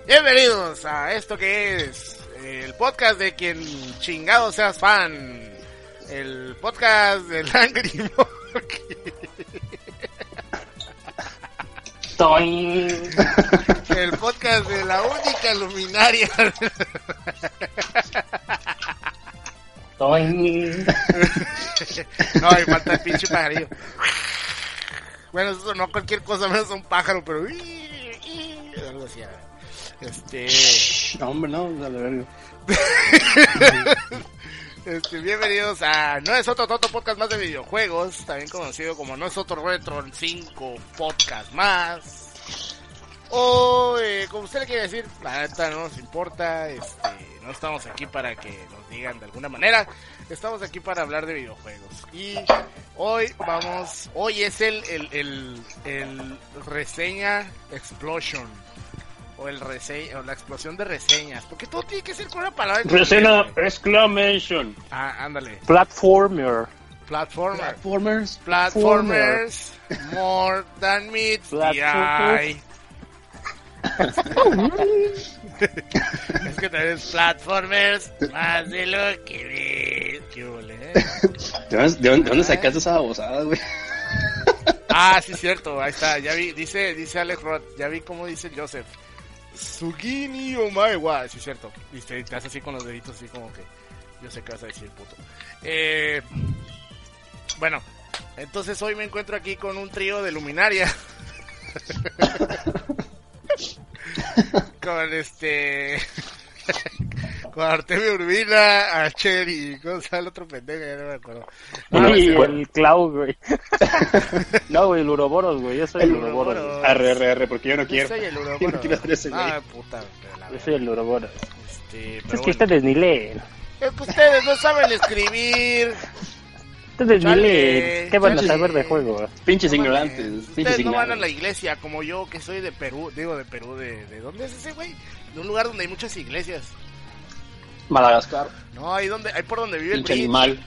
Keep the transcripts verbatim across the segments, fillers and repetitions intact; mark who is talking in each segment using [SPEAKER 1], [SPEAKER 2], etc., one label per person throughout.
[SPEAKER 1] Bienvenidos a esto que es el podcast de quien chingado seas fan. El podcast del Angry Monkey. El podcast de la única luminaria.
[SPEAKER 2] No,
[SPEAKER 1] y falta el pinche pajarillo. Bueno, eso no cualquier cosa menos un pájaro, pero algo así. Este.
[SPEAKER 2] No, hombre, no, dale verga.
[SPEAKER 1] Este, bienvenidos a No es otro Toto Podcast más de videojuegos, también conocido como No es otro Retro cinco Podcast más. O eh, como usted le quiere decir, la neta no nos importa, este, no estamos aquí para que nos digan de alguna manera, estamos aquí para hablar de videojuegos. Y hoy vamos, hoy es el, el, el, el reseña explosion. O el reseña, o la explosión de reseñas. Porque todo tiene que ser con una palabra.
[SPEAKER 2] Reseña exclamation.
[SPEAKER 1] Ah, ándale.
[SPEAKER 2] Platformer.
[SPEAKER 1] Platformer.
[SPEAKER 2] Platformers.
[SPEAKER 1] Platformers. More than meets the eye. Es que también es platformers. Más de lo que ves. Qué ole, ¿eh?
[SPEAKER 2] ¿De dónde, de dónde sacaste esa babosada, güey?
[SPEAKER 1] Ah, sí, cierto. Ahí está. Ya vi. Dice, dice Alex Roth. Ya vi cómo dice Joseph. Sugini Omaewa, sí es cierto. Y te, te hace así con los deditos, así como que yo sé qué vas a decir, puto. Eh, bueno, entonces hoy me encuentro aquí con un trío de luminaria. Con este. Con Artemio Urbina, a Cherry, ¿cómo se llama el otro pendejo? Ya no me acuerdo.
[SPEAKER 3] No, y el Clau, güey. No, güey, el Uroboros, güey. Yo soy el, el Uroboros. Uroboros.
[SPEAKER 2] R, R, R, porque yo no
[SPEAKER 1] yo
[SPEAKER 2] quiero.
[SPEAKER 1] Soy el Uroboros.
[SPEAKER 2] Yo no quiero hacer ese, güey.
[SPEAKER 1] Ah, puta.
[SPEAKER 3] Yo soy el Uroboros.
[SPEAKER 1] Este,
[SPEAKER 3] es
[SPEAKER 1] bueno.
[SPEAKER 3] que ustedes ni leen.
[SPEAKER 1] Es que ustedes no saben escribir.
[SPEAKER 3] Ustedes ni leen. ¿Qué van a saber de juego?
[SPEAKER 2] Pinches
[SPEAKER 1] no
[SPEAKER 2] ignorantes.
[SPEAKER 1] Ustedes
[SPEAKER 2] pinches
[SPEAKER 1] no van
[SPEAKER 2] ignorantes.
[SPEAKER 1] a la iglesia como yo, que soy de Perú. Digo, de Perú, de, ¿de dónde es ese, güey? De un lugar donde hay muchas iglesias.
[SPEAKER 2] Madagascar.
[SPEAKER 1] No, ahí donde, ahí por donde vive
[SPEAKER 2] Pinche
[SPEAKER 1] el
[SPEAKER 2] animal.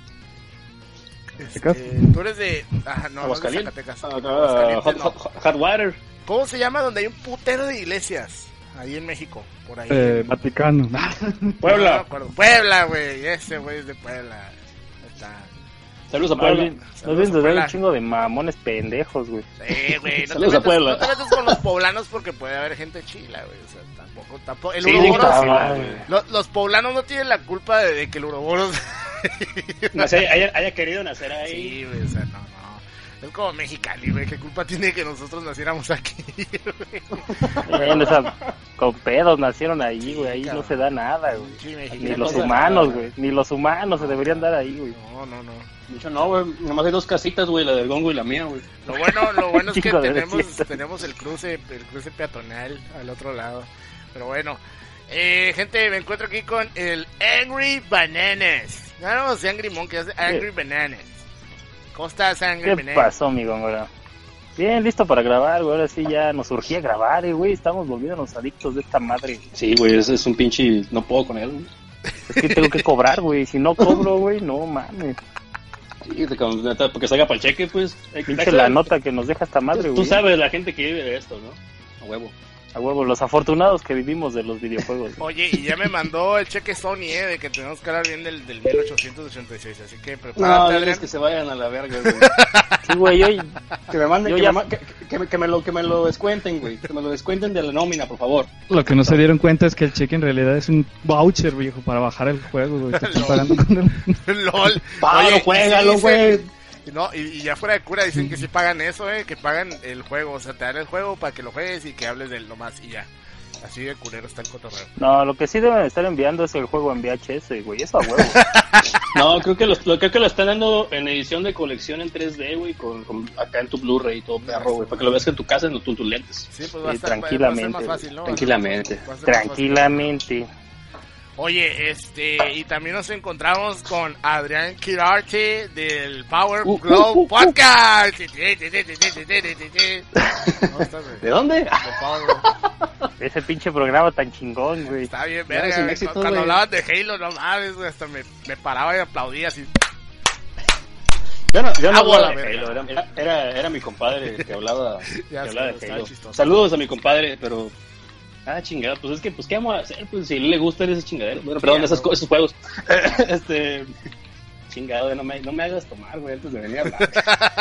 [SPEAKER 1] Este, tú eres de... Ah, no, no es de Zacatecas.
[SPEAKER 2] Uh, uh, hot, hot, hot water.
[SPEAKER 1] ¿Cómo se llama donde hay un putero de iglesias? Ahí en México, por ahí.
[SPEAKER 4] Eh, Vaticano.
[SPEAKER 2] Puebla.
[SPEAKER 1] No, no acuerdo. Puebla, güey. Ese güey es de Puebla. Ahí está.
[SPEAKER 2] Saludos a Puebla.
[SPEAKER 3] Nos vienen de dar un chingo de mamones pendejos, güey.
[SPEAKER 1] Sí, güey. No,
[SPEAKER 2] Saludos a Puebla.
[SPEAKER 1] No te metas con los poblanos porque puede haber gente chila, güey. O sea, tampoco, tampoco. El
[SPEAKER 2] sí,
[SPEAKER 1] Uroboros,
[SPEAKER 2] sí,
[SPEAKER 1] los, los poblanos no tienen la culpa de, de que el Uroboros
[SPEAKER 2] no sé, haya, haya querido nacer ahí.
[SPEAKER 1] Sí, güey, o sea, no, no. Es como Mexicali, güey. ¿Qué culpa tiene que nosotros naciéramos aquí,
[SPEAKER 3] güey? Esa, con pedos nacieron ahí, güey. Ahí no se da nada, güey. Sí, ni los humanos, güey. Ni los humanos se deberían dar ahí, güey.
[SPEAKER 1] No, no, no.
[SPEAKER 2] De hecho, no, güey. Nomás hay dos casitas, güey. La del Gongo y la mía, güey.
[SPEAKER 1] Lo bueno, lo bueno es que tenemos, tenemos el cruce, el cruce peatonal al otro lado. Pero bueno. Eh, gente, me encuentro aquí con el Angry Bananas. No, no, es Angry Monkey, es Angry Bananas. ¿Cómo estás, Angry Bananas?
[SPEAKER 3] ¿Qué pasó, amigo? Güey? Bien, listo para grabar, güey. Ahora sí ya nos urgía grabar, eh, güey. Estamos volviéndonos adictos de esta madre.
[SPEAKER 2] Sí, güey, ese es un pinche... No puedo con él, güey.
[SPEAKER 3] Es que tengo que cobrar, güey. Si no cobro, güey, no mames.
[SPEAKER 2] Sí, porque salga para el cheque, pues.
[SPEAKER 3] Pinche la nota que nos deja esta madre, güey.
[SPEAKER 2] Tú sabes la gente que vive de esto, ¿no? A huevo.
[SPEAKER 3] A huevo, los afortunados que vivimos de los videojuegos.
[SPEAKER 1] Oye, y ya me mandó el cheque Sony, eh, de que tenemos que hablar bien del, del mil ochocientos ochenta y seis, así que prepárate,
[SPEAKER 2] no,
[SPEAKER 1] Adrián.
[SPEAKER 2] Es que se vayan a la verga, güey.
[SPEAKER 3] Sí, güey, yo...
[SPEAKER 2] Que me manden, que,
[SPEAKER 3] ya...
[SPEAKER 2] me, que, que, que, me lo, que me lo descuenten, güey. Que me lo descuenten de la nómina, por favor.
[SPEAKER 4] Lo que no se dieron cuenta es que el cheque en realidad es un voucher, viejo, para bajar el juego, güey. Te estoy pagando con el...
[SPEAKER 1] LOL.
[SPEAKER 2] Págalo, juégalo, güey.
[SPEAKER 1] No, y, y ya fuera de cura dicen que sí pagan eso, eh, que pagan el juego, o sea, te dan el juego para que lo juegues y que hables de él nomás y ya. Así de culero está el cotorreo.
[SPEAKER 3] No, lo que sí deben estar enviando es el juego en V H S, güey, eso a huevo.
[SPEAKER 2] No, creo que lo, creo que lo están dando en edición de colección en tres D, güey, con, con acá en tu Blu-ray y todo perro, güey, para que lo veas en tu casa, en tus tu lentes.
[SPEAKER 1] Sí, pues va a estar,
[SPEAKER 3] tranquilamente,
[SPEAKER 1] va a ser más fácil, ¿no?
[SPEAKER 2] Tranquilamente.
[SPEAKER 1] Va a ser
[SPEAKER 3] Tranquilamente.
[SPEAKER 1] Oye, este, y también nos encontramos con Adrián Kirarte del Power
[SPEAKER 2] uh,
[SPEAKER 1] Glow
[SPEAKER 2] uh, uh,
[SPEAKER 1] Podcast.
[SPEAKER 2] Uh. ¿De dónde?
[SPEAKER 1] De Power.
[SPEAKER 3] Ese pinche programa tan chingón, güey.
[SPEAKER 1] Está bien, verga. Güey. Éxito, cuando güey. Hablaban de Halo, no mames, güey, hasta me, me paraba y aplaudía así.
[SPEAKER 2] Yo no, yo no hablaba de Halo, era, era, era mi compadre que hablaba, que hablaba de Halo. Saludos a mi compadre, pero Ah, chingada, pues es que, pues, ¿qué vamos a hacer? Pues, si a él le gustan esas chingaderas, bueno, perdón, esas, esos juegos. este, chingado, no me, no me hagas tomar, güey, antes de venir a hablar.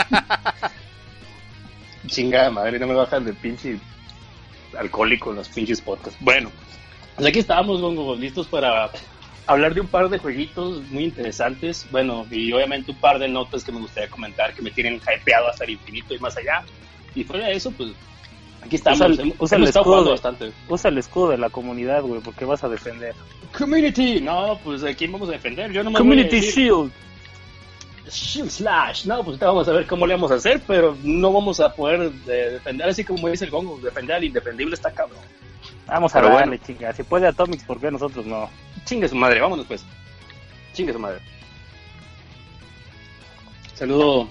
[SPEAKER 2] Chingada madre, no me bajan de pinche alcohólico en los pinches podcasts. Bueno, pues aquí estábamos, Longo, listos para hablar de un par de jueguitos muy interesantes. Bueno, y obviamente un par de notas que me gustaría comentar que me tienen hypeado hasta el infinito y más allá. Y fuera de eso, pues, aquí estamos.
[SPEAKER 3] Usa el, usa el
[SPEAKER 2] estado
[SPEAKER 3] escudo
[SPEAKER 2] jugando
[SPEAKER 3] de,
[SPEAKER 2] bastante.
[SPEAKER 3] Usa el escudo de la comunidad, güey, porque vas a defender.
[SPEAKER 2] Community. No, pues, ¿a quién vamos a defender? Yo no me
[SPEAKER 3] Community
[SPEAKER 2] voy a decir...
[SPEAKER 3] Shield.
[SPEAKER 2] Shield Slash. No, pues vamos a ver cómo le vamos a hacer, pero no vamos a poder de, defender, así como dice el Gongo, defender al indefendible está cabrón.
[SPEAKER 3] Vamos a
[SPEAKER 2] Pero
[SPEAKER 3] darle,
[SPEAKER 2] bueno.
[SPEAKER 3] chinga. Si puede Atomics, ¿por qué nosotros no?
[SPEAKER 2] Chingue su madre, vámonos pues. Chingue su madre. Saludo.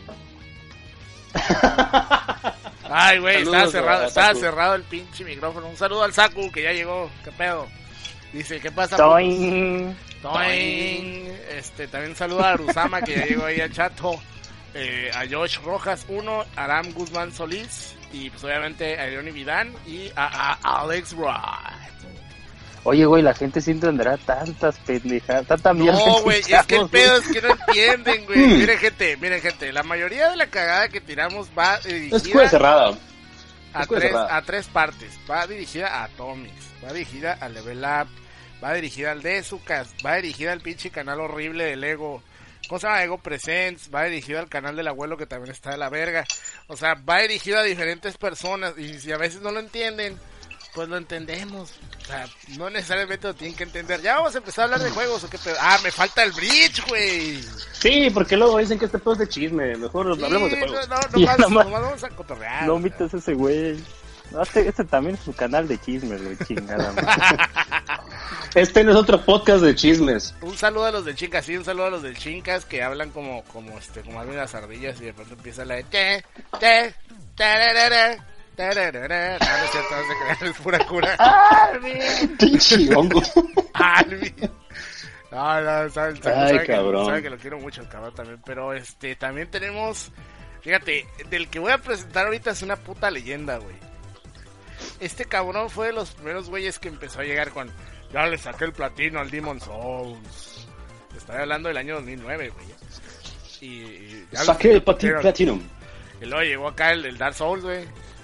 [SPEAKER 1] Ay, güey, estaba
[SPEAKER 2] Saludos
[SPEAKER 1] cerrado,
[SPEAKER 2] a
[SPEAKER 1] estaba
[SPEAKER 2] Saku.
[SPEAKER 1] cerrado el pinche micrófono. Un saludo al Saku, que ya llegó. ¿Qué pedo? Dice, ¿qué pasa?
[SPEAKER 3] Toing.
[SPEAKER 1] Toing. Este, también saluda a Arusama, que ya llegó ahí al chato. Eh, a Josh Rojas uno, Aram Guzmán Solís. Y pues obviamente a Leoni Vidán y a, a Alex Wright.
[SPEAKER 3] Oye, güey, la gente sí entenderá tantas pendejadas, tanta mierda.
[SPEAKER 1] No, güey, es que el
[SPEAKER 3] echamos,
[SPEAKER 1] pedo es que no entienden, güey. Miren, gente, miren, gente. La mayoría de la cagada que tiramos va dirigida
[SPEAKER 2] Escuela cerrada.
[SPEAKER 1] a
[SPEAKER 2] Escuela
[SPEAKER 1] tres,
[SPEAKER 2] cerrada.
[SPEAKER 1] a tres partes. Va dirigida a Atomics, va dirigida a Level Up, va dirigida al Desucas, va dirigida al pinche canal horrible del Ego. ¿Cómo se llama? Ego Presents, va dirigida al canal del abuelo que también está de la verga. O sea, va dirigida a diferentes personas y si a veces no lo entienden, pues lo entendemos. O sea, no necesariamente lo tienen que entender. Ya vamos a empezar a hablar de juegos o qué pedo. Ah, me falta el Bridge, güey.
[SPEAKER 2] Sí, porque luego dicen que este pedo es de chisme. Mejor
[SPEAKER 1] Sí,
[SPEAKER 2] hablemos de
[SPEAKER 1] no,
[SPEAKER 2] juegos.
[SPEAKER 1] no,
[SPEAKER 3] Ya,
[SPEAKER 1] nomás,
[SPEAKER 3] nomás-
[SPEAKER 1] nomás vamos a cotorrear.
[SPEAKER 3] No
[SPEAKER 1] o sea.
[SPEAKER 3] omitas ese güey. No, este, este también es su canal de chismes, güey, chingada, madre.
[SPEAKER 2] Este no es otro podcast de chismes.
[SPEAKER 1] Un saludo a los del Chincas, sí, un saludo a los del Chincas que hablan como, como este, como hablan las ardillas y de pronto empieza la de te, te, tararara, tararara. No, no es cierto, no se crean, es pura cura.
[SPEAKER 2] Pinche hongo.
[SPEAKER 1] Alvin. No, no, sabe, sabe,
[SPEAKER 2] Ay,
[SPEAKER 1] sabe que,
[SPEAKER 2] cabrón.
[SPEAKER 1] sabe que lo quiero mucho el cabrón también, pero este, también tenemos, fíjate, del que voy a presentar ahorita es una puta leyenda, güey. Este cabrón fue de los primeros güeyes que empezó a llegar con, ya le saqué el platino al Demon's Souls. Estoy hablando del año dos mil nueve, güey. Y, y ya le
[SPEAKER 2] Saqué el pati-
[SPEAKER 1] platino.
[SPEAKER 2] Platinum.
[SPEAKER 1] Y luego llegó acá el, el Dark Souls, güey.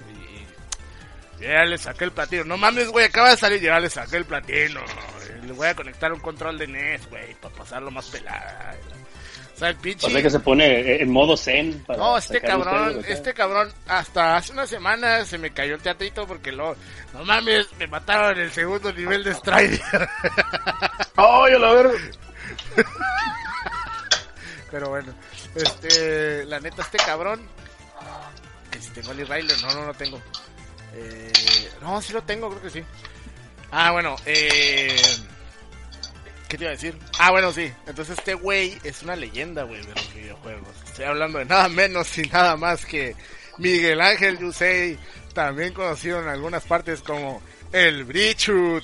[SPEAKER 1] Y, y ya le saqué el platino. No mames, güey, acaba de salir. Ya le saqué el platino. Y le voy a conectar un control de N E S, güey, para pasarlo más pelada. O sea, el pinche...
[SPEAKER 2] O sea que se pone en modo zen. Para
[SPEAKER 1] No, este
[SPEAKER 2] sacar un
[SPEAKER 1] cabrón,
[SPEAKER 2] juego acá.
[SPEAKER 1] este cabrón, hasta hace una semana se me cayó el teatrito porque lo... No mames, me mataron en el segundo nivel de Strider.
[SPEAKER 2] ¡Ay, a la verga!
[SPEAKER 1] Pero bueno, este, la neta, este cabrón, que si tengo el E-Railer, no, no, no tengo. Eh, no, sí lo tengo, creo que sí. Ah, bueno, eh, ¿qué te iba a decir? Ah, bueno, sí, entonces este güey es una leyenda, güey, de los videojuegos. Estoy hablando de nada menos y nada más que Miguel Ángel Yusei, también conocido en algunas partes como el Brichu.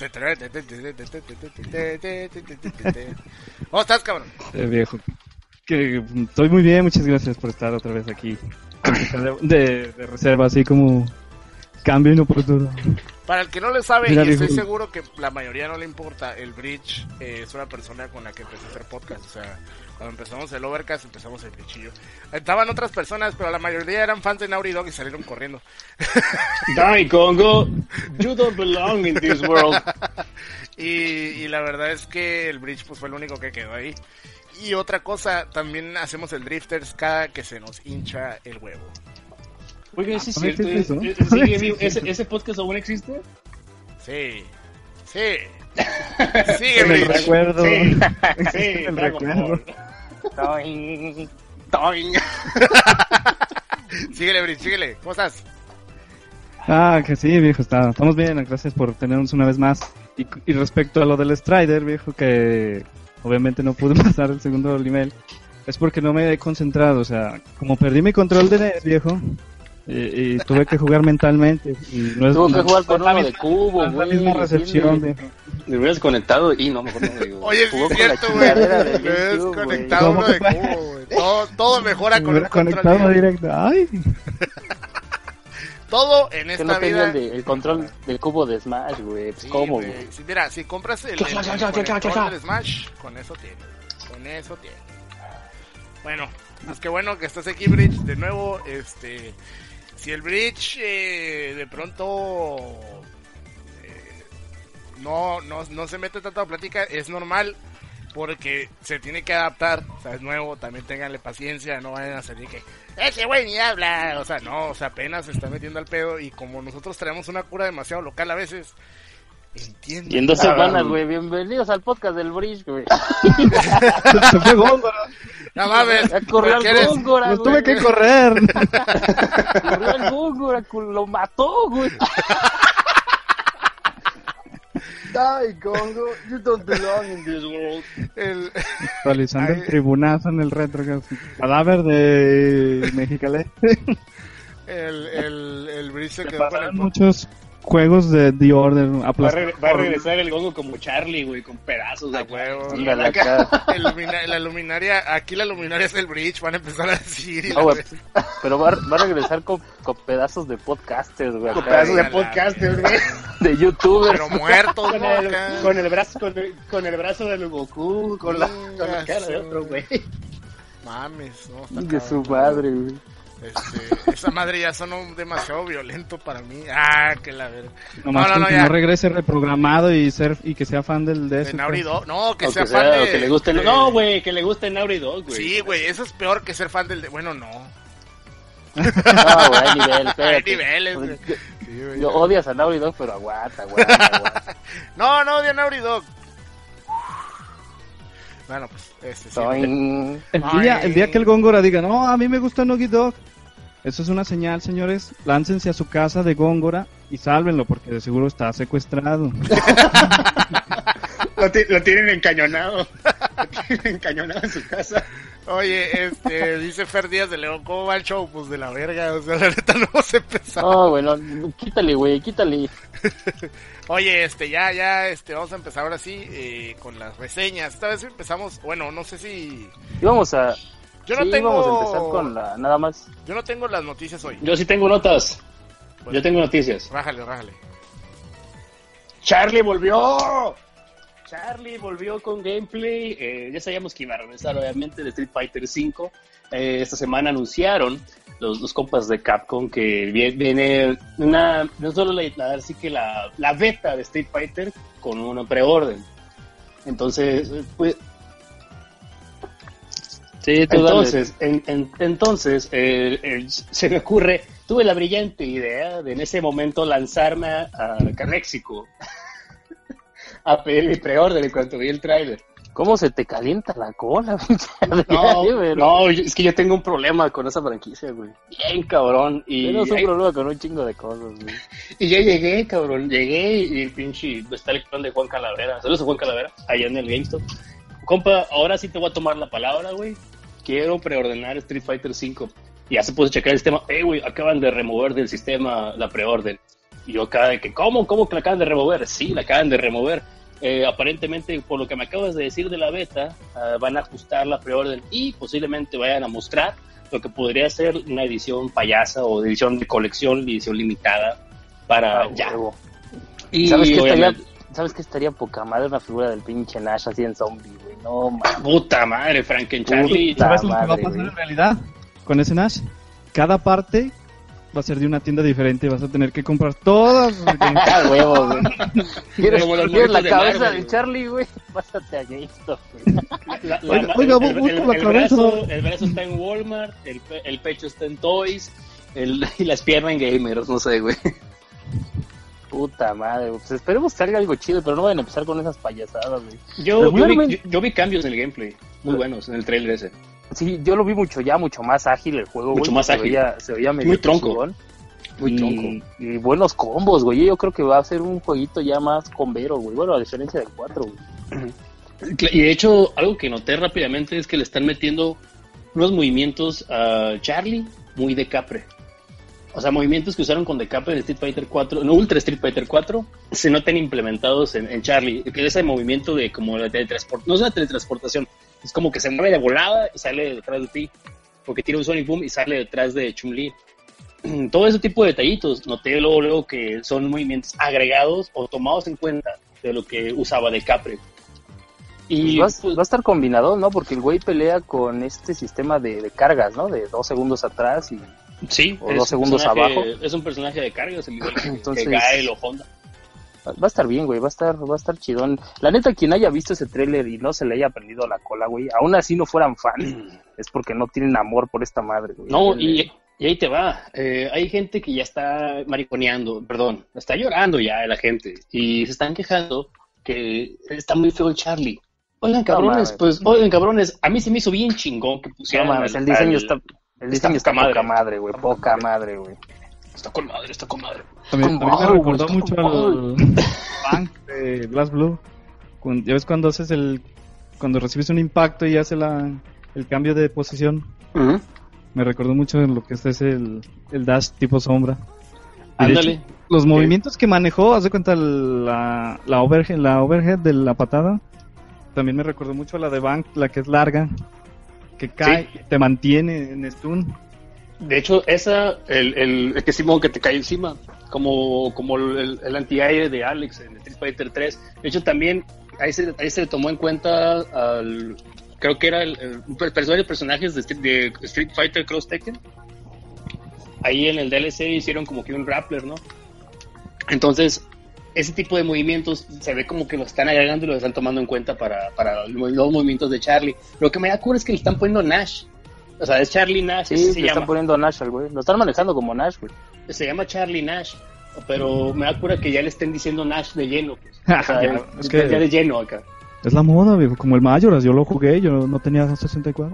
[SPEAKER 1] ¿Cómo estás, cabrón?
[SPEAKER 4] Eh, viejo. Que estoy muy bien, muchas gracias por estar otra vez aquí. De, de reserva, así como cambio inoportuno.
[SPEAKER 1] Para el que no le sabe,
[SPEAKER 4] Mira,
[SPEAKER 1] y estoy
[SPEAKER 4] viejo.
[SPEAKER 1] seguro que la mayoría no le importa, el Bridge eh, es una persona con la que empecé a hacer podcast. O sea, cuando empezamos el Overcast, empezamos el Bridgillo. Estaban otras personas, pero la mayoría eran fans de Naughty Dog y salieron corriendo.
[SPEAKER 2] Die, Congo. You don't belong in this world.
[SPEAKER 1] y, y la verdad es que el Bridge pues fue el único que quedó ahí. Y otra cosa, también hacemos el Drifters cada que se nos hincha el huevo.
[SPEAKER 2] Oiga, sí es
[SPEAKER 4] ¿no
[SPEAKER 2] cierto.
[SPEAKER 4] existe eso?
[SPEAKER 2] ¿eh? ¿Sigue vivo? ¿Ese, ¿Ese podcast aún existe?
[SPEAKER 1] Sí, sí. Sigue,
[SPEAKER 4] En el
[SPEAKER 1] Bridge.
[SPEAKER 4] recuerdo.
[SPEAKER 2] Sí,
[SPEAKER 4] Existe
[SPEAKER 2] sí,
[SPEAKER 4] en el
[SPEAKER 2] Dragon
[SPEAKER 4] recuerdo.
[SPEAKER 2] Ball.
[SPEAKER 3] Toing.
[SPEAKER 2] Toing.
[SPEAKER 1] Síguele, Bridge, síguele. ¿Cómo estás?
[SPEAKER 4] Ah, que sí, viejo, está, estamos bien, gracias por tenernos una vez más. Y, y respecto a lo del Strider, viejo, que obviamente no pude pasar el segundo nivel, es porque no me he concentrado, o sea, como perdí mi control de N E S, viejo, y, y tuve que jugar mentalmente. Y no es,
[SPEAKER 3] Tuvo que
[SPEAKER 4] no-
[SPEAKER 3] jugar con
[SPEAKER 4] no es la
[SPEAKER 3] uno de
[SPEAKER 4] misma-
[SPEAKER 3] cubo,
[SPEAKER 4] no es la
[SPEAKER 3] güey.
[SPEAKER 4] misma recepción,
[SPEAKER 3] ¿entiendes?
[SPEAKER 4] viejo.
[SPEAKER 2] Me hubieras conectado y no, mejor no digo.
[SPEAKER 1] Oye, sí
[SPEAKER 3] Jugó
[SPEAKER 1] es
[SPEAKER 3] con la
[SPEAKER 1] cierto, güey.
[SPEAKER 3] chingadera de
[SPEAKER 1] Me has
[SPEAKER 3] GameCube,
[SPEAKER 1] conectado
[SPEAKER 4] güey.
[SPEAKER 1] uno de
[SPEAKER 4] ¿Cómo?
[SPEAKER 1] cubo, güey. Todo, todo mejora
[SPEAKER 4] Me
[SPEAKER 1] con
[SPEAKER 4] hubiera
[SPEAKER 1] un control.
[SPEAKER 4] conectado
[SPEAKER 1] bien.
[SPEAKER 4] directo. Ay,
[SPEAKER 1] Todo en esta
[SPEAKER 3] que no
[SPEAKER 1] vida.
[SPEAKER 3] El, de, el control del cubo de Smash, güey. Pues,
[SPEAKER 1] sí,
[SPEAKER 3] ¿cómo,
[SPEAKER 1] güey?
[SPEAKER 3] güey?
[SPEAKER 1] Sí, mira, si compras el, el, el, el control del Smash, con eso tiene. Con eso tiene. Bueno, pues qué bueno que estás aquí, Bridge, de nuevo. Este, si el Bridge eh, de pronto eh, no, no, no se mete tanta plática, es normal. Porque se tiene que adaptar, o sea, es nuevo, también ténganle paciencia, no vayan a salir que ese güey ni habla, o sea, no, o sea, apenas se está metiendo al pedo y como nosotros traemos una cura demasiado local a veces, entiendo.
[SPEAKER 3] Y en dos semanas, güey, bienvenidos al podcast del Bridge, güey.
[SPEAKER 4] Se fue Góngora.
[SPEAKER 1] No mames,
[SPEAKER 3] ya corrió el Góngora,
[SPEAKER 4] Los tuve que correr.
[SPEAKER 3] Corrió el Góngora, lo mató, güey.
[SPEAKER 2] Die, Gongo, you don't belong in this world.
[SPEAKER 1] El...
[SPEAKER 4] Realizando el tribunazo en el retro. Cadáver de Mexicali.
[SPEAKER 1] El, el, el Bridge se
[SPEAKER 4] Se
[SPEAKER 1] quedó con el...
[SPEAKER 4] muchos juegos de The Order.
[SPEAKER 2] Va a, re- va a regresar el Gongo como Charlie, güey, con pedazos de
[SPEAKER 1] huevo.
[SPEAKER 2] Sí,
[SPEAKER 3] la,
[SPEAKER 1] el lumina- la luminaria, aquí la luminaria es el Bridge, van a empezar a decir. Y
[SPEAKER 3] no, wey, pero va, va a regresar con, con pedazos de podcasters, güey.
[SPEAKER 2] Con pedazos de podcasters, güey.
[SPEAKER 3] De youtubers.
[SPEAKER 1] Pero muertos,
[SPEAKER 2] con, el, con el brazo, con el, con el brazo del Goku, con la, con la cara de otro, güey.
[SPEAKER 1] Mames, no.
[SPEAKER 3] De su madre, güey.
[SPEAKER 1] Este, esa madre ya sonó demasiado violento para mí. Ah, que la verdad.
[SPEAKER 4] No, no, no, no, no regrese reprogramado y ser y que sea fan del de,
[SPEAKER 1] de Naughty Dog. No, que
[SPEAKER 2] o
[SPEAKER 1] sea,
[SPEAKER 2] que sea
[SPEAKER 1] fan de,
[SPEAKER 2] o que le guste
[SPEAKER 1] de...
[SPEAKER 2] No, güey, que le guste Naughty Dog, güey.
[SPEAKER 1] Sí, güey, eso es peor que ser fan del de... Bueno, no.
[SPEAKER 3] No, güey, hay nivel,
[SPEAKER 1] hay niveles, güey.
[SPEAKER 3] Sí, güey. Yo odias a Naughty Dog, pero aguanta, aguanta, aguanta.
[SPEAKER 1] No, no odio a Naughty Dog. Bueno, pues, este sí.
[SPEAKER 4] El día, el día que el Góngora diga, no, a mí me gusta Naughty Dog. Eso es una señal, señores. Láncense a su casa de Góngora y sálvenlo, porque de seguro está secuestrado.
[SPEAKER 2] lo, t- lo tienen encañonado. Lo tienen encañonado en su casa.
[SPEAKER 1] Oye, este, dice Fer Díaz de León, ¿cómo va el show? Pues de la verga, o sea, la neta no hemos empezado.
[SPEAKER 3] No, bueno, quítale, güey, quítale.
[SPEAKER 1] Oye, este, ya, ya, este, vamos a empezar ahora sí eh, con las reseñas. Esta vez empezamos, bueno, no sé si...
[SPEAKER 3] Y vamos a...
[SPEAKER 1] Yo no
[SPEAKER 3] sí,
[SPEAKER 1] tengo...
[SPEAKER 3] vamos a empezar con la... nada más.
[SPEAKER 1] Yo no tengo las noticias hoy.
[SPEAKER 2] Yo sí tengo notas. Bueno, yo tengo noticias.
[SPEAKER 1] Rájale, rájale.
[SPEAKER 2] ¡Charlie volvió! Charlie volvió con gameplay. Eh, ya sabíamos que iba a regresar, obviamente, de Street Fighter cinco. Eh, esta semana anunciaron los, los compas de Capcom que viene una... No solo la, la, así que la, la beta de Street Fighter con una preorden. Entonces, pues...
[SPEAKER 3] Sí,
[SPEAKER 2] entonces, en, en, entonces eh, eh, se me ocurre, tuve la brillante idea de en ese momento lanzarme a, a Caléxico a pedir mi preorden en cuanto vi el tráiler.
[SPEAKER 3] ¿Cómo se te calienta la cola?
[SPEAKER 2] No, no, es que yo tengo un problema con esa franquicia, güey. Bien cabrón. Y
[SPEAKER 3] Tienes un
[SPEAKER 2] ahí,
[SPEAKER 3] problema con un chingo de cosas, güey.
[SPEAKER 2] Y ya llegué, cabrón, llegué y el pinche está el clon de Juan Calavera. Saludos a Juan Calavera, allá en el GameStop. Compa, ahora sí te voy a tomar la palabra, güey. Quiero preordenar Street Fighter cinco. Y ya se puso a checar el sistema. Eh, güey, acaban de remover del sistema la preorden. Y yo acá de que, ¿cómo? ¿Cómo que la acaban de remover? Sí, la acaban de remover. Eh, aparentemente, por lo que me acabas de decir de la beta, uh, van a ajustar la preorden y posiblemente vayan a mostrar lo que podría ser una edición payasa o edición de colección, edición limitada para
[SPEAKER 3] ah,
[SPEAKER 2] ya.
[SPEAKER 3] Huevo.
[SPEAKER 2] Y
[SPEAKER 3] ¿Sabes qué
[SPEAKER 2] obviamente...
[SPEAKER 3] estaría? ¿Sabes qué estaría poca madre una figura del pinche Nash así en zombie, güey? No, man.
[SPEAKER 2] Puta madre, Franken-Charlie.
[SPEAKER 4] ¿Sabes lo que va a
[SPEAKER 3] madre,
[SPEAKER 4] pasar
[SPEAKER 3] güey.
[SPEAKER 4] en realidad con ese Nash? Cada parte va a ser de una tienda diferente y vas a tener que comprar todas.
[SPEAKER 3] Ah, huevo, güey. ¿Quieres,
[SPEAKER 2] Como los
[SPEAKER 3] ¿quieres la
[SPEAKER 2] monitos de
[SPEAKER 3] cabeza
[SPEAKER 2] Marvel,
[SPEAKER 3] de
[SPEAKER 2] güey.
[SPEAKER 3] Charlie, güey? Pásate a GameStop, güey.
[SPEAKER 2] La, la,
[SPEAKER 4] Oiga, oiga,
[SPEAKER 2] el,
[SPEAKER 4] busco
[SPEAKER 2] el,
[SPEAKER 4] la
[SPEAKER 2] el
[SPEAKER 4] cabeza.
[SPEAKER 2] brazo, el brazo está en Walmart, el, pe- el pecho está en Toys, el, y las piernas en Gamers, no sé, güey.
[SPEAKER 3] Puta madre, güey. Pues esperemos que salga algo chido, pero no vayan a empezar con esas payasadas, güey.
[SPEAKER 2] Yo, yo, vi,
[SPEAKER 3] Regularmente-
[SPEAKER 2] yo, yo vi cambios en el gameplay, muy buenos, en el trailer ese.
[SPEAKER 3] Sí, yo lo vi mucho ya, mucho más ágil el juego,
[SPEAKER 2] Mucho
[SPEAKER 3] güey.
[SPEAKER 2] más
[SPEAKER 3] se
[SPEAKER 2] ágil.
[SPEAKER 3] Veía, se veía medio
[SPEAKER 2] Muy tronco.
[SPEAKER 3] chingón.
[SPEAKER 2] Muy
[SPEAKER 3] y,
[SPEAKER 2] tronco.
[SPEAKER 3] y buenos combos, güey. Yo creo que va a ser un jueguito ya más combero, güey. Bueno, a diferencia del cuatro, güey.
[SPEAKER 2] Y de hecho, algo que noté rápidamente es que le están metiendo unos movimientos a Charlie muy de Capre. O sea, movimientos que usaron con Decapre en Street Fighter cuatro, no Ultra Street Fighter cuatro, se notan implementados en, en Charlie. Que ese movimiento de como la teletransportación, no es una teletransportación, es como que se mueve de volada y sale detrás de ti. Porque tira un Sonic Boom y sale detrás de Chun-Li. todo ese tipo de detallitos, noté luego, luego que son movimientos agregados o tomados en cuenta de lo que usaba de Capre.
[SPEAKER 3] Y pues va, va a estar combinado, ¿no? Porque el güey pelea con este sistema de, de cargas, ¿no? De dos segundos atrás y
[SPEAKER 2] sí,
[SPEAKER 3] o dos segundos abajo.
[SPEAKER 2] Es un personaje de cargas, el igual que, Entonces, que Gael o Honda.
[SPEAKER 3] Va a estar bien, güey, va a estar, va a estar chidón. La neta, quien haya visto ese tráiler y no se le haya prendido la cola, güey, aún así no fueran fans, es porque no tienen amor por esta madre, güey.
[SPEAKER 2] No, y, y ahí te va. Eh, hay gente que ya está mariconeando, perdón, está llorando ya la gente y se están quejando que está muy feo el Charlie. Oigan, cabrones, no, pues, oigan, cabrones, a mí se me hizo bien chingón que pusieran.
[SPEAKER 3] No mames, el diseño al, está, el diseño está, está poca madre, güey, poca madre, güey.
[SPEAKER 2] Está con madre, está con madre.
[SPEAKER 4] También, también me recordó mucho al Punk de Blast Blue. Cuando, ya ves cuando haces el, cuando recibes un impacto y hace la, el cambio de posición. Uh-huh. Me recordó mucho en lo que este es el, el dash tipo sombra.
[SPEAKER 2] Ándale.
[SPEAKER 4] Hecho, los ¿Qué? movimientos que manejó, haz de cuenta la, la overhead, la overhead de la patada. También me recordó mucho a la de Bank, la que es larga, que cae, sí. te mantiene en stun.
[SPEAKER 2] De hecho, esa, el, el, el que Simón que te cae encima, como, como el, el antiaire de Alex en Street Fighter tres. De hecho, también ahí se, ahí se tomó en cuenta al, creo que era el, el, un personaje de personajes de, de Street Fighter Cross Tekken. Ahí en el D L C hicieron como que un Rappler, ¿no? Entonces, ese tipo de movimientos se ve como que lo están agregando y lo están tomando en cuenta para, para los movimientos de Charlie. Lo que me da cura es que le están poniendo Nash. O sea, es Charlie Nash.
[SPEAKER 3] Sí, se le llama. Están poniendo Nash al güey. Lo están manejando como Nash, güey.
[SPEAKER 2] Se llama Charlie Nash, pero me da cura que ya le estén diciendo Nash de lleno. Pues. O sea, ya, es, es que ya de lleno acá.
[SPEAKER 4] Es la moda, viejo, como el Majoras, yo lo jugué, yo no tenía sesenta y cuatro.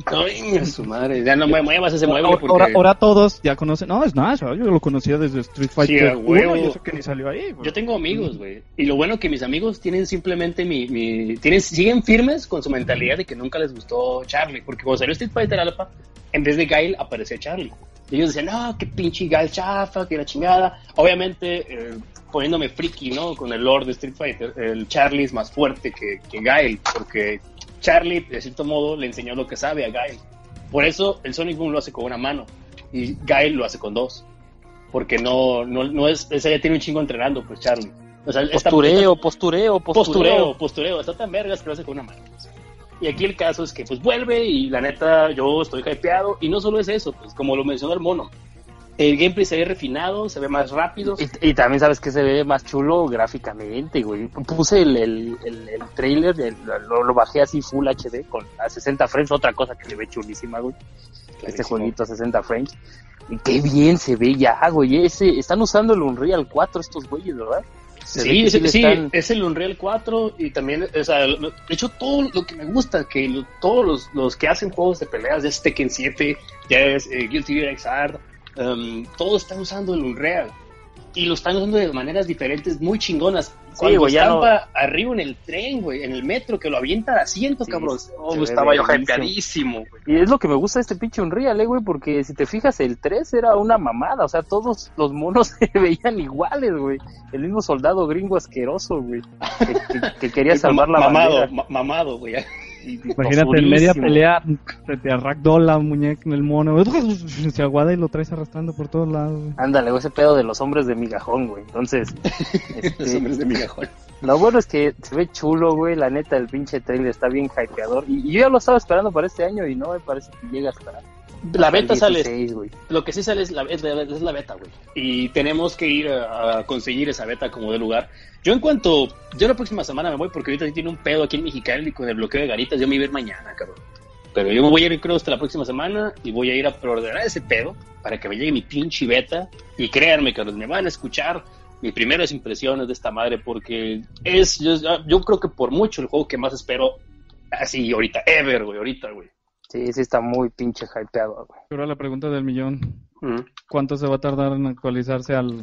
[SPEAKER 2] Ay, su madre, ya no me muevas ese mueble porque...
[SPEAKER 4] Ahora, ahora todos ya conocen, no, es Nash, yo lo conocía desde Street Fighter
[SPEAKER 2] sí, uno
[SPEAKER 4] y eso que ni salió ahí. Bro.
[SPEAKER 2] Yo tengo amigos, güey, y lo bueno que mis amigos tienen simplemente mi, mi... tienen siguen firmes con su mentalidad de que nunca les gustó Charlie, porque cuando salió Street Fighter Alpha, en vez de Gail apareció Charlie. Y ellos decían, no, qué pinche Gail chafa, que la chingada. Obviamente... Eh, poniéndome friki, ¿no? Con el lore de Street Fighter, el Charlie es más fuerte que, que Gael, porque Charlie, de cierto modo, le enseñó lo que sabe a Gael. Por eso el Sonic Boom lo hace con una mano y Gael lo hace con dos. Porque no, no, no es, ese ya tiene un chingo entrenando, pues Charlie. O sea,
[SPEAKER 3] postureo, está, postureo, postureo,
[SPEAKER 2] postureo, postureo, está tan vergas que lo hace con una mano. Y aquí el caso es que pues vuelve y la neta yo estoy hypeado y no solo es eso, pues como lo mencionó el mono. El gameplay se ve refinado, se ve más rápido.
[SPEAKER 3] Y, y también sabes que se ve más chulo gráficamente, güey. Puse el, el, el, el trailer, el, lo, lo bajé así Full H D con a sesenta frames, otra cosa que se ve chulísima, güey. Clarísimo. Este jueguito a sesenta frames. Y qué bien se ve ya, güey. Ese, están usando el Unreal cuatro estos güeyes, ¿verdad?
[SPEAKER 2] Se sí, sí, sí están... es el Unreal cuatro y también, o sea, de hecho todo lo que me gusta, que lo, todos los, los que hacen juegos de peleas, ya es Tekken siete, ya es eh, Guilty Gear Xrd, Um, todos están usando el Unreal y lo están usando de maneras diferentes muy chingonas. Cuando sí, güey, estampa no... arriba en el tren, güey, en el metro, que lo avienta al asiento, sí, cabrón. Oh, estaba yo hypeadísimo, güey.
[SPEAKER 3] Y es lo que me gusta de este pinche Unreal, eh, güey, porque si te fijas, el tres era una mamada, o sea, todos los monos se veían iguales, güey. El mismo soldado gringo asqueroso, güey, que, que, que quería salvar la
[SPEAKER 2] mamado,
[SPEAKER 3] bandera.
[SPEAKER 2] Ma- mamado, güey.
[SPEAKER 4] Imagínate en media pelea se te ragdoll la muñeca en el mono, se aguada y lo traes arrastrando por todos lados.
[SPEAKER 3] Ándale, ese pedo de los hombres de migajón, güey. Entonces,
[SPEAKER 2] este, los hombres de migajón.
[SPEAKER 3] Lo bueno es que se ve chulo, güey. La neta, el pinche trailer está bien hypeador. Y, y yo ya lo estaba esperando para este año y no me parece que llega hasta.
[SPEAKER 2] La beta sale, güey. Lo que sí sale es la, es la, es la beta, güey. Y tenemos que ir a, a conseguir esa beta como de lugar. Yo en cuanto, yo la próxima semana me voy porque ahorita sí tiene un pedo aquí en Mexicali con el bloqueo de garitas. Yo me voy a ir mañana, cabrón. Pero yo me voy a ir creo hasta la próxima semana y voy a ir a preordenar ese pedo para que me llegue mi pinche beta. Y créanme, cabrón, me van a escuchar mis primeras impresiones de esta madre porque es, yo, yo creo que por mucho el juego que más espero así ahorita, ever, güey, ahorita, güey.
[SPEAKER 3] Sí, sí está muy pinche hypeado, güey.
[SPEAKER 4] Ahora la pregunta del millón.
[SPEAKER 2] ¿Mm?
[SPEAKER 4] ¿Cuánto se va a tardar en actualizarse al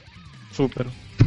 [SPEAKER 4] Super?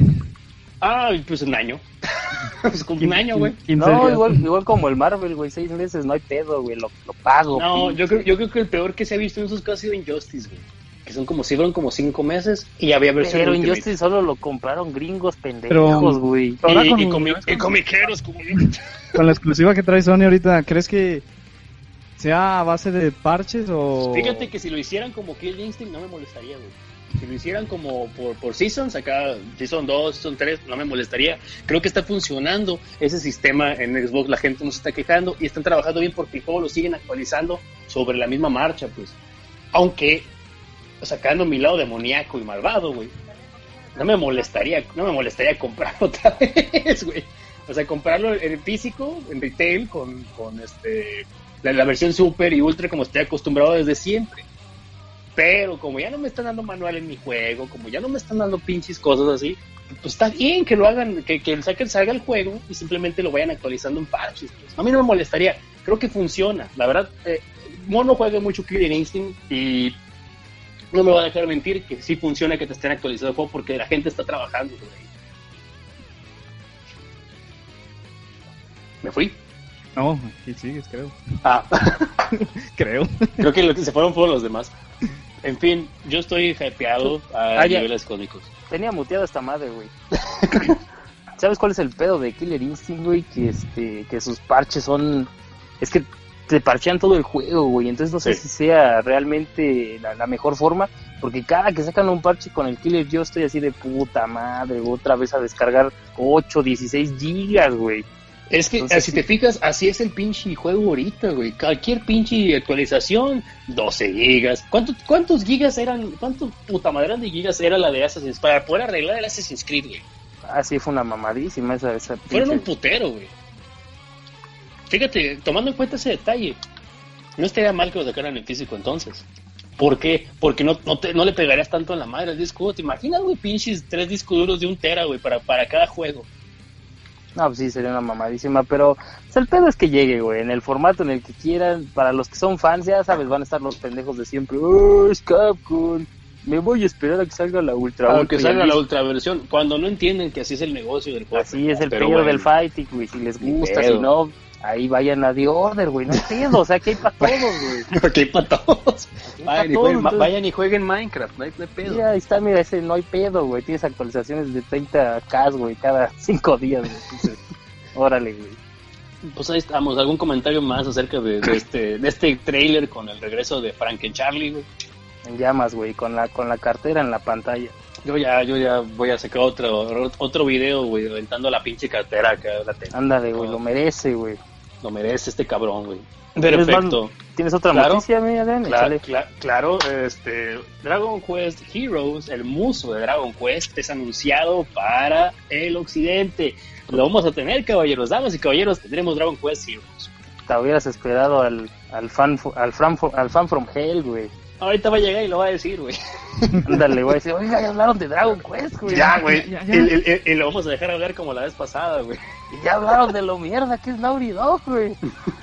[SPEAKER 2] Ah, pues un año. Pues como un año, güey.
[SPEAKER 3] No, igual, igual como el Marvel, güey, seis meses, no hay pedo, güey, lo, lo pago.
[SPEAKER 2] No, yo creo, yo creo que el peor que se ha visto en esos casos ha sido Injustice, güey. Que son como, si fueron como cinco meses y ya había versión
[SPEAKER 3] Pero Injustice solo lo compraron gringos pendejos, güey.
[SPEAKER 2] Y, y, y, comi- y comiqueros como yo.
[SPEAKER 4] Con la exclusiva que trae Sony ahorita, ¿crees que sea a base de parches o...
[SPEAKER 2] Fíjate que si lo hicieran como Killer Instinct no me molestaría, güey. Si lo hicieran como por, por Seasons, acá Season dos, Season tres, no me molestaría. Creo que está funcionando ese sistema en Xbox, la gente no se está quejando y están trabajando bien porque el juego lo siguen actualizando sobre la misma marcha, pues. Aunque, sacando mi lado demoníaco y malvado, güey, no me molestaría, no me molestaría comprarlo otra vez, güey. O sea, comprarlo en físico, en retail, con, con este la, la versión Super y Ultra como estoy acostumbrado desde siempre. Pero como ya no me están dando manual en mi juego, como ya no me están dando pinches cosas así, pues está bien que lo hagan, que, que el saquen, salga el juego y simplemente lo vayan actualizando en parches. Pues. A mí no me molestaría, creo que funciona. La verdad, eh, Mono juega mucho Killer Instinct y no me va a dejar mentir que sí funciona que te estén actualizando el juego porque la gente está trabajando sobre ahí. ¿Me fui?
[SPEAKER 4] No, aquí sigues, creo.
[SPEAKER 2] Ah,
[SPEAKER 4] creo.
[SPEAKER 2] Creo que lo que se fueron fueron los demás. En fin, yo estoy hypeado a
[SPEAKER 3] Ah, ya.
[SPEAKER 2] niveles cónicos.
[SPEAKER 3] Tenía muteada esta madre, güey. ¿Sabes cuál es el pedo de Killer Instinct, güey? Que este, que sus parches son... Es que te parchean todo el juego, güey. Entonces no sé
[SPEAKER 2] Sí.
[SPEAKER 3] si sea realmente la, la mejor forma. Porque cada que sacan un parche con el Killer, yo estoy así de puta madre, otra vez a descargar ocho, dieciséis gigas, güey.
[SPEAKER 2] Es que,
[SPEAKER 3] Entonces,
[SPEAKER 2] si
[SPEAKER 3] sí.
[SPEAKER 2] te fijas, así es el pinche juego ahorita, güey. Cualquier pinche actualización, doce gigas. ¿Cuántos, cuántos gigas eran, cuántos puta madre de gigas era la de Assassin's Creed? Para poder arreglar el Assassin's Creed, güey.
[SPEAKER 3] Ah, sí, fue una mamadísima esa, esa
[SPEAKER 2] Fueron un
[SPEAKER 3] pinche-
[SPEAKER 2] putero, güey. Fíjate, tomando en cuenta ese detalle, no estaría mal que lo sacaran en físico entonces. ¿Por qué? Porque no, no, te, no le pegarías tanto en la madre al disco duro. ¿Te imaginas, güey, pinches tres discos duros de un tera, güey, para, para cada juego?
[SPEAKER 3] No, pues sí, sería una mamadísima, pero pues, el pedo es que llegue, güey, en el formato en el que quieran. Para los que son fans, ya sabes, van a estar los pendejos de siempre. ¡Oh, es Capcom! Me voy a esperar a que salga la Ultra.
[SPEAKER 2] Aunque
[SPEAKER 3] Ultra, y
[SPEAKER 2] salga
[SPEAKER 3] al
[SPEAKER 2] la
[SPEAKER 3] dis-
[SPEAKER 2] ultra versión, cuando no entienden que así es el negocio del juego.
[SPEAKER 3] Así es el
[SPEAKER 2] Pero
[SPEAKER 3] pedo
[SPEAKER 2] bueno.
[SPEAKER 3] del fighting, güey. Si les
[SPEAKER 2] Ni
[SPEAKER 3] gusta,
[SPEAKER 2] pedo.
[SPEAKER 3] si no, ahí vayan a The Order, güey. No hay pedo, o sea, que hay para todos, güey.
[SPEAKER 2] Porque hay para todos.
[SPEAKER 3] Hay
[SPEAKER 2] Vayan
[SPEAKER 3] pa'
[SPEAKER 2] y,
[SPEAKER 3] todos,
[SPEAKER 2] jueguen,
[SPEAKER 3] entonces-
[SPEAKER 2] vayan y jueguen Minecraft, no hay, no hay pedo.
[SPEAKER 3] Mira, ahí está, mira, ese no hay pedo, güey. Tienes actualizaciones de treinta K, güey, cada cinco días, güey. Entonces, órale, güey.
[SPEAKER 2] Pues ahí estamos. ¿Algún comentario más acerca de, de este de este trailer con el regreso de Frankencharlie, güey?
[SPEAKER 3] En llamas, güey, con la, con la cartera en la pantalla.
[SPEAKER 2] Yo ya, yo ya voy a sacar otro otro video, güey, aventando la pinche cartera acá. La tengo.
[SPEAKER 3] Ándale, güey, lo merece, güey.
[SPEAKER 2] Lo merece este cabrón, güey.
[SPEAKER 3] ¿Tienes
[SPEAKER 2] Perfecto.
[SPEAKER 3] más- ¿Tienes otra
[SPEAKER 2] Claro.
[SPEAKER 3] noticia, mi Adrián?
[SPEAKER 2] Claro,
[SPEAKER 3] Échale.
[SPEAKER 2] cla- claro, este Dragon Quest Heroes, el muso de Dragon Quest, es anunciado para el occidente. Lo vamos a tener, caballeros, damas y caballeros, tendremos Dragon Quest Heroes.
[SPEAKER 3] Te hubieras esperado al, al, fan, fo- al, fan, fo- al fan from hell, güey.
[SPEAKER 2] Ahorita va a llegar y lo va a decir, güey.
[SPEAKER 3] Ándale, güey. Decir, oiga, ya hablaron de Dragon Quest, güey.
[SPEAKER 2] Ya, güey.
[SPEAKER 4] ya, ya.
[SPEAKER 2] Y, y- y- y lo vamos a dejar hablar como la vez pasada, güey.
[SPEAKER 3] Y ya hablaron de lo mierda que es Naughty Dog, güey.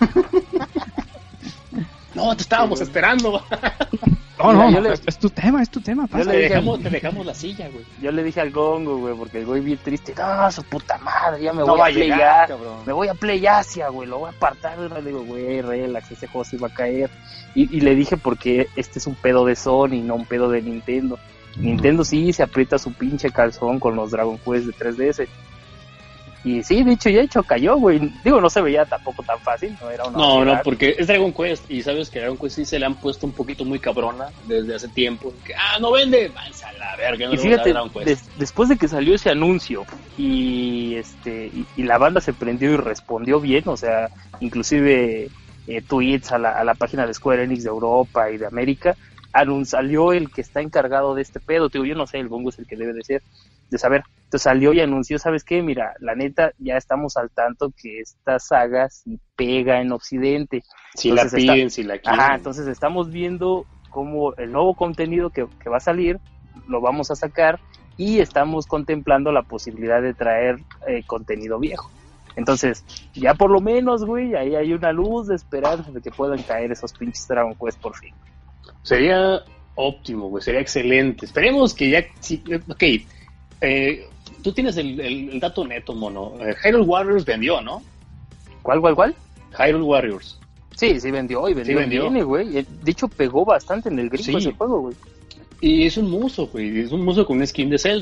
[SPEAKER 2] No, te estábamos esperando.
[SPEAKER 4] No,
[SPEAKER 3] Mira,
[SPEAKER 4] no,
[SPEAKER 3] yo le-
[SPEAKER 4] es, es tu tema, es tu tema.
[SPEAKER 3] Yo
[SPEAKER 4] pasa.
[SPEAKER 2] Te
[SPEAKER 3] le dije-
[SPEAKER 2] dejamos, te dejamos la silla, güey.
[SPEAKER 3] Yo le dije al Gongo, güey, porque el güey bien triste. No, su puta madre, ya me
[SPEAKER 2] No
[SPEAKER 3] voy
[SPEAKER 2] va
[SPEAKER 3] a
[SPEAKER 2] a
[SPEAKER 3] Play
[SPEAKER 2] llegar,
[SPEAKER 3] Ya-
[SPEAKER 2] cabrón.
[SPEAKER 3] Me voy a Play Asia, güey, lo voy a apartar. Y le digo, güey, relax, ese juego se va a caer. Y, y le dije porque este es un pedo de Sony, no un pedo de Nintendo. Nintendo sí se aprieta su pinche calzón con los Dragon Quest de tres D S. Y sí, dicho y hecho, cayó, güey. Digo, no se veía tampoco tan fácil, no era una
[SPEAKER 2] No, no,
[SPEAKER 3] obviedad.
[SPEAKER 2] porque es Dragon Quest y sabes que Dragon Quest sí se le han puesto un poquito muy cabrona desde hace tiempo. Que, ah, no vende, váyanse a la verga, no
[SPEAKER 3] Y
[SPEAKER 2] le vamos a
[SPEAKER 3] fíjate,
[SPEAKER 2] dar Dragon Quest.
[SPEAKER 3] des- después de que salió ese anuncio y este y, y la banda se prendió y respondió bien, o sea, inclusive eh, tweets a la, a la página de Square Enix de Europa y de América, anun- salió el que está encargado de este pedo, digo, yo no sé, el Bongo es el que debe de ser, de saber. Entonces salió y anunció, ¿sabes qué? Mira, la neta, ya estamos al tanto que esta saga sí pega en Occidente.
[SPEAKER 2] Si la
[SPEAKER 3] entonces está-
[SPEAKER 2] piden, si la quieren.
[SPEAKER 3] Ajá, entonces estamos viendo cómo el nuevo contenido que, que va a salir lo vamos a sacar y estamos contemplando la posibilidad de traer eh, contenido viejo. Entonces, ya por lo menos, güey, ahí hay una luz de esperanza de que puedan caer esos pinches Dragon Quest por fin.
[SPEAKER 2] Sería óptimo, güey, sería excelente. Esperemos que ya... Sí, ok, eh, tú tienes el, el- el dato neto, mono. Eh, Hyrule Warriors vendió, ¿no?
[SPEAKER 3] ¿Cuál, cuál, cuál?
[SPEAKER 2] Hyrule Warriors.
[SPEAKER 3] Sí, sí vendió y vendió,
[SPEAKER 2] Sí vendió.
[SPEAKER 3] bien, güey. Eh, De hecho, pegó bastante en el gringo
[SPEAKER 2] Sí.
[SPEAKER 3] ese juego, güey.
[SPEAKER 2] Y es un muso, güey, es un muso con una skin de Zelda.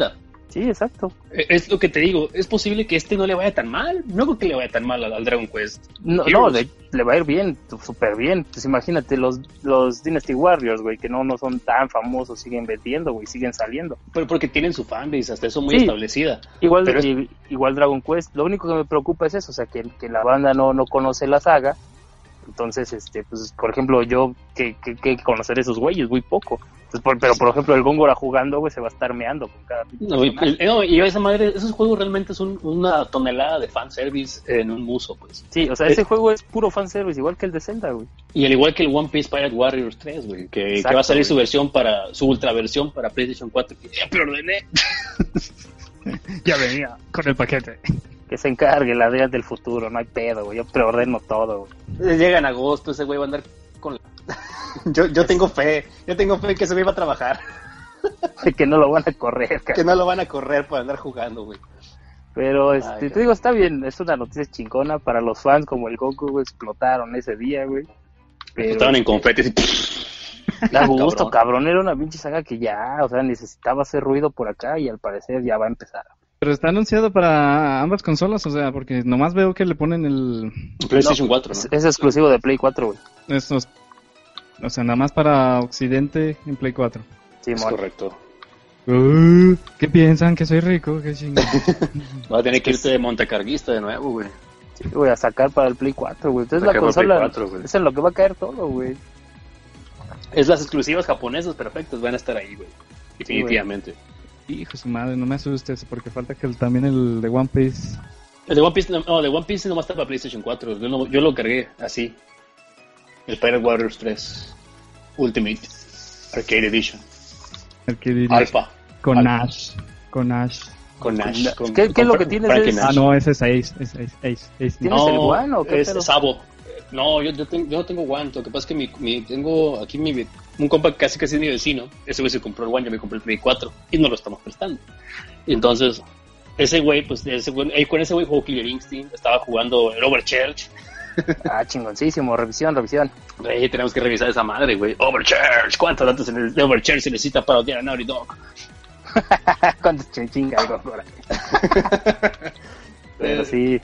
[SPEAKER 3] Sí, exacto.
[SPEAKER 2] Es lo que te digo, es posible que este no le vaya tan mal. No creo que le vaya tan mal al, al Dragon Quest.
[SPEAKER 3] No, no le, le va a ir bien, súper bien. Pues imagínate los, los Dynasty Warriors, güey, que no, no son tan famosos, siguen vendiendo, güey, siguen saliendo.
[SPEAKER 2] Pero porque tienen su fanbase, hasta eso muy
[SPEAKER 3] Sí.
[SPEAKER 2] establecida.
[SPEAKER 3] Igual,
[SPEAKER 2] Pero es-
[SPEAKER 3] i- igual Dragon Quest, lo único que me preocupa es eso, o sea, que, que la banda no, no conoce la saga. Entonces, este, pues, por ejemplo, yo que, que, que conocer esos güeyes, muy poco. Entonces, por- pero, por ejemplo, el Góngora jugando, güey, se va a estar meando con cada
[SPEAKER 2] No, y,
[SPEAKER 3] personaje.
[SPEAKER 2] no, y esa madre, esos juegos realmente son una tonelada de fanservice en un muso, pues.
[SPEAKER 3] Sí, o sea,
[SPEAKER 2] Eh,
[SPEAKER 3] ese juego es puro fanservice, igual que el de Zelda, güey.
[SPEAKER 2] Y al igual que el One Piece Pirate Warriors tres, güey, que, que
[SPEAKER 3] Exacto,
[SPEAKER 2] va a salir
[SPEAKER 3] güey.
[SPEAKER 2] su versión para, su ultra versión para PlayStation cuatro, que ya preordené.
[SPEAKER 4] Ya venía con el paquete.
[SPEAKER 3] Que se encargue la D E A del futuro, no hay pedo, güey. Yo preordeno todo, güey.
[SPEAKER 2] Llega en agosto, ese güey va a andar con la... yo, yo tengo fe, yo tengo fe que ese güey va a trabajar,
[SPEAKER 3] Que no lo van a correr,
[SPEAKER 2] que
[SPEAKER 3] cara.
[SPEAKER 2] no lo van a correr para andar jugando, güey.
[SPEAKER 3] Pero, este,
[SPEAKER 2] Ay,
[SPEAKER 3] te
[SPEAKER 2] cara.
[SPEAKER 3] digo, está bien. Es una noticia chingona para los fans como el Goku, güey. Explotaron ese día, güey. Pero
[SPEAKER 2] Estaban en confetes y...
[SPEAKER 3] da gusto,
[SPEAKER 2] Cabrón.
[SPEAKER 3] cabrón. Era una pinche saga que ya, o sea, necesitaba hacer ruido por acá y al parecer ya va a empezar.
[SPEAKER 4] Pero está anunciado para ambas consolas, o sea, porque nomás veo que le ponen el...
[SPEAKER 2] PlayStation cuatro, ¿no?
[SPEAKER 3] Es, es exclusivo de Play cuatro, güey.
[SPEAKER 4] Estos, o sea, nada más para Occidente en Play cuatro.
[SPEAKER 3] Sí,
[SPEAKER 2] Es
[SPEAKER 3] mon.
[SPEAKER 2] correcto.
[SPEAKER 4] Uh, ¿Qué piensan? ¿Que soy rico? ¿Qué chingada?
[SPEAKER 2] Va a tener que irte de montecarguista de nuevo, güey.
[SPEAKER 3] Sí, voy a sacar para el Play cuatro, güey. Entonces la
[SPEAKER 2] Sacar para Play
[SPEAKER 3] consola
[SPEAKER 2] cuatro, güey.
[SPEAKER 3] es en lo que va a caer todo, güey.
[SPEAKER 2] Es las exclusivas japonesas perfectas, van a estar ahí, güey. Definitivamente.
[SPEAKER 4] Hijo de su madre, no me asustes, porque falta que el- también el de One Piece...
[SPEAKER 2] El de One Piece, no, no, de One Piece nomás está para PlayStation cuatro. Yo, no- yo lo cargué así. El Pirate Warriors tres Ultimate Arcade Edition.
[SPEAKER 4] El que diría...
[SPEAKER 2] Alpha.
[SPEAKER 4] Con
[SPEAKER 2] Alpha.
[SPEAKER 4] Ash. Con Ash.
[SPEAKER 2] Con Nash. Con,
[SPEAKER 3] ¿Qué- qué es lo
[SPEAKER 2] con
[SPEAKER 3] que tienes?
[SPEAKER 2] Frankie
[SPEAKER 3] Es-
[SPEAKER 2] Nash.
[SPEAKER 4] Ah, no, ese es Ace. Es Ace. Ace, Ace.
[SPEAKER 3] ¿Tienes el One o qué
[SPEAKER 2] es
[SPEAKER 3] pedo?
[SPEAKER 2] Sabo. No, yo, yo, tengo, yo no tengo One. Lo que pasa es que mi, mi, tengo aquí mi, un compa casi casi es mi vecino. Ese güey se compró el One, yo me compré el Play cuatro y no lo estamos prestando. Y entonces, ese güey, pues, ese güey, eh, con ese güey jugó Killer Instinct, estaba jugando el Overchurch.
[SPEAKER 3] Ah, chingoncísimo. Revisión, revisión.
[SPEAKER 2] Güey, tenemos que revisar esa madre, güey. Overchurch, ¿cuántos datos en el de Overchurch se necesita para odiar a Naughty Dog?
[SPEAKER 3] ¿Cuántos chingas, Góngora? Pero sí.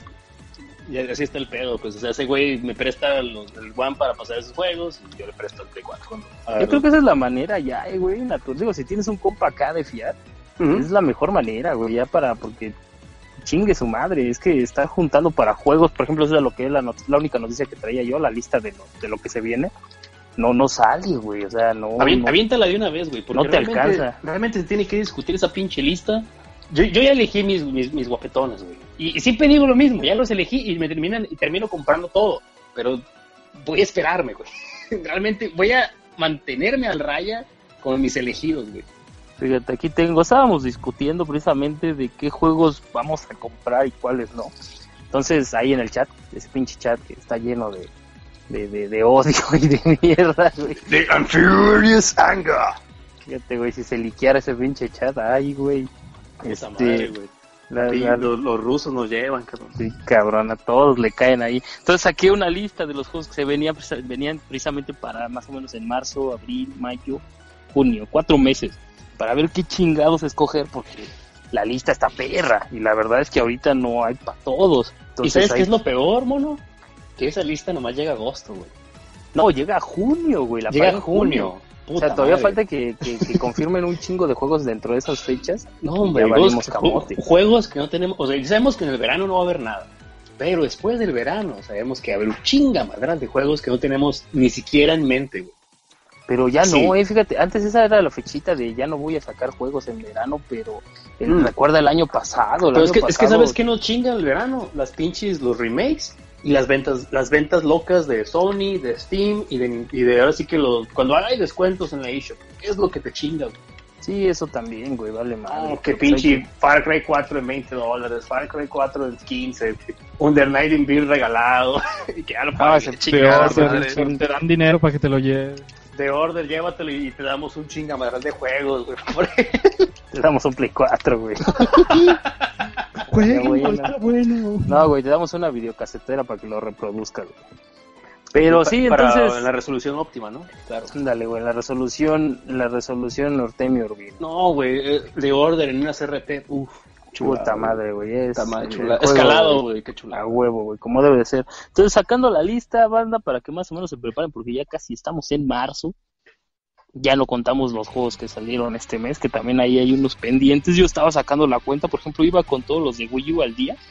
[SPEAKER 2] Y así está el pedo, pues, o sea, ese güey me presta los, el One para pasar esos juegos y yo le presto el Play cuatro. cuando-
[SPEAKER 3] Yo creo que esa es la manera ya, eh, güey. natu- Digo, si tienes un compa acá de fiar,
[SPEAKER 2] Ujú.
[SPEAKER 3] es la mejor manera, güey, ya para, porque chingue su madre, es que está juntando para juegos, por ejemplo, eso es lo que es la, not- la única noticia que traía yo, la lista de lo, de lo que se viene. No, no sale, güey, o sea, no.
[SPEAKER 2] Avien-
[SPEAKER 3] no-
[SPEAKER 2] Aviéntala de una vez, güey, porque
[SPEAKER 3] No te
[SPEAKER 2] realmente,
[SPEAKER 3] alcanza.
[SPEAKER 2] realmente se tiene que discutir esa pinche lista. Yo, yo ya elegí mis, mis, mis guapetones, güey. Y, y siempre digo lo mismo, ya los elegí y me terminan y termino comprando todo. Pero voy a esperarme, güey. Realmente voy a mantenerme al raya con mis elegidos, güey.
[SPEAKER 3] Fíjate, aquí tengo, estábamos discutiendo precisamente de qué juegos vamos a comprar y cuáles no. Entonces, ahí en el chat, ese pinche chat que está lleno de, de, de, de odio y de mierda, güey.
[SPEAKER 2] The Furious Anger.
[SPEAKER 3] Fíjate, güey, si se liqueara ese pinche chat, ay, güey.
[SPEAKER 2] Esa
[SPEAKER 3] Este,
[SPEAKER 2] madre, güey.
[SPEAKER 3] la-
[SPEAKER 2] Sí,
[SPEAKER 3] la-
[SPEAKER 2] los, los rusos nos llevan, cabrón.
[SPEAKER 3] Sí, cabrón, a todos le caen ahí. Entonces saqué una lista de los juegos que se venían, presa- venían precisamente para más o menos en marzo, abril, mayo, junio, cuatro meses, para ver qué chingados escoger, porque la lista está perra, y la verdad es que ahorita no hay para todos.
[SPEAKER 2] ¿Y
[SPEAKER 3] Entonces,
[SPEAKER 2] sabes
[SPEAKER 3] ahí-
[SPEAKER 2] qué es lo peor, mono? Que esa lista nomás llega a agosto, güey.
[SPEAKER 3] No, llega a junio, güey. La
[SPEAKER 2] Llega
[SPEAKER 3] paga
[SPEAKER 2] a
[SPEAKER 3] en
[SPEAKER 2] junio.
[SPEAKER 3] O sea,
[SPEAKER 2] Puta
[SPEAKER 3] todavía
[SPEAKER 2] madre.
[SPEAKER 3] falta que, que, que confirmen un chingo de juegos dentro de esas fechas.
[SPEAKER 2] No,
[SPEAKER 3] y
[SPEAKER 2] hombre,
[SPEAKER 3] ya
[SPEAKER 2] juegos,
[SPEAKER 3] valimos camote.
[SPEAKER 2] ju- juegos que no tenemos, o sea, ya sabemos que en el verano no va a haber nada, pero después del verano sabemos que va a haber un chinga más grande de juegos que no tenemos ni siquiera en mente, güey.
[SPEAKER 3] Pero ya
[SPEAKER 2] Sí.
[SPEAKER 3] no, eh, fíjate, antes esa era la fechita de ya no voy a sacar juegos en verano, pero eh,
[SPEAKER 2] Mm.
[SPEAKER 3] recuerda el año pasado. El
[SPEAKER 2] Pero es
[SPEAKER 3] año
[SPEAKER 2] que, es que
[SPEAKER 3] pasado-
[SPEAKER 2] sabes que nos chinga el verano, las pinches, los remakes y las ventas, las ventas locas de Sony, de Steam y de, y de ahora sí que los, cuando hay descuentos en la eShop, es lo que te chinga, güey.
[SPEAKER 3] Sí, eso también, güey, vale madre.
[SPEAKER 2] Oh, que
[SPEAKER 3] Pero, pues, hay
[SPEAKER 2] pinche Far Cry cuatro en veinte dólares, Far Cry cuatro en quince, Under Night in Beer regalado, y que ya lo
[SPEAKER 3] Ah,
[SPEAKER 2] pagas,
[SPEAKER 3] ese
[SPEAKER 2] chingada
[SPEAKER 4] Peor,
[SPEAKER 2] madre.
[SPEAKER 4] te, te dan dinero para que te lo lleves.
[SPEAKER 2] De order, llévatelo y te damos un chingamadral de juegos, güey. Por
[SPEAKER 3] que Te damos un Play cuatro, güey.
[SPEAKER 4] Juego,
[SPEAKER 3] bueno.
[SPEAKER 4] está bueno.
[SPEAKER 3] No, güey, te damos una videocasetera para que lo reproduzcas, güey. Pero sí,
[SPEAKER 2] para
[SPEAKER 3] entonces...
[SPEAKER 2] la resolución óptima, ¿no? Claro.
[SPEAKER 3] Dale, güey, la resolución, la resolución Nortemio Urbino.
[SPEAKER 2] No, güey, The Order en una C R T, uff.
[SPEAKER 3] Puta madre, güey, es...
[SPEAKER 2] Madre,
[SPEAKER 3] el
[SPEAKER 2] chula.
[SPEAKER 3] juego,
[SPEAKER 2] Escalado, güey, qué chula.
[SPEAKER 3] A huevo, güey, como debe de ser. Entonces, sacando la lista, banda, para que más o menos se preparen, porque ya casi estamos en marzo. Ya no contamos los juegos que salieron este mes, que también ahí hay unos pendientes. Yo estaba sacando la cuenta, por ejemplo, iba con todos los de Wii U al día.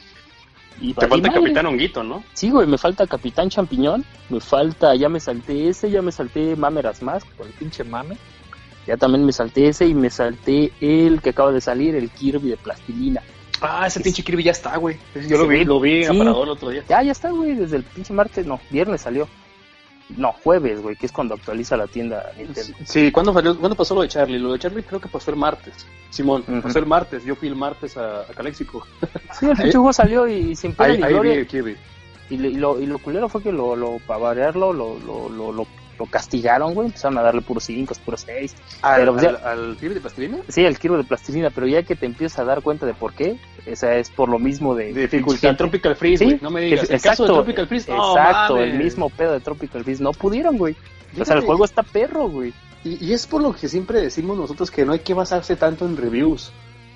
[SPEAKER 3] Y
[SPEAKER 2] te falta madre. Capitán Honguito, ¿no?
[SPEAKER 3] Sí, güey, me falta Capitán Champiñón, me falta, ya me salté ese, ya me salté Mameras Mask, por el pinche mame. Ya también me salté ese y me salté el que acaba de salir, el Kirby de plastilina.
[SPEAKER 2] Ah, ese es... pinche Kirby ya está, güey. Yo lo vi, lo vi en sí. Aparador el otro día.
[SPEAKER 3] Ya, ya está, güey, desde el pinche martes, no, viernes salió. No, jueves, güey, que es cuando actualiza la tienda Nintendo.
[SPEAKER 2] Sí, ¿cuándo, salió, ¿cuándo pasó lo de Charlie? Lo de Charlie creo que pasó el martes. Simón, uh-huh. pasó el martes. Yo fui el martes a, a Caléxico.
[SPEAKER 3] Sí, el pinche juego salió y sin pena
[SPEAKER 2] ni
[SPEAKER 3] gloria.
[SPEAKER 2] Kirby.
[SPEAKER 3] Y, y, lo, y lo culero fue que lo, lo para variarlo, lo, lo, lo, lo, lo castigaron, güey. Empezaron a darle puros cinco, puros seis.
[SPEAKER 2] ¿Al,
[SPEAKER 3] pero,
[SPEAKER 2] al,
[SPEAKER 3] ya,
[SPEAKER 2] ¿Al Kirby de plastilina?
[SPEAKER 3] Sí, el Kirby de plastilina, pero ya que te empiezas a dar cuenta de por qué, esa es por lo mismo de...
[SPEAKER 2] De dificultad Tropical Freeze,
[SPEAKER 3] ¿sí?
[SPEAKER 2] güey, no me digas.
[SPEAKER 3] El
[SPEAKER 2] caso de Tropical Freeze,
[SPEAKER 3] no, exacto, mames. El mismo pedo de Tropical Freeze, no pudieron, güey. Fíjate. O sea, el juego está perro, güey.
[SPEAKER 2] Y, y es por lo que siempre decimos nosotros que no hay que basarse tanto en reviews,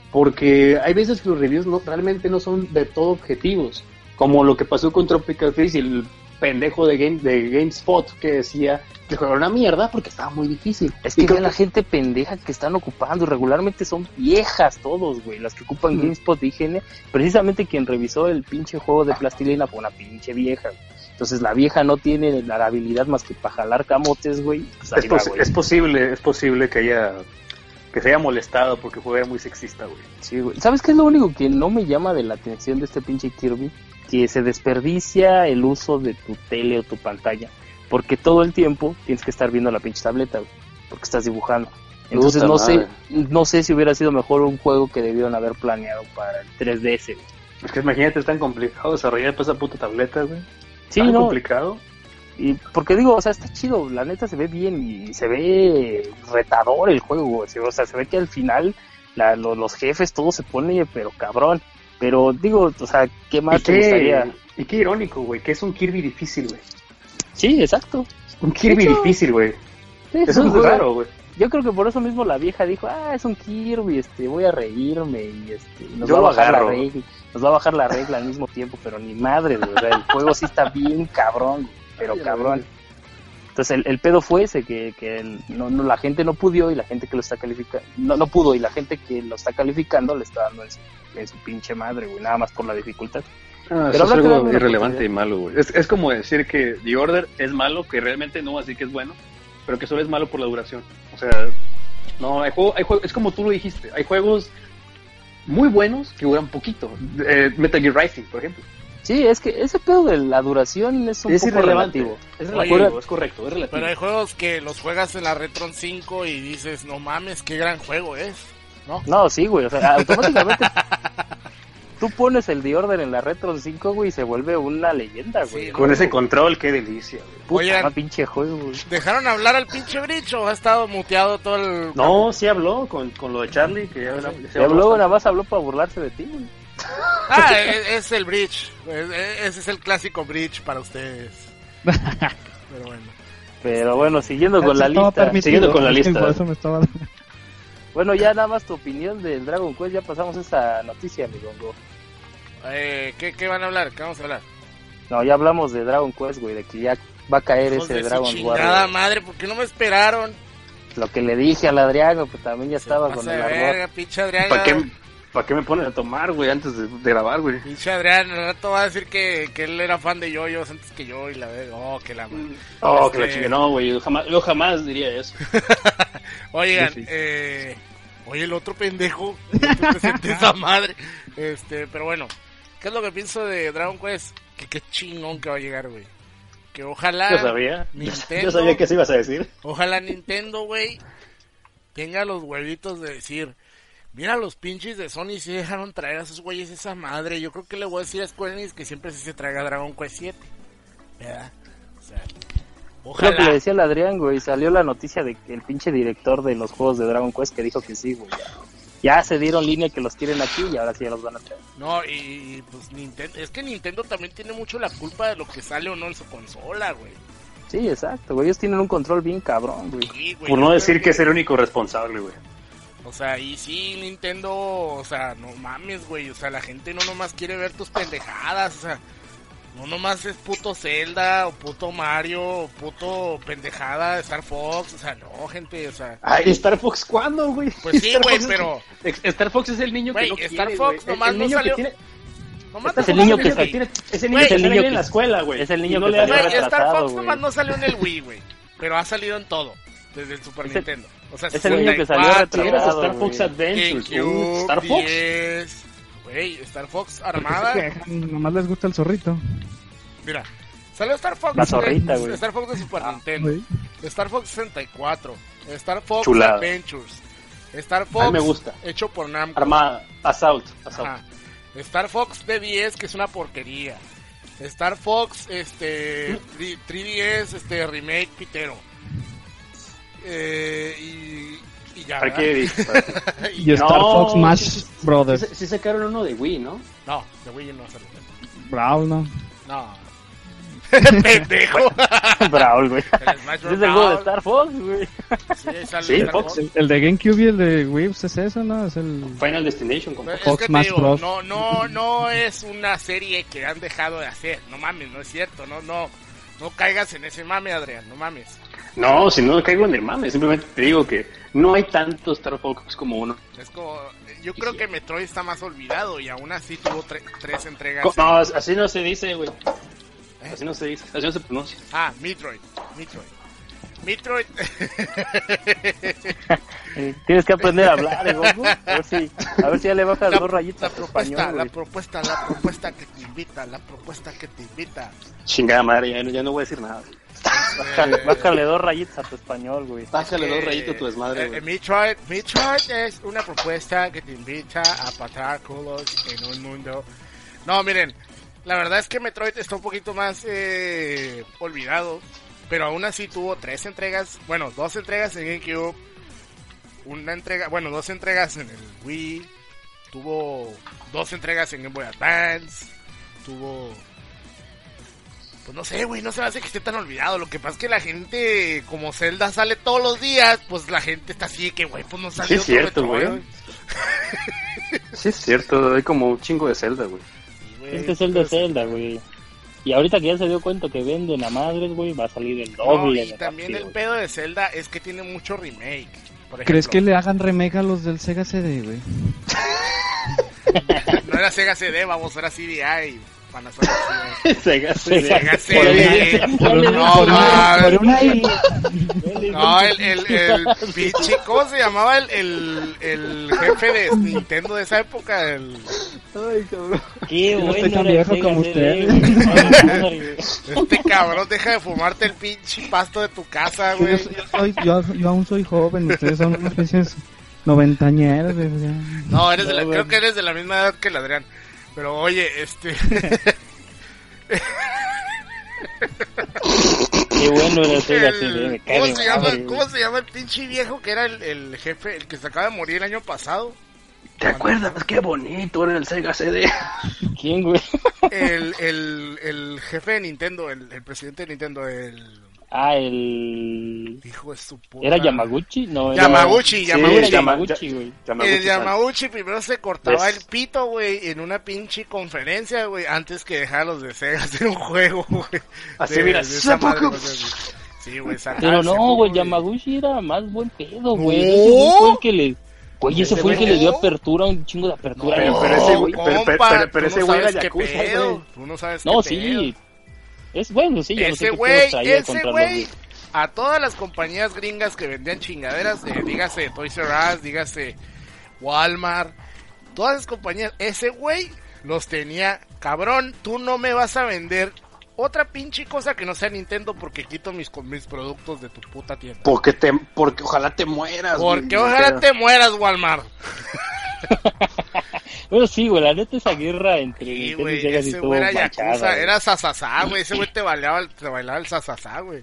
[SPEAKER 2] porque hay veces que los reviews no, realmente no son de todo objetivos, como lo que pasó con Tropical Freeze y el pendejo de, Game, de GameSpot que decía que el juego era una mierda porque estaba muy difícil.
[SPEAKER 3] Es que ve la gente pendeja que están ocupando, regularmente son viejas todos, güey, las que ocupan mm. GameSpot y I G N. Precisamente quien revisó el pinche juego de plastilina fue una pinche vieja, güey. Entonces la vieja no tiene la habilidad más que para jalar camotes, güey. Pues
[SPEAKER 2] es, pos- va, es posible, es posible que haya que se haya molestado porque fue muy sexista, güey.
[SPEAKER 3] Sí, güey. ¿Sabes qué es lo único que no me llama de la atención de este pinche Kirby? Que se desperdicia el uso de tu tele o tu pantalla, porque todo el tiempo tienes que estar viendo la pinche tableta, güey, porque estás dibujando. Entonces no sé, no sé si hubiera sido mejor un juego que debieron haber planeado para el tres D S, güey.
[SPEAKER 2] Es que imagínate, es tan complicado desarrollar esa puta tableta, güey.
[SPEAKER 3] Sí,
[SPEAKER 2] tan
[SPEAKER 3] no.
[SPEAKER 2] complicado.
[SPEAKER 3] Y porque digo, o sea, está chido, la neta se ve bien y se ve retador el juego, güey. O sea, se ve que al final la, lo, los jefes todo se pone, pero cabrón. Pero digo, o sea, ¿qué más te gustaría?
[SPEAKER 2] Y qué irónico, güey, que es un Kirby difícil, güey.
[SPEAKER 3] Sí, exacto.
[SPEAKER 2] Un Kirby hecho, difícil, güey.
[SPEAKER 3] Sí, eso es raro, güey. Yo creo que por eso mismo la vieja dijo, ah, es un Kirby, este, voy a reírme y este, nos
[SPEAKER 2] Yo
[SPEAKER 3] va a bajar
[SPEAKER 2] agarro.
[SPEAKER 3] la regla, nos va a bajar la regla al mismo tiempo, pero ni madre, güey. O sea, el juego sí está bien cabrón, pero cabrón. Entonces el, el pedo fue ese, que, que el, no, no, la gente no pudo y la gente que lo está calificando, no, no pudo y la gente que lo está calificando le está dando en su, en su pinche madre, güey, nada más por la dificultad.
[SPEAKER 2] Ah, pero eso es algo irrelevante y malo, güey. Es, es como decir que The Order es malo, que realmente no, así que es bueno, pero que solo es malo por la duración. O sea, no, hay juego, hay juego, es como tú lo dijiste, hay juegos muy buenos que duran poquito. Eh, Metal Gear Rising, por ejemplo.
[SPEAKER 3] Sí, es que ese pedo de la duración es un
[SPEAKER 2] es
[SPEAKER 3] poco relativo.
[SPEAKER 2] Es relativo, Oye, es correcto, es relativo.
[SPEAKER 1] Pero hay juegos que los juegas en la Retron cinco y dices, no mames, qué gran juego es, ¿no?
[SPEAKER 3] No, sí, güey, o sea, automáticamente tú pones el The Order en la Retron cinco, güey, y se vuelve una leyenda, güey.
[SPEAKER 2] Sí, con ese control, qué delicia, güey.
[SPEAKER 3] Puta,
[SPEAKER 1] Oigan,
[SPEAKER 3] una pinche juego, güey.
[SPEAKER 1] ¿Dejaron hablar al pinche Bridge o ha estado muteado todo el...
[SPEAKER 2] No, sí habló con, con lo de Charlie, que ya...
[SPEAKER 3] Sí. Se habló, nada más habló para burlarse de ti, güey.
[SPEAKER 1] Ah, es, es el Bridge. Ese es el clásico Bridge para ustedes. Pero bueno.
[SPEAKER 3] Pero bueno, siguiendo con la lista.
[SPEAKER 2] Siguiendo con la lista.
[SPEAKER 4] Por eso me estaba...
[SPEAKER 3] Bueno, ya nada más tu opinión del Dragon Quest. Ya pasamos esa noticia, amigo.
[SPEAKER 1] Eh, ¿qué, ¿Qué van a hablar? ¿Qué vamos a hablar?
[SPEAKER 3] No, ya hablamos de Dragon Quest, güey. De que ya va a caer
[SPEAKER 1] Hijos
[SPEAKER 3] ese
[SPEAKER 1] de
[SPEAKER 3] Dragon Warrior.
[SPEAKER 1] Nada madre, ¿por qué no me esperaron?
[SPEAKER 3] Lo que le dije al Adriano, pues también ya
[SPEAKER 1] Se
[SPEAKER 3] estaba
[SPEAKER 1] pasa
[SPEAKER 3] con
[SPEAKER 1] de
[SPEAKER 3] el
[SPEAKER 1] verga,
[SPEAKER 3] ardor.
[SPEAKER 1] pinche Adrián.
[SPEAKER 2] ¿Para qué, ¿Para qué me ponen a tomar, güey, antes de, de grabar, güey?
[SPEAKER 1] Pinche Adrián, al rato va a decir que, que él era fan de Yoyos antes que yo y la verga. Oh, que la madre.
[SPEAKER 2] Oh,
[SPEAKER 1] este...
[SPEAKER 2] que la chingue, no, güey, yo jamás, yo jamás diría eso.
[SPEAKER 1] Oigan, eh... Oye, el otro pendejo, no te presenté esa madre. Este, pero bueno, ¿qué es lo que pienso de Dragon Quest? Que qué chingón que va a llegar, güey. Que ojalá...
[SPEAKER 2] Yo sabía.
[SPEAKER 1] Nintendo,
[SPEAKER 2] yo sabía que eso ibas a decir.
[SPEAKER 1] Ojalá Nintendo, güey, tenga los huevitos de decir... Mira, los pinches de Sony si dejaron traer a esos güeyes esa madre. Yo creo que le voy a decir a Square Enix que siempre sí se traiga Dragon Quest siete. ¿Verdad? O sea, ojalá.
[SPEAKER 3] Creo que le decía al Adrián, güey, salió la noticia de que el pinche director de los juegos de Dragon Quest que dijo que sí, güey. Ya, ya se dieron línea que los quieren aquí y ahora sí ya los van a traer.
[SPEAKER 1] No, y, y pues Nintendo, es que Nintendo también tiene mucho la culpa de lo que sale o no en su consola, güey.
[SPEAKER 3] Sí, exacto, güey. Ellos tienen un control bien cabrón, güey.
[SPEAKER 1] Sí, güey,
[SPEAKER 2] Por no
[SPEAKER 1] yo
[SPEAKER 2] decir
[SPEAKER 1] creo
[SPEAKER 2] que es el único responsable, güey.
[SPEAKER 1] O sea, y sí, Nintendo, o sea, no mames, güey, o sea, la gente no nomás quiere ver tus pendejadas, o sea, no nomás es puto Zelda, o puto Mario, o puto pendejada, Star Fox, o sea, no, gente, o sea...
[SPEAKER 2] Ay, ¿Star Fox cuándo, güey?
[SPEAKER 1] Pues sí,
[SPEAKER 2] Star
[SPEAKER 1] güey,
[SPEAKER 2] Fox es-
[SPEAKER 1] pero...
[SPEAKER 2] Star Fox es el niño
[SPEAKER 1] Güey,
[SPEAKER 2] que no
[SPEAKER 1] Star
[SPEAKER 2] quiere,
[SPEAKER 1] Fox
[SPEAKER 2] güey.
[SPEAKER 1] nomás
[SPEAKER 2] el, el
[SPEAKER 1] no
[SPEAKER 2] niño
[SPEAKER 1] salió-
[SPEAKER 2] que tiene...
[SPEAKER 1] Nomás
[SPEAKER 3] Este es
[SPEAKER 1] no
[SPEAKER 3] el niño
[SPEAKER 1] salió
[SPEAKER 3] que
[SPEAKER 1] en
[SPEAKER 2] que
[SPEAKER 1] el
[SPEAKER 2] tiene,
[SPEAKER 1] Wii.
[SPEAKER 2] es el niño
[SPEAKER 1] Güey,
[SPEAKER 2] que
[SPEAKER 3] es el
[SPEAKER 2] sale
[SPEAKER 3] niño
[SPEAKER 2] en
[SPEAKER 3] que-
[SPEAKER 2] la escuela, güey.
[SPEAKER 3] es el niño
[SPEAKER 2] Y no
[SPEAKER 3] que
[SPEAKER 2] le
[SPEAKER 3] salió
[SPEAKER 2] hace-
[SPEAKER 1] Güey, Star
[SPEAKER 3] retrasado,
[SPEAKER 1] Fox
[SPEAKER 3] güey.
[SPEAKER 1] nomás no salió en el Wii, güey, pero ha salido en todo, desde el Super
[SPEAKER 3] Es el-
[SPEAKER 1] Nintendo. O sea,
[SPEAKER 3] es el niño que salió
[SPEAKER 1] sesenta y cuatro,
[SPEAKER 2] Quieres
[SPEAKER 3] retrasado,
[SPEAKER 2] Star Fox
[SPEAKER 3] güey.
[SPEAKER 2] Adventures,
[SPEAKER 1] GameCube,
[SPEAKER 2] uh, Star Fox.
[SPEAKER 1] diez, güey, Star Fox
[SPEAKER 4] Porque
[SPEAKER 1] Armada.
[SPEAKER 4] se quejan, nomás les gusta el zorrito.
[SPEAKER 1] Mira, salió Star Fox,
[SPEAKER 3] La zorrita,
[SPEAKER 1] de,
[SPEAKER 3] güey.
[SPEAKER 1] Star Fox de Super Nintendo,
[SPEAKER 4] güey.
[SPEAKER 1] Star Fox sesenta y cuatro, Star Fox
[SPEAKER 2] Chulada.
[SPEAKER 1] Adventures, Star
[SPEAKER 2] A
[SPEAKER 1] Fox
[SPEAKER 2] mí me gusta.
[SPEAKER 1] hecho por Namco,
[SPEAKER 2] Armada, Assault, Assault.
[SPEAKER 1] ajá. Star Fox de diez, que es una porquería, Star Fox este tres D S este remake pitero, eh, y, y ya, ¿verdad?
[SPEAKER 2] Arcade.
[SPEAKER 1] Y
[SPEAKER 4] Y
[SPEAKER 1] ya.
[SPEAKER 4] Star
[SPEAKER 2] No,
[SPEAKER 4] Fox Smash
[SPEAKER 2] sí, sí,
[SPEAKER 4] Brothers.
[SPEAKER 2] Sí, sí sacaron uno de Wii, ¿no?
[SPEAKER 1] No, de Wii no salió.
[SPEAKER 4] Brawl, ¿no?
[SPEAKER 1] No. Pendejo.
[SPEAKER 3] Brawl, güey.
[SPEAKER 1] El Smash
[SPEAKER 3] Es el juego de
[SPEAKER 1] Bros.
[SPEAKER 3] Star Fox, güey.
[SPEAKER 1] Sí, ahí sale
[SPEAKER 2] Sí,
[SPEAKER 1] Star
[SPEAKER 2] Fox.
[SPEAKER 1] Fox.
[SPEAKER 4] El, el de GameCube y el de Wii pues, es eso, ¿no? Es el...
[SPEAKER 2] Final Destination. compa.
[SPEAKER 1] Es
[SPEAKER 4] Fox
[SPEAKER 1] que te
[SPEAKER 4] Smash
[SPEAKER 1] digo,
[SPEAKER 4] Bros.
[SPEAKER 1] no, no, no es una serie que han dejado de hacer. No mames, no es cierto. No, no, no caigas en ese mame, Adrián. No mames.
[SPEAKER 2] No, si no caigo en el mame, simplemente te digo que no hay tanto Star Fox como uno.
[SPEAKER 1] Es como, yo creo que Metroid está más olvidado y aún así tuvo tre- tres entregas.
[SPEAKER 2] Co- No, así no se dice, güey. Así no se dice, así no se pronuncia.
[SPEAKER 1] Ah, Metroid, Metroid, Metroid.
[SPEAKER 3] Eh, Tienes que aprender a hablar, eh, Goku. A ver si, a ver si ya le bajas
[SPEAKER 1] La,
[SPEAKER 3] dos rayitas
[SPEAKER 1] la
[SPEAKER 3] a tu
[SPEAKER 1] propuesta,
[SPEAKER 3] español,
[SPEAKER 1] la
[SPEAKER 3] güey.
[SPEAKER 1] propuesta, la propuesta que te invita, la propuesta que te invita.
[SPEAKER 2] Chingada madre, ya, no- ya no voy a decir nada.
[SPEAKER 3] Bájale, bájale dos rayitas a tu español, güey.
[SPEAKER 2] Bájale
[SPEAKER 1] Eh,
[SPEAKER 2] dos rayitos a tu desmadre,
[SPEAKER 1] eh,
[SPEAKER 2] güey.
[SPEAKER 1] Metroid, Metroid es una propuesta que te invita a patar culos en un mundo. No, miren, la verdad es que Metroid está un poquito más eh, olvidado, pero aún así tuvo tres entregas, bueno, dos entregas en GameCube, una entrega, bueno, dos entregas en el Wii, tuvo dos entregas en Game Boy Advance, tuvo... Pues no sé, güey, no se me hace que esté tan olvidado. Lo que pasa es que la gente, como Zelda sale todos los días, pues la gente está así de que, güey, pues no sale
[SPEAKER 2] Sí, es
[SPEAKER 1] otro
[SPEAKER 2] cierto,
[SPEAKER 1] Metroid,
[SPEAKER 2] güey. Sí, es cierto, hay como un chingo de Zelda, güey.
[SPEAKER 1] Sí, güey,
[SPEAKER 3] Este es el de
[SPEAKER 1] pues,
[SPEAKER 3] Zelda, güey. Y ahorita que ya se dio cuenta que venden a madres, güey, va a salir el
[SPEAKER 1] No,
[SPEAKER 3] doble.
[SPEAKER 1] y
[SPEAKER 3] de
[SPEAKER 1] también
[SPEAKER 3] rápido,
[SPEAKER 1] el
[SPEAKER 3] güey.
[SPEAKER 1] pedo de Zelda es que tiene mucho remake. Por
[SPEAKER 4] ¿Crees
[SPEAKER 1] ejemplo,
[SPEAKER 4] que le hagan remake a los del Sega C D, güey?
[SPEAKER 1] no era Sega C D, vamos, era C D I. Panasonic C D I.
[SPEAKER 2] Sega C D.
[SPEAKER 1] Sega C
[SPEAKER 3] Por
[SPEAKER 1] D.
[SPEAKER 3] una-
[SPEAKER 4] Por una-
[SPEAKER 1] No,
[SPEAKER 4] por una-
[SPEAKER 1] mames.
[SPEAKER 4] por una I.
[SPEAKER 1] No, el, el, el pinche, ¿cómo se llamaba el, el, el jefe de Nintendo de esa época? El,
[SPEAKER 2] Ay, cabrón.
[SPEAKER 3] Qué
[SPEAKER 4] Yo no
[SPEAKER 3] bueno
[SPEAKER 4] estoy tan
[SPEAKER 3] era el
[SPEAKER 4] viejo
[SPEAKER 3] Sega
[SPEAKER 4] como
[SPEAKER 3] C
[SPEAKER 4] usted.
[SPEAKER 3] D, güey. Ay, madre, güey.
[SPEAKER 1] este cabrón deja de fumarte el pinche pasto de tu casa,
[SPEAKER 4] Yo,
[SPEAKER 1] güey.
[SPEAKER 4] soy- yo, soy, yo, yo aún soy joven, ustedes son unos pinches noventañeros, güey, ya.
[SPEAKER 1] No, eres de la,
[SPEAKER 3] No,
[SPEAKER 1] creo
[SPEAKER 3] güey.
[SPEAKER 1] que eres de la misma edad que el Adrián. Pero oye, este...
[SPEAKER 3] Qué bueno era el Sega C D,
[SPEAKER 1] el-
[SPEAKER 3] me cae
[SPEAKER 1] ¿cómo,
[SPEAKER 3] de
[SPEAKER 1] se llama,
[SPEAKER 3] madre, güey.
[SPEAKER 1] ¿Cómo se llama el pinche viejo que era el, el jefe, el que se acaba de morir el año pasado?
[SPEAKER 2] ¿Te acuerdas? Qué bonito era el Sega C D.
[SPEAKER 3] ¿Quién, güey?
[SPEAKER 1] El, el, el jefe de Nintendo, el, el presidente de Nintendo, el
[SPEAKER 3] Ah, el...
[SPEAKER 1] hijo de su puta...
[SPEAKER 3] ¿Era Yamaguchi? No, era...
[SPEAKER 1] Yamaguchi,
[SPEAKER 3] Sí,
[SPEAKER 1] Yamaguchi.
[SPEAKER 3] era Yamaguchi, güey.
[SPEAKER 1] El Yamauchi primero se cortaba
[SPEAKER 2] ¿Ves?
[SPEAKER 1] el pito, güey, en una pinche conferencia, güey, antes que dejar a los de Sega hacer un juego, güey.
[SPEAKER 2] Así,
[SPEAKER 1] De-
[SPEAKER 2] mira,
[SPEAKER 1] de esa madre,
[SPEAKER 2] seppuku.
[SPEAKER 1] güey, así. Sí, güey, sacaba
[SPEAKER 3] Pero
[SPEAKER 1] el
[SPEAKER 3] no,
[SPEAKER 1] seppuku,
[SPEAKER 3] güey, Yamaguchi era más buen pedo, güey.
[SPEAKER 1] No.
[SPEAKER 3] Ese güey fue el que le... Güey, ese
[SPEAKER 2] Ese
[SPEAKER 3] fue el que
[SPEAKER 1] güey
[SPEAKER 3] le dio
[SPEAKER 1] no.
[SPEAKER 3] apertura, un chingo de apertura.
[SPEAKER 2] Pero-
[SPEAKER 3] güey.
[SPEAKER 2] pero ese
[SPEAKER 3] No,
[SPEAKER 2] güey-
[SPEAKER 3] güey.
[SPEAKER 2] pero- pero-
[SPEAKER 1] compa,
[SPEAKER 2] pero- pero
[SPEAKER 1] tú
[SPEAKER 2] ese
[SPEAKER 1] no
[SPEAKER 2] güey era
[SPEAKER 1] sabes qué
[SPEAKER 2] yakuza,
[SPEAKER 1] pedo,
[SPEAKER 2] güey.
[SPEAKER 1] Tú no sabes
[SPEAKER 3] No,
[SPEAKER 1] qué
[SPEAKER 3] sí.
[SPEAKER 1] pedo.
[SPEAKER 3] Es bueno, sí, yo no sé
[SPEAKER 1] Ese
[SPEAKER 3] qué pedo
[SPEAKER 1] güey,
[SPEAKER 3] traía
[SPEAKER 1] ese
[SPEAKER 3] contra
[SPEAKER 1] güey,
[SPEAKER 3] los...
[SPEAKER 1] a todas las compañías gringas que vendían chingaderas, eh, dígase Toys R Us, dígase Walmart, todas esas compañías, ese güey los tenía, cabrón, tú no me vas a vender otra pinche cosa que no sea Nintendo porque quito mis, con mis productos de tu puta tienda.
[SPEAKER 2] Porque te, porque ojalá te mueras.
[SPEAKER 1] Porque
[SPEAKER 2] güey.
[SPEAKER 1] ojalá te mueras, Walmart.
[SPEAKER 3] Bueno, sí, güey, la neta esa guerra entre
[SPEAKER 1] Sí,
[SPEAKER 3] Nintendo y
[SPEAKER 1] güey,
[SPEAKER 3] Sega sí
[SPEAKER 1] ese
[SPEAKER 3] estuvo
[SPEAKER 1] güey era
[SPEAKER 3] manchada,
[SPEAKER 1] Yakuza,
[SPEAKER 3] güey.
[SPEAKER 1] era Sasasá, güey, ese güey te bailaba, el- te bailaba el Sasasá, güey.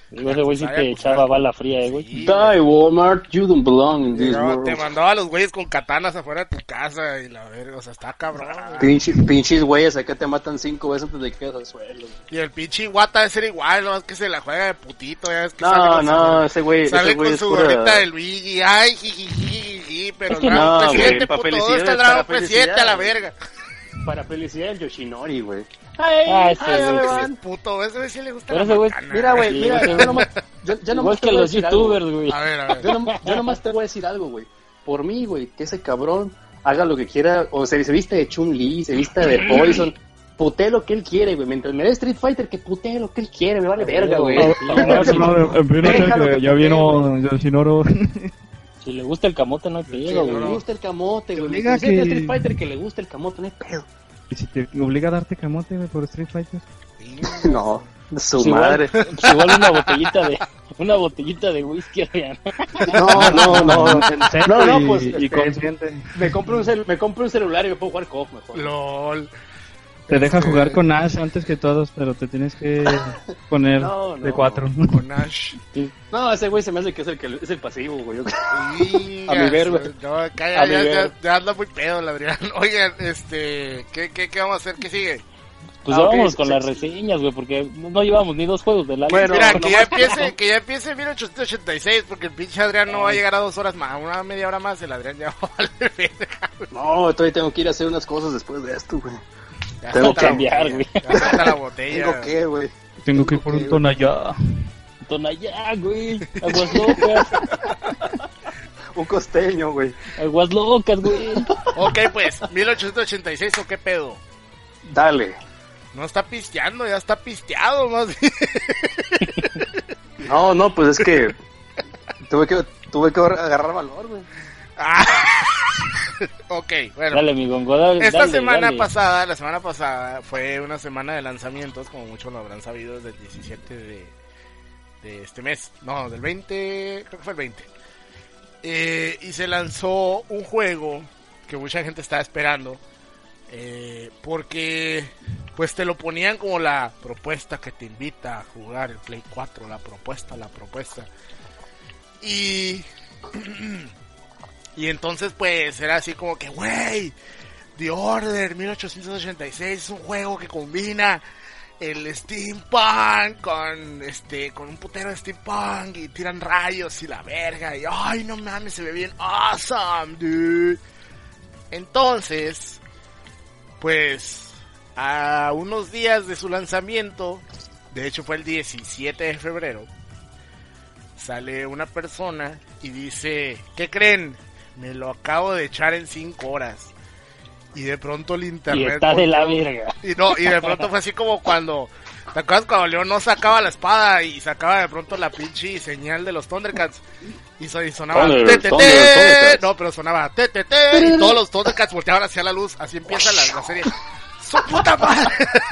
[SPEAKER 3] Ese güey sí
[SPEAKER 1] Sabe
[SPEAKER 3] te
[SPEAKER 1] acusar.
[SPEAKER 3] echaba bala fría, eh, güey.
[SPEAKER 1] Sí,
[SPEAKER 2] Die, Walmart, you don't belong in this
[SPEAKER 1] No,
[SPEAKER 2] world.
[SPEAKER 1] te mandaba a los güeyes con katanas afuera de tu casa y la verga, o sea, está cabrón. güey.
[SPEAKER 2] Pinche, pinches güeyes acá te matan cinco veces antes de que quedes al suelo.
[SPEAKER 1] Y el pinche Iwata debe ser igual, nomás que se la juega de putito, ya es que
[SPEAKER 2] No,
[SPEAKER 1] sale con
[SPEAKER 2] no,
[SPEAKER 1] su,
[SPEAKER 2] ese güey,
[SPEAKER 1] sale
[SPEAKER 2] ese güey
[SPEAKER 1] con
[SPEAKER 2] es
[SPEAKER 1] su
[SPEAKER 2] pura...
[SPEAKER 1] gorrita del Luigi, ay, jijiji, pero
[SPEAKER 3] Es que
[SPEAKER 1] no,
[SPEAKER 2] no,
[SPEAKER 1] presidente,
[SPEAKER 2] güey, pa'
[SPEAKER 1] puto, ¿dónde
[SPEAKER 2] felicidades,
[SPEAKER 1] está el dragón
[SPEAKER 2] para
[SPEAKER 1] presidente a la
[SPEAKER 2] felicidades.
[SPEAKER 1] verga?
[SPEAKER 2] Para felicidad el Yoshinori, güey.
[SPEAKER 3] Ah, ese
[SPEAKER 2] ay,
[SPEAKER 3] güey.
[SPEAKER 2] me
[SPEAKER 1] Ese
[SPEAKER 2] van.
[SPEAKER 1] puto, ese güey sí le gusta
[SPEAKER 3] Pero
[SPEAKER 1] la
[SPEAKER 3] ese güey-
[SPEAKER 1] macana.
[SPEAKER 2] Mira, güey,
[SPEAKER 3] Sí,
[SPEAKER 2] mira,
[SPEAKER 3] ese
[SPEAKER 2] yo
[SPEAKER 3] güey.
[SPEAKER 2] nomás, yo, yo
[SPEAKER 3] Igual
[SPEAKER 2] nomás te
[SPEAKER 3] que
[SPEAKER 2] voy a
[SPEAKER 3] los
[SPEAKER 2] decir algo.
[SPEAKER 3] youtubers, güey.
[SPEAKER 1] A ver, a ver.
[SPEAKER 2] Yo, nom- yo nomás te voy a decir algo, güey. Por mí, güey, que ese cabrón haga lo que quiera, o se, se viste de Chun-Li, se viste de Poison, putee lo que él quiere, güey. Mientras me dé Street Fighter, que putee lo que él quiere, me vale verga, güey.
[SPEAKER 3] No, no,
[SPEAKER 4] No, no, en primer
[SPEAKER 2] Déjalo
[SPEAKER 4] lugar,
[SPEAKER 2] que
[SPEAKER 4] ya
[SPEAKER 2] te
[SPEAKER 4] vino Yoshinoro.
[SPEAKER 3] Si le gusta el camote, no hay pedo,
[SPEAKER 2] Que
[SPEAKER 3] güey.
[SPEAKER 2] le gusta el camote, güey.
[SPEAKER 4] Diga
[SPEAKER 2] Mientras sea
[SPEAKER 4] que-
[SPEAKER 2] Street Fighter que le gusta el camote, no hay pedo.
[SPEAKER 4] ¿Y si te obliga a darte camote, güey, por Street Fighter?
[SPEAKER 2] No, su
[SPEAKER 3] Pues
[SPEAKER 2] madre.
[SPEAKER 3] igual, pues igual una botellita de una botellita de whisky, Adrián.
[SPEAKER 2] No, no, no. No, no,
[SPEAKER 4] y,
[SPEAKER 2] pues
[SPEAKER 4] y
[SPEAKER 2] este,
[SPEAKER 4] consciente.
[SPEAKER 2] me compro un cel- me compro un celular y me puedo jugar co-op mejor.
[SPEAKER 1] LOL.
[SPEAKER 4] Te deja
[SPEAKER 1] Este,
[SPEAKER 4] jugar con Ash antes que todos, pero te tienes que poner
[SPEAKER 2] No, no.
[SPEAKER 4] de cuatro.
[SPEAKER 1] Con Ash.
[SPEAKER 2] No, ese güey se me hace que es el que es el pasivo, güey.
[SPEAKER 1] Y
[SPEAKER 2] A mi ver, güey.
[SPEAKER 1] No, acá ya,
[SPEAKER 2] A mi
[SPEAKER 1] ya, ya,
[SPEAKER 2] ver.
[SPEAKER 1] ya anda muy pedo, el Adrián. Oigan, este, ¿qué, qué, qué vamos a hacer? ¿Qué sigue?
[SPEAKER 3] Pues
[SPEAKER 2] Ah, ok,
[SPEAKER 3] vámonos con
[SPEAKER 2] sí,
[SPEAKER 3] las
[SPEAKER 2] sí.
[SPEAKER 3] reseñas, güey, porque no llevamos ni dos juegos del año.
[SPEAKER 2] Bueno,
[SPEAKER 1] Mira,
[SPEAKER 2] no,
[SPEAKER 1] que ya empiece, que ya empiece mil ochocientos ochenta y seis, porque el pinche Adrián no va a llegar a dos horas más, una media hora más, el Adrián ya va a valer verga.
[SPEAKER 2] No, todavía tengo que ir a hacer unas cosas después de esto, güey.
[SPEAKER 1] Ya
[SPEAKER 2] Tengo
[SPEAKER 1] suelta
[SPEAKER 2] que
[SPEAKER 1] la
[SPEAKER 3] cambiar,
[SPEAKER 1] botella,
[SPEAKER 3] güey.
[SPEAKER 1] Ya suelta la botella.
[SPEAKER 2] Tengo que, güey.
[SPEAKER 4] Tengo que ir por un tono allá.
[SPEAKER 3] Tonayá, güey. Aguas locas.
[SPEAKER 2] Un costeño, güey.
[SPEAKER 3] Aguas locas, güey.
[SPEAKER 1] Ok, pues, mil ochocientos ochenta y seis, ¿o qué pedo?
[SPEAKER 2] Dale.
[SPEAKER 1] No está pisteando, ya está pisteado, más bien.
[SPEAKER 2] No, no, pues es que tuve que tuve que agarrar valor, güey.
[SPEAKER 1] Ah. Ok, bueno.
[SPEAKER 3] Dale, mi gongo, dale.
[SPEAKER 1] Esta
[SPEAKER 3] dale,
[SPEAKER 1] semana
[SPEAKER 3] dale.
[SPEAKER 1] pasada, la semana pasada, fue una semana de lanzamientos, como muchos lo habrán sabido, desde el diecisiete de, de este mes. No, del veinte, creo que fue el veinte. Eh, y se lanzó un juego que mucha gente estaba esperando, eh, porque pues te lo ponían como la propuesta que te invita a jugar el Play cuatro, la propuesta, la propuesta. Y... Y entonces pues era así como que, wey, The Order mil ochocientos ochenta y seis es un juego que combina el steampunk con este con un putero de steampunk y tiran rayos y la verga y ay no mames, se ve bien awesome, dude. Entonces, pues a unos días de su lanzamiento, de hecho fue el diecisiete de febrero, sale una persona y dice, ¿qué creen? Me lo acabo de echar en cinco horas. Y de pronto el
[SPEAKER 3] Y
[SPEAKER 1] internet...
[SPEAKER 3] está de la verga.
[SPEAKER 1] Y no, y de pronto fue así como cuando... ¿Te acuerdas cuando León no sacaba la espada y sacaba de pronto la pinche señal de los Thundercats? Y, so- y sonaba...
[SPEAKER 2] Thunder,
[SPEAKER 1] "Te, te,
[SPEAKER 2] Thunder,
[SPEAKER 1] te".
[SPEAKER 2] Thundercats.
[SPEAKER 1] No, pero sonaba... "Te, te, te", y todos los Thundercats volteaban hacia la luz. Así empieza la, la serie. ¡Su puta madre!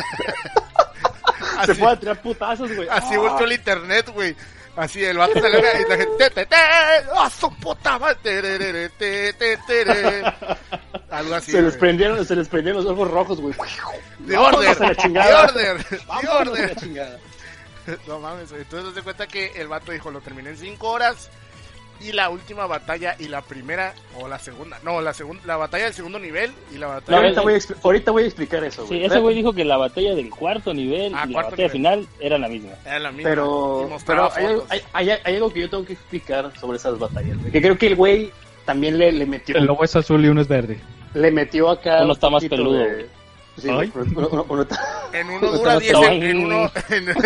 [SPEAKER 2] Se
[SPEAKER 1] Así-
[SPEAKER 2] puede tirar putazos, güey.
[SPEAKER 1] Así
[SPEAKER 2] Ah.
[SPEAKER 1] volteó el internet, güey. Así el vato salió y la gente, te, te, te, ¡a su puta madre! Tererere, te, te, tere. Algo así.
[SPEAKER 2] Se les
[SPEAKER 1] güey.
[SPEAKER 2] prendieron, se les prendieron los ojos rojos, güey.
[SPEAKER 1] The
[SPEAKER 2] Vámonos
[SPEAKER 1] Order,
[SPEAKER 2] a la
[SPEAKER 1] The
[SPEAKER 2] chingada.
[SPEAKER 1] Order, The
[SPEAKER 2] Vámonos a la
[SPEAKER 1] Order.
[SPEAKER 2] chingada.
[SPEAKER 1] No mames, güey. Entonces se cuenta que el vato dijo, lo terminé en cinco horas. Y la última batalla y la primera, o la segunda, no, la segunda, la batalla del segundo nivel y la batalla...
[SPEAKER 3] No,
[SPEAKER 2] ahorita,
[SPEAKER 3] eh,
[SPEAKER 2] voy a expli- ahorita voy a explicar eso, güey.
[SPEAKER 3] Sí, ese güey dijo que la batalla del cuarto nivel
[SPEAKER 1] Ah,
[SPEAKER 3] y la
[SPEAKER 1] cuarto
[SPEAKER 3] batalla
[SPEAKER 1] nivel.
[SPEAKER 3] final era la misma.
[SPEAKER 1] Era la misma.
[SPEAKER 2] Pero,
[SPEAKER 1] y mostraba
[SPEAKER 2] pero hay, algo-
[SPEAKER 1] fotos.
[SPEAKER 2] hay, hay- hay algo que yo tengo que explicar sobre esas batallas, güey. Que creo que el güey también le, le metió...
[SPEAKER 4] El lobo es azul y uno es verde.
[SPEAKER 2] Le metió acá...
[SPEAKER 3] Uno está
[SPEAKER 2] un
[SPEAKER 3] más
[SPEAKER 2] poquito
[SPEAKER 3] peludo,
[SPEAKER 2] de-
[SPEAKER 3] güey.
[SPEAKER 2] Sí,
[SPEAKER 4] Ay.
[SPEAKER 2] uno, uno- uno- uno está-
[SPEAKER 1] En uno
[SPEAKER 2] Uno
[SPEAKER 1] dura
[SPEAKER 2] está
[SPEAKER 1] diez,
[SPEAKER 3] más
[SPEAKER 1] en, en uno... En,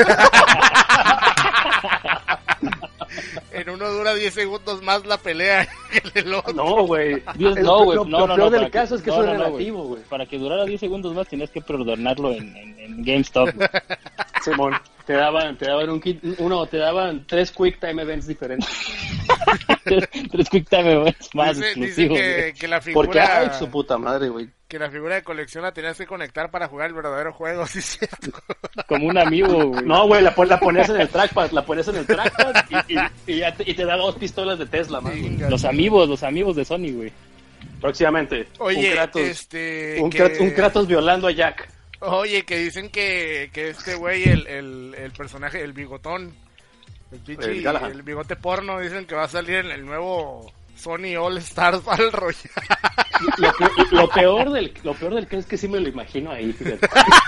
[SPEAKER 1] en uno dura diez segundos más la pelea que el otro.
[SPEAKER 2] No, güey.
[SPEAKER 3] Dios,
[SPEAKER 2] El-
[SPEAKER 3] no, güey.
[SPEAKER 2] lo-
[SPEAKER 3] No,
[SPEAKER 2] lo
[SPEAKER 3] no,
[SPEAKER 2] peor
[SPEAKER 3] no,
[SPEAKER 2] del
[SPEAKER 3] para que-
[SPEAKER 2] caso es que
[SPEAKER 3] no,
[SPEAKER 2] eso
[SPEAKER 3] no,
[SPEAKER 2] es
[SPEAKER 3] no,
[SPEAKER 2] relativo, güey.
[SPEAKER 3] Para que durara diez segundos más tenías que preordenarlo en, en, en GameStop. güey.
[SPEAKER 2] Simón, te daban, te daban un kit, uno, te daban tres Quick Time Events diferentes.
[SPEAKER 3] tres, tres Quick Time Events más
[SPEAKER 1] Dice, dice
[SPEAKER 3] exclusivos.
[SPEAKER 1] que,
[SPEAKER 3] güey.
[SPEAKER 1] que la
[SPEAKER 2] Porque, ay,
[SPEAKER 1] figura
[SPEAKER 2] su puta madre, güey.
[SPEAKER 1] que la figura de colección la tenías que conectar para jugar el verdadero juego, sí es cierto.
[SPEAKER 3] Como un amigo, güey.
[SPEAKER 2] No, güey, la, pon- la ponías en el trackpad, la ponías en el trackpad y, y, y, ya te, y te da dos pistolas de Tesla, man. güey.
[SPEAKER 3] Los amigos, los amigos de Sony, güey.
[SPEAKER 2] Próximamente.
[SPEAKER 1] Oye,
[SPEAKER 2] un Kratos,
[SPEAKER 1] este
[SPEAKER 2] un,
[SPEAKER 1] que-
[SPEAKER 2] Krat- un Kratos violando a Jack.
[SPEAKER 1] Oye, que dicen que, que este güey, el, el, el personaje, el bigotón, El pinche,
[SPEAKER 2] El Galahad.
[SPEAKER 1] el bigote porno, dicen que va a salir en el nuevo Sony All Stars Battle Royale.
[SPEAKER 2] Lo, pe- lo peor del lo peor del caso es que sí me lo imagino ahí, fíjate.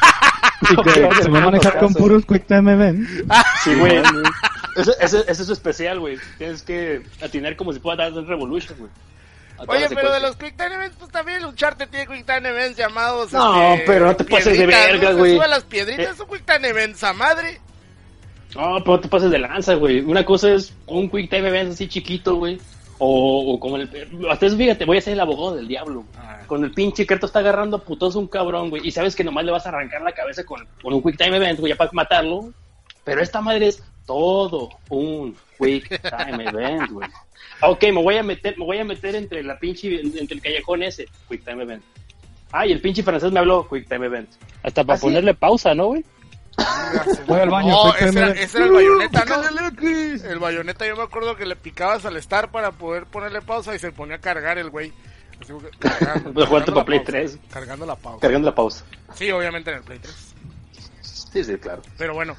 [SPEAKER 4] Y
[SPEAKER 2] Lo
[SPEAKER 4] que
[SPEAKER 2] peor
[SPEAKER 4] se
[SPEAKER 2] del
[SPEAKER 4] va a manejar con
[SPEAKER 2] caso.
[SPEAKER 4] puros Quick Time Event.
[SPEAKER 2] Sí, güey. Eso, eso, eso es especial, güey. Tienes que atinar como si fuera Dance Revolution, güey. A toda
[SPEAKER 1] Oye,
[SPEAKER 2] la
[SPEAKER 1] pero de
[SPEAKER 2] secuencia.
[SPEAKER 1] los Quick Time Events, pues también Uncharted tiene Quick Time Events llamados...
[SPEAKER 2] No,
[SPEAKER 1] este,
[SPEAKER 2] pero no te pases de
[SPEAKER 1] piedritas,
[SPEAKER 2] verga,
[SPEAKER 1] ¿no?
[SPEAKER 2] güey.
[SPEAKER 1] Se sube a las piedritas,
[SPEAKER 2] Eh.
[SPEAKER 1] son Quick Time Events a madre.
[SPEAKER 2] No, pero no te pases de lanza, güey. Una cosa es un Quick Time Event así chiquito, güey. O, o como el... Hasta eso, fíjate, voy a ser el abogado del diablo.
[SPEAKER 1] Ah.
[SPEAKER 2] Con el pinche Kerto está agarrando a putos un cabrón, güey. Y sabes que nomás le vas a arrancar la cabeza con, con un Quick Time Event, güey, ya para matarlo. Pero esta madre es todo un Quick Time Event, güey. Ok, me voy a meter, me voy a meter entre la pinche, entre el callejón ese, Quick Time Event. Ah, y el pinche francés me habló, Quick Time Event.
[SPEAKER 3] Hasta para
[SPEAKER 2] ¿Ah, sí?
[SPEAKER 3] ponerle pausa, ¿no, güey?
[SPEAKER 4] Voy al baño.
[SPEAKER 1] No,
[SPEAKER 4] Quick Time
[SPEAKER 1] ese era,
[SPEAKER 4] Event.
[SPEAKER 1] ese era el bayoneta, ¿no? El bayoneta, yo me acuerdo que le picabas al Star para poder ponerle pausa y se ponía a cargar el güey. Así que cargando,
[SPEAKER 2] Pero jugaste
[SPEAKER 1] cargando
[SPEAKER 2] para
[SPEAKER 1] la
[SPEAKER 2] Play
[SPEAKER 1] pausa,
[SPEAKER 2] tres.
[SPEAKER 1] Cargando la pausa.
[SPEAKER 2] Cargando la pausa.
[SPEAKER 1] Sí, obviamente en el Play tres.
[SPEAKER 2] Sí, sí, claro.
[SPEAKER 1] Pero bueno,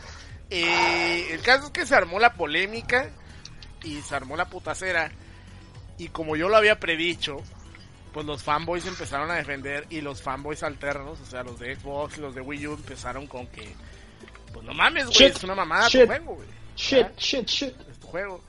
[SPEAKER 1] eh, el caso es que se armó la polémica y se armó la putacera. Y como yo lo había predicho, pues los fanboys empezaron a defender y los fanboys alternos, o sea, los de Xbox y los de Wii U empezaron con que, pues no mames, güey,
[SPEAKER 2] Shit,
[SPEAKER 1] es una mamada
[SPEAKER 2] shit,
[SPEAKER 1] tu juego, güey.
[SPEAKER 2] Shit,
[SPEAKER 1] ¿Ah?
[SPEAKER 2] shit, shit.
[SPEAKER 1] Es tu juego.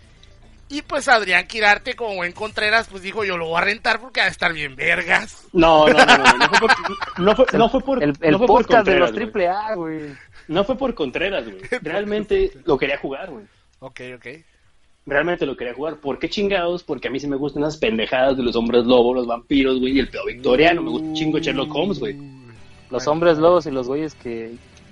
[SPEAKER 1] Y pues Adrián Quirarte, como buen Contreras, pues dijo, yo lo voy a rentar porque va a estar bien vergas.
[SPEAKER 2] No, no, no, no, no fue por, no fue, no fue por,
[SPEAKER 3] El, el
[SPEAKER 2] no fue por
[SPEAKER 3] podcast de los
[SPEAKER 2] Contreras, güey.
[SPEAKER 3] triple A, güey.
[SPEAKER 2] No fue por Contreras, güey. Realmente lo quería jugar, güey.
[SPEAKER 1] Ok, ok.
[SPEAKER 2] Realmente lo quería jugar. ¿Por qué chingados? Porque a mí sí me gustan esas pendejadas de los hombres lobos, los vampiros, güey, y el pedo victoriano. Me gusta un chingo Sherlock Holmes, güey.
[SPEAKER 3] Los
[SPEAKER 1] Bueno.
[SPEAKER 3] hombres lobos y los güeyes que...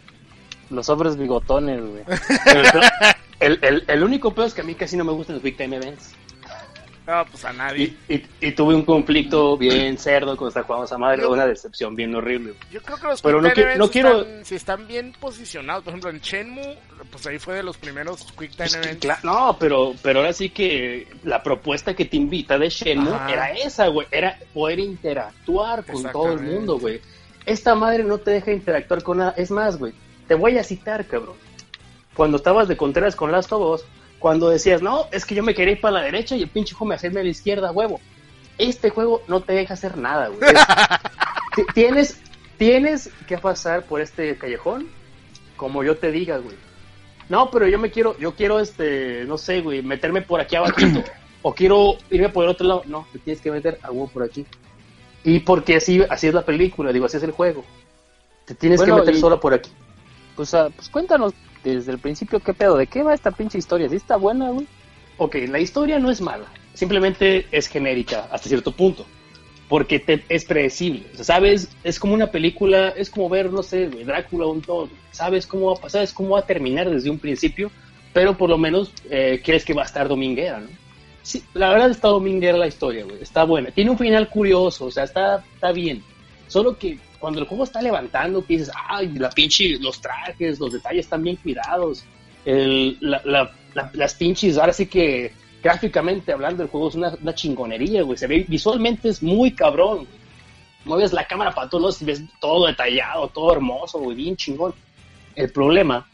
[SPEAKER 3] Los hombres bigotones, güey.
[SPEAKER 2] Pero el, pedo- el, el, el único pedo es que a mí casi no me gustan los Big Time Events.
[SPEAKER 1] No, pues a nadie.
[SPEAKER 2] Y, y, y tuve un conflicto bien cerdo cuando estaba jugando a esa madre. Una decepción bien horrible, güey.
[SPEAKER 1] Yo creo que los
[SPEAKER 2] Pero
[SPEAKER 1] Quick
[SPEAKER 2] no
[SPEAKER 1] Time
[SPEAKER 2] qui- no
[SPEAKER 1] Events
[SPEAKER 2] quiero-
[SPEAKER 1] están, si están bien posicionados. Por ejemplo, en Shenmue, pues ahí fue de los primeros Quick Time
[SPEAKER 2] Pues que,
[SPEAKER 1] Events.
[SPEAKER 2] cla- no, pero, pero ahora sí que la propuesta que te invita de Shenmue
[SPEAKER 1] Ajá.
[SPEAKER 2] era esa, güey. Era poder interactuar con todo el
[SPEAKER 1] Exactamente.
[SPEAKER 2] mundo, güey. Esta madre no te deja interactuar con nada. Es más, güey, te voy a citar, cabrón. Cuando estabas de Contreras con Last of Us, cuando decías, no, es que yo me quería ir para la derecha y el pinche juego me hacía a la izquierda, huevo. Este juego no te deja hacer nada, güey. Es- ti- tienes, tienes que pasar por este callejón como yo te diga, güey. No, pero yo me quiero, yo quiero, este, no sé, güey, meterme por aquí abajito. O quiero irme por el otro lado. No, te tienes que meter a huevo por aquí. Y porque así, así es la película, digo, así es el juego. Te tienes
[SPEAKER 3] Bueno,
[SPEAKER 2] que meter
[SPEAKER 3] y-
[SPEAKER 2] solo por aquí.
[SPEAKER 3] Pues, ah, pues cuéntanos desde el principio qué pedo, de qué va esta pinche historia. ¿Sí está buena, güey?
[SPEAKER 2] Ok, la historia no es mala, simplemente es genérica hasta cierto punto, porque te, es predecible, o sea, sabes, es como una película, es como ver, no sé, güey, Drácula o un todo, sabes cómo va a pasar, sabes cómo va a terminar desde un principio, pero por lo menos eh, crees que va a estar dominguera, ¿no? Sí, la verdad está dominguera la historia, güey, está buena, tiene un final curioso, o sea, está, está bien, solo que cuando el juego está levantando, que dices, ay, la pinche, los trajes, los detalles están bien cuidados, el, la, la, la, las pinches, ahora sí que gráficamente hablando el juego es una, una chingonería, güey, se ve, visualmente es muy cabrón, güey. Mueves la cámara para todos lados y ves todo detallado, todo hermoso, güey, bien chingón. El problema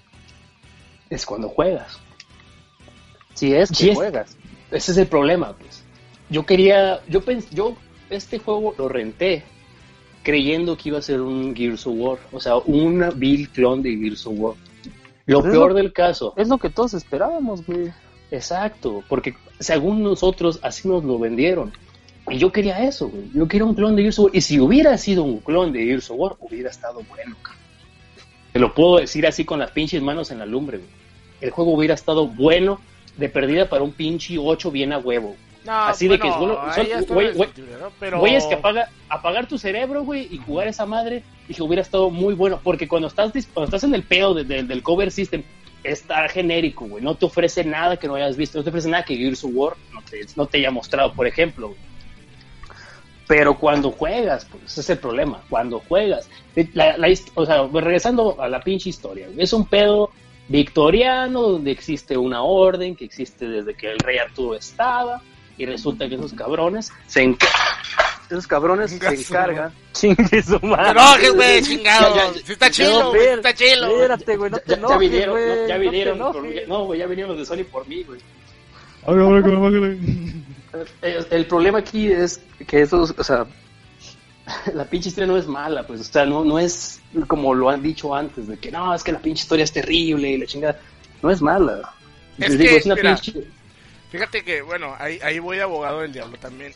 [SPEAKER 2] es cuando juegas.
[SPEAKER 3] Si es que
[SPEAKER 2] Sí es-
[SPEAKER 3] juegas.
[SPEAKER 2] Ese es el problema, pues. Yo quería, yo pens, yo este juego lo renté creyendo que iba a ser un Gears of War, o sea, una vil clon de Gears of War. Lo
[SPEAKER 3] Pues es
[SPEAKER 2] peor
[SPEAKER 3] lo-
[SPEAKER 2] del caso,
[SPEAKER 3] Es lo que todos esperábamos, güey.
[SPEAKER 2] exacto, porque según nosotros así nos lo vendieron. Y yo quería eso, güey. Yo quería un clon de Gears of War. Y si hubiera sido un clon de Gears of War, hubiera estado bueno, cabrón. Te lo puedo decir así con las pinches manos en la lumbre, güey. El juego hubiera estado bueno de perdida para un pinche ocho bien a huevo.
[SPEAKER 1] No,
[SPEAKER 2] Así de que es
[SPEAKER 1] bueno,
[SPEAKER 2] bueno,
[SPEAKER 1] ahí
[SPEAKER 2] son-
[SPEAKER 1] ya está
[SPEAKER 2] güey, güey,
[SPEAKER 1] discutible, ¿no? Pero...
[SPEAKER 2] Güey, es que apaga, apagar tu cerebro, güey, y jugar esa madre, y que hubiera estado muy bueno. Porque cuando estás, dis- cuando estás en el pedo de- de- del cover system, está genérico, güey. No te ofrece nada que no hayas visto. No te ofrece nada que Gears of War no te, no te haya mostrado, por ejemplo, güey. Pero cuando juegas, pues ese es el problema. Cuando juegas, la, la hist- o sea, regresando a la pinche historia, güey, es un pedo victoriano donde existe una orden que existe desde que el rey Arturo estaba. y resulta que esos cabrones se enca- esos cabrones se encargan.
[SPEAKER 3] Chingue su
[SPEAKER 1] No
[SPEAKER 3] madre.
[SPEAKER 1] enojes, güey, chingado.
[SPEAKER 2] Ya, ya,
[SPEAKER 1] Si está chilo,
[SPEAKER 3] No,
[SPEAKER 1] güey,
[SPEAKER 3] ver,
[SPEAKER 1] está chilo.
[SPEAKER 3] Espérate, güey, no te
[SPEAKER 2] Ya, ya
[SPEAKER 3] enojes,
[SPEAKER 2] vinieron,
[SPEAKER 3] güey,
[SPEAKER 2] no, ya
[SPEAKER 3] no te
[SPEAKER 2] vinieron, por
[SPEAKER 3] enojes.
[SPEAKER 2] mí. No, güey, ya vinieron los de Sony por mí, güey.
[SPEAKER 4] Bájale, bájale, bájale.
[SPEAKER 2] El, el problema aquí es que esos, o sea, la pinche historia no es mala, pues, o sea, no, no es como lo han dicho antes, de que no, es que la pinche historia es terrible y la chingada. No es mala.
[SPEAKER 1] Es
[SPEAKER 2] Les
[SPEAKER 1] que,
[SPEAKER 2] digo, es una
[SPEAKER 1] mira,
[SPEAKER 2] pinche...
[SPEAKER 1] Fíjate que, bueno, ahí, ahí voy de abogado del diablo también.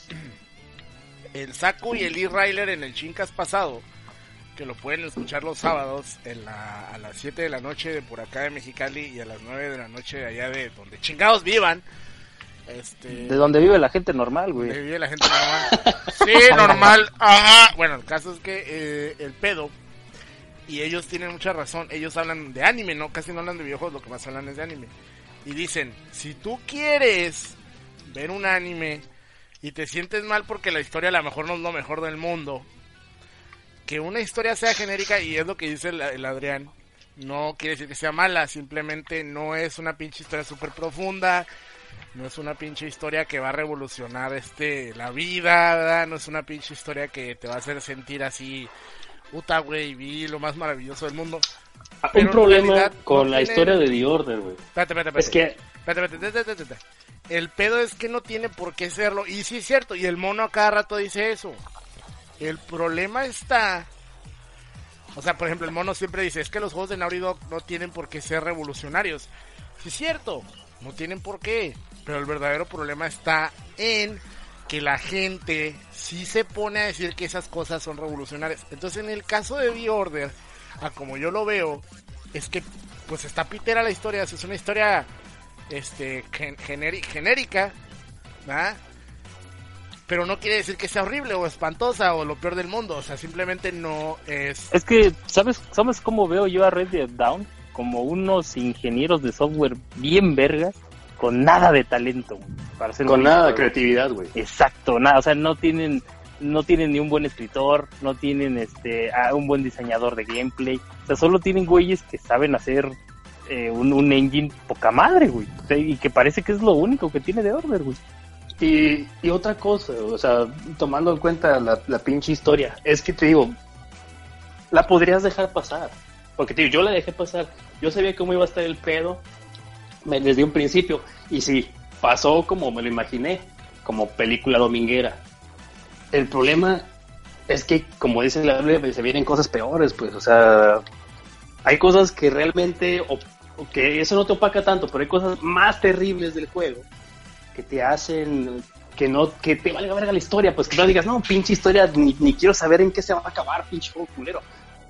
[SPEAKER 1] El Saku y el E-Railer en el Chincas pasado, que lo pueden escuchar los sábados en la, a las siete de la noche de por acá de Mexicali y a las nueve de la noche de allá de donde chingados vivan. Este,
[SPEAKER 3] De donde vive la gente normal, güey.
[SPEAKER 1] donde vive la gente normal. Sí, normal. Ajá. Bueno, el caso es que eh, el pedo, y ellos tienen mucha razón, ellos hablan de anime, no, casi no hablan de videojuegos, lo que más hablan es de anime. Y dicen, si tú quieres ver un anime y te sientes mal porque la historia a lo mejor no es lo mejor del mundo, que una historia sea genérica, y es lo que dice el, el Adrián, no quiere decir que sea mala, simplemente no es una pinche historia súper profunda, no es una pinche historia que va a revolucionar este la vida, ¿verdad? No es una pinche historia que te va a hacer sentir así, puta güey, vi lo más maravilloso del mundo. Pero
[SPEAKER 2] Un
[SPEAKER 1] en
[SPEAKER 2] problema
[SPEAKER 1] realidad
[SPEAKER 2] con
[SPEAKER 1] no
[SPEAKER 2] la
[SPEAKER 1] tiene-
[SPEAKER 2] historia de The Order, güey.
[SPEAKER 1] Espérate, espérate, espérate.
[SPEAKER 2] Es que
[SPEAKER 1] Espérate, espérate, espérate, espérate, espérate. El pedo es que no tiene por qué serlo. Y sí es cierto, y el mono a cada rato dice eso. El problema está... O sea, por ejemplo, el mono siempre dice, es que los juegos de Naughty Dog no tienen por qué ser revolucionarios. Sí es cierto, no tienen por qué. Pero el verdadero problema está en que la gente sí se pone a decir que esas cosas son revolucionarias. Entonces, en el caso de The Order, a como yo lo veo, es que pues está pitera la historia. Es una historia este gen- generi- genérica, ¿verdad? Pero no quiere decir que sea horrible o espantosa o lo peor del mundo. O sea, simplemente no es...
[SPEAKER 3] Es que, ¿sabes, ¿sabes cómo veo yo a Red Dead Down? Como unos ingenieros de software bien vergas, con nada de talento, güey, para hacer
[SPEAKER 2] con
[SPEAKER 3] un
[SPEAKER 2] nada de
[SPEAKER 3] juego.
[SPEAKER 2] creatividad, güey.
[SPEAKER 3] Exacto, nada, o sea, no tienen no tienen ni un buen escritor, no tienen este a un buen diseñador de gameplay, o sea, solo tienen güeyes que saben hacer eh, un, un engine poca madre, güey, o sea, y que parece que es lo único que tiene de Order, güey.
[SPEAKER 2] Y, y otra cosa, o sea, tomando en cuenta la, la pinche historia, es que te digo, la podrías dejar pasar. Porque te digo, yo la dejé pasar, yo sabía cómo iba a estar el pedo me, desde un principio. Y sí, pasó como me lo imaginé, como película dominguera. El problema es que, como dice la Biblia, se vienen cosas peores, pues, o sea, hay cosas que realmente, o, o que eso no te opaca tanto, pero hay cosas más terribles del juego que te hacen que no, que te valga verga la historia, pues que no digas, no, pinche historia, ni, ni quiero saber en qué se va a acabar, pinche juego culero.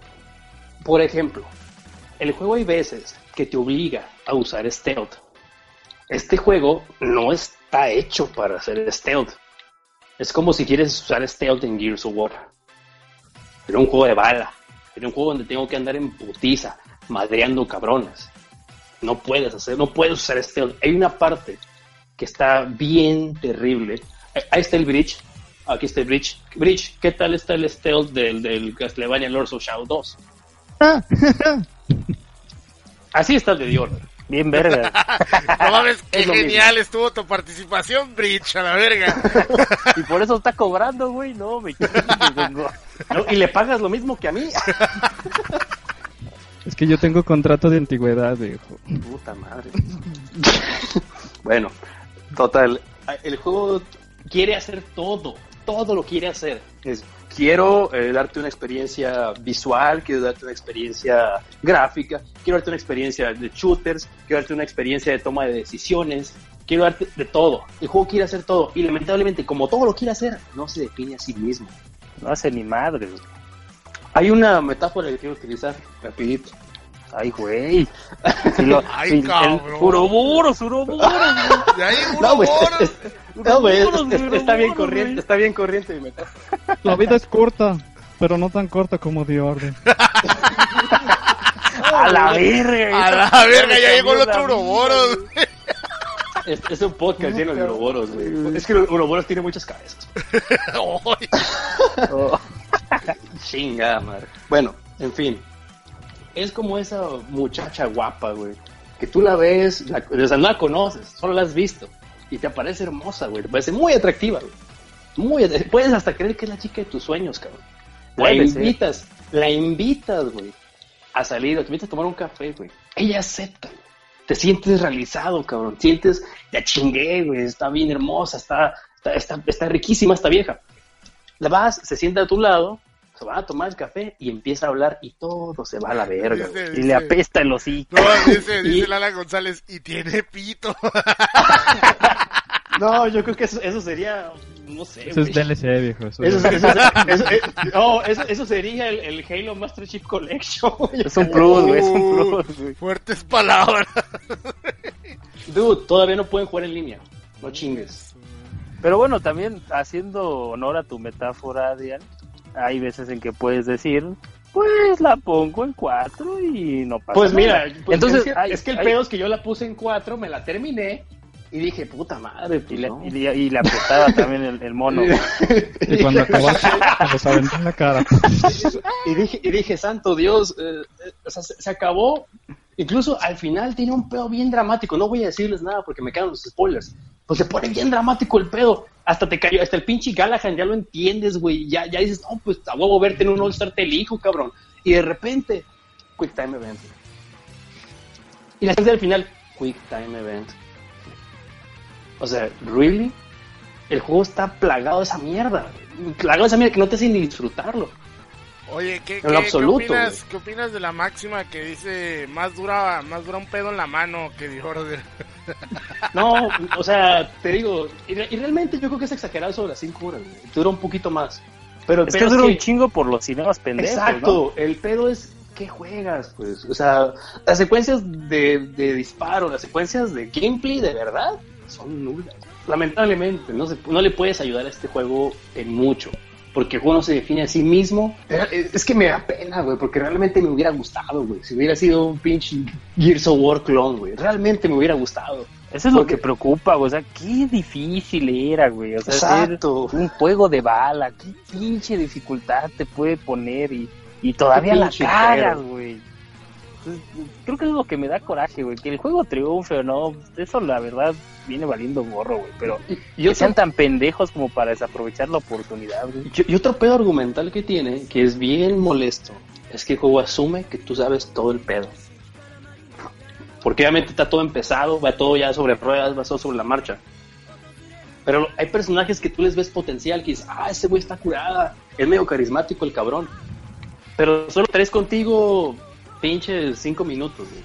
[SPEAKER 2] Por ejemplo, el juego hay veces que te obliga a usar stealth. Este juego no está hecho para hacer stealth. Es como si quieres usar stealth en Gears of War. Era un juego de bala. Era un juego donde tengo que andar en putiza, madreando cabrones. No puedes hacer, no puedes usar stealth. Hay una parte que está bien terrible. Ahí está el bridge. Aquí está el bridge. Bridge, ¿qué tal está el stealth del, del Castlevania Lords of Shadow dos? Así está el de The Order.
[SPEAKER 3] Bien verga.
[SPEAKER 1] No mames, qué
[SPEAKER 2] Es lo
[SPEAKER 1] genial estuvo tu participación, Bridge, a la verga.
[SPEAKER 3] Y por eso está cobrando, güey, no, me
[SPEAKER 2] ¿No? Y le pagas lo mismo que a mí.
[SPEAKER 4] Es que yo tengo contrato de antigüedad, viejo.
[SPEAKER 2] Puta madre. Bueno, total. El juego quiere hacer todo. Todo lo quiere hacer. Es, quiero eh, darte una experiencia visual, quiero darte una experiencia gráfica, quiero darte una experiencia de shooters, quiero darte una experiencia de toma de decisiones, quiero darte de todo. El juego quiere hacer todo. Y lamentablemente, como todo lo quiere hacer, no se define a sí mismo.
[SPEAKER 3] No hace ni madre, güey.
[SPEAKER 2] Hay una metáfora que quiero utilizar, rapidito.
[SPEAKER 3] Ay, güey. Si lo-
[SPEAKER 1] Ay,
[SPEAKER 3] si-
[SPEAKER 1] cabrón.
[SPEAKER 3] el- Uroboros, uroboros, güey.
[SPEAKER 1] De ahí,
[SPEAKER 2] No, güey,
[SPEAKER 1] uroboros.
[SPEAKER 2] es- es- no, güey, es-
[SPEAKER 3] Uroboros,
[SPEAKER 2] es- está bien
[SPEAKER 3] uroboros,
[SPEAKER 2] corriente,
[SPEAKER 3] güey.
[SPEAKER 2] está bien corriente mi metáfora.
[SPEAKER 4] La vida es corta, pero no tan corta como The Order.
[SPEAKER 3] A la verga.
[SPEAKER 1] A la verga, ya llegó el otro uroboros.
[SPEAKER 2] Es, es un podcast lleno de uroboros, güey. Es que los uroboros tienen muchas cabezas.
[SPEAKER 1] Ay,
[SPEAKER 3] Oh.
[SPEAKER 2] Chinga, madre. Bueno, en fin. Es como esa muchacha guapa, güey. Que tú la ves, la, o sea, no la conoces, solo la has visto. y te aparece hermosa, güey, te parece muy atractiva, güey. Muy, puedes hasta creer que es la chica de tus sueños, cabrón. La
[SPEAKER 3] Puede
[SPEAKER 2] invitas, ser. la invitas, güey, a salir, o te invitas a tomar un café, güey. Ella acepta, güey. Te sientes realizado, cabrón. Sientes, ya chingué, güey, está bien hermosa, está, está, está, está riquísima esta vieja. La vas, se sienta a tu lado, se va a tomar el café y empieza a hablar y todo se va a la verga.
[SPEAKER 1] Dice,
[SPEAKER 3] Y
[SPEAKER 1] dice,
[SPEAKER 3] le apesta el hocico.
[SPEAKER 1] No, dice, dice
[SPEAKER 2] Y-
[SPEAKER 1] Lala González, y tiene pito.
[SPEAKER 2] No, yo creo que eso, eso sería, no sé,
[SPEAKER 4] Eso es
[SPEAKER 2] güey.
[SPEAKER 4] D L C, viejo. Eso
[SPEAKER 2] Eso,
[SPEAKER 4] es-
[SPEAKER 2] eso- eso- eso- no, eso, eso sería el, el Halo Master Chief Collection.
[SPEAKER 3] Es un plus, güey, es un plus, güey.
[SPEAKER 1] Fuertes palabras.
[SPEAKER 2] Dude, todavía no pueden jugar en línea. No chingues.
[SPEAKER 3] Pero bueno, también haciendo honor a tu metáfora, Dian, hay veces en que puedes decir, pues la pongo en cuatro y no pasa
[SPEAKER 2] Pues
[SPEAKER 3] nada.
[SPEAKER 2] mira, pues
[SPEAKER 3] entonces
[SPEAKER 2] es, que,
[SPEAKER 3] hay-
[SPEAKER 2] es que el
[SPEAKER 3] hay-
[SPEAKER 2] pedo es que yo la puse en cuatro, me la terminé y dije, puta madre,
[SPEAKER 3] y
[SPEAKER 2] pues
[SPEAKER 3] le,
[SPEAKER 2] no.
[SPEAKER 3] y le- y le apretaba también el, el mono, güey.
[SPEAKER 4] Y cuando acabaste, te los aventó en la cara.
[SPEAKER 2] y dije, y dije, santo Dios, eh, eh, o sea, se, se acabó. Incluso al final tiene un pedo bien dramático. No voy a decirles nada porque me quedan los spoilers. Pues se pone bien dramático el pedo. Hasta te cayó, hasta el pinche Callahan ya lo entiendes, güey. Ya, ya dices, no, pues a huevo verte en un All-Star te elijo, cabrón. Y de repente, Quick Time Event. Y la gente al final, Quick Time Event. O sea, ¿really? El juego está plagado de esa mierda. Plagado de esa mierda que no te hace ni disfrutarlo.
[SPEAKER 1] Oye, ¿qué,
[SPEAKER 2] En
[SPEAKER 1] qué,
[SPEAKER 2] lo absoluto,
[SPEAKER 1] ¿qué, opinas,
[SPEAKER 2] güey.
[SPEAKER 1] ¿qué opinas de la máxima que dice más dura más dura un pedo en la mano que dijo Order?
[SPEAKER 2] No, o sea, te digo, y, re- y realmente yo creo que es exagerado sobre las cinco horas, güey. Dura un poquito más. Pero el
[SPEAKER 3] Es que
[SPEAKER 2] pedo
[SPEAKER 3] dura
[SPEAKER 2] es
[SPEAKER 3] un chingo por los cinemas pendejos,
[SPEAKER 2] exacto, el pedo es ¿qué juegas? Pues, o sea, las secuencias de, de disparo, las secuencias de gameplay de verdad son nulas. Lamentablemente, no, se, no le puedes ayudar a este juego en mucho. Porque el juego no se define a sí mismo. Es que me da pena, güey, porque realmente me hubiera gustado, güey. Si hubiera sido un pinche Gears of War clone, güey. Realmente me hubiera gustado.
[SPEAKER 3] ¿no? Eso es lo
[SPEAKER 2] Porque-
[SPEAKER 3] que preocupa, güey. O sea, qué difícil era, güey. O sea,
[SPEAKER 2] Exacto.
[SPEAKER 3] hacer un juego de bala, qué pinche dificultad te puede poner y, y todavía
[SPEAKER 2] Qué
[SPEAKER 3] la
[SPEAKER 2] pinche
[SPEAKER 3] cagas,
[SPEAKER 2] pero.
[SPEAKER 3] güey. Entonces, creo que es lo que me da coraje, güey. Que el juego triunfe o no, eso la verdad viene valiendo gorro, güey. Pero
[SPEAKER 2] Y, y
[SPEAKER 3] que
[SPEAKER 2] otro,
[SPEAKER 3] sean tan pendejos como para desaprovechar la oportunidad, güey.
[SPEAKER 2] y- y otro pedo argumental que tiene, que es bien molesto, es que el juego asume que tú sabes todo el pedo. Porque obviamente está todo empezado, va todo ya sobre ruedas, va todo sobre la marcha. Pero hay personajes que tú les ves potencial, que dices, ah, ese güey está curada, es medio carismático el cabrón. Pero solo traes contigo pinches cinco minutos, güey.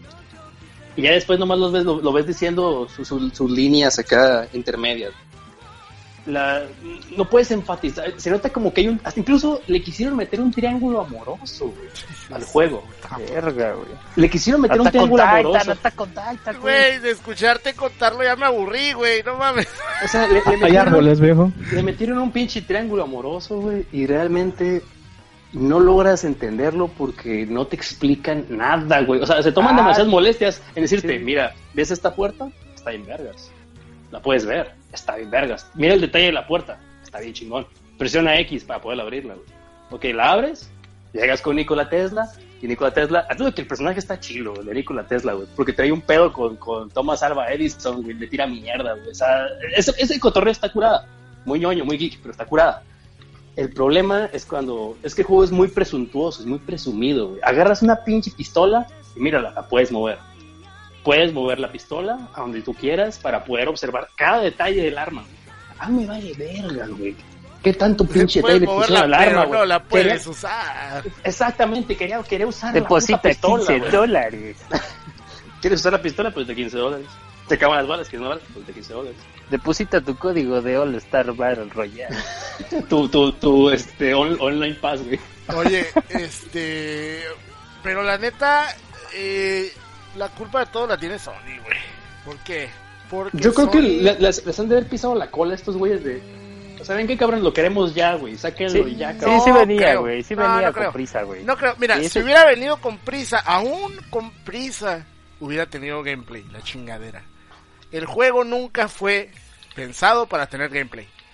[SPEAKER 2] Y ya después nomás los ves, lo, lo ves diciendo su- su- sus líneas acá intermedias. La, no puedes enfatizar, se nota como que hay un, hasta incluso le quisieron meter un triángulo amoroso, güey, al juego.
[SPEAKER 3] Verga, güey.
[SPEAKER 2] Le quisieron meter un
[SPEAKER 3] Attack on
[SPEAKER 2] triángulo
[SPEAKER 3] Titan,
[SPEAKER 2] amoroso.
[SPEAKER 3] Attack on Titan, güey.
[SPEAKER 1] Güey, de escucharte contarlo ya me aburrí, güey, no mames.
[SPEAKER 2] O sea, le, le
[SPEAKER 4] Hay
[SPEAKER 2] metieron,
[SPEAKER 4] árboles, viejo.
[SPEAKER 2] le metieron un pinche triángulo amoroso, güey, y realmente no logras entenderlo porque no te explican nada, güey. O sea, se toman
[SPEAKER 3] Ah,
[SPEAKER 2] demasiadas molestias en decirte,
[SPEAKER 3] sí.
[SPEAKER 2] mira, ¿ves esta puerta? Está bien vergas. La puedes ver, está bien vergas. Mira el detalle de la puerta, está bien chingón. Presiona X para poder abrirla, güey. Ok, la abres, llegas con Nikola Tesla, y Nikola Tesla, a todo que el personaje está chilo, güey, de Nikola Tesla, güey, porque trae un pedo con, con Thomas Alva Edison, güey, le tira mierda, güey. O sea, ese, ese cotorreo está curada. Muy ñoño, muy geek, pero está curada. El problema es cuando, es que el juego es muy presuntuoso, es muy presumido, güey. Agarras una pinche pistola y mírala, la puedes mover. Puedes mover la pistola a donde tú quieras para poder observar cada detalle del arma. Ah, me vale verga, güey. ¿Qué tanto pinche
[SPEAKER 1] Puedes
[SPEAKER 2] detalle le
[SPEAKER 1] moverla,
[SPEAKER 2] pusieron al arma,
[SPEAKER 1] pero
[SPEAKER 2] güey?
[SPEAKER 1] no la puedes
[SPEAKER 2] Quería-
[SPEAKER 1] usar.
[SPEAKER 2] Exactamente, quería, quería usar
[SPEAKER 3] Deposita
[SPEAKER 2] la puta pistola,
[SPEAKER 3] quince
[SPEAKER 2] güey.
[SPEAKER 3] dólares.
[SPEAKER 2] ¿Quieres usar la pistola? Pues de quince dólares. ¿Te acaban las balas? ¿Quieres más balas? Pues de quince dólares.
[SPEAKER 3] Deposita tu código de All Star Battle Royale.
[SPEAKER 2] Tu, tu, tu, este, on- online pass, güey.
[SPEAKER 1] Oye, este... Pero la neta, eh, la culpa de todo la tiene Sony, güey. ¿Por qué? Porque
[SPEAKER 2] Yo creo que
[SPEAKER 1] Sony-
[SPEAKER 2] le- les, les han de haber pisado la cola a estos güeyes de... ¿Saben qué, cabrón? Lo queremos ya, güey. Sáquenlo
[SPEAKER 3] Sí,
[SPEAKER 2] y ya,
[SPEAKER 3] sí,
[SPEAKER 2] cabrón.
[SPEAKER 3] sí
[SPEAKER 1] No
[SPEAKER 3] venía,
[SPEAKER 1] creo.
[SPEAKER 3] güey. Sí
[SPEAKER 1] No,
[SPEAKER 3] venía
[SPEAKER 1] no creo.
[SPEAKER 3] con prisa, güey.
[SPEAKER 1] No creo, mira,
[SPEAKER 3] Sí,
[SPEAKER 1] si
[SPEAKER 3] sí.
[SPEAKER 1] hubiera venido con prisa, aún con prisa, hubiera tenido gameplay, la chingadera. El juego nunca fue pensado para tener gameplay.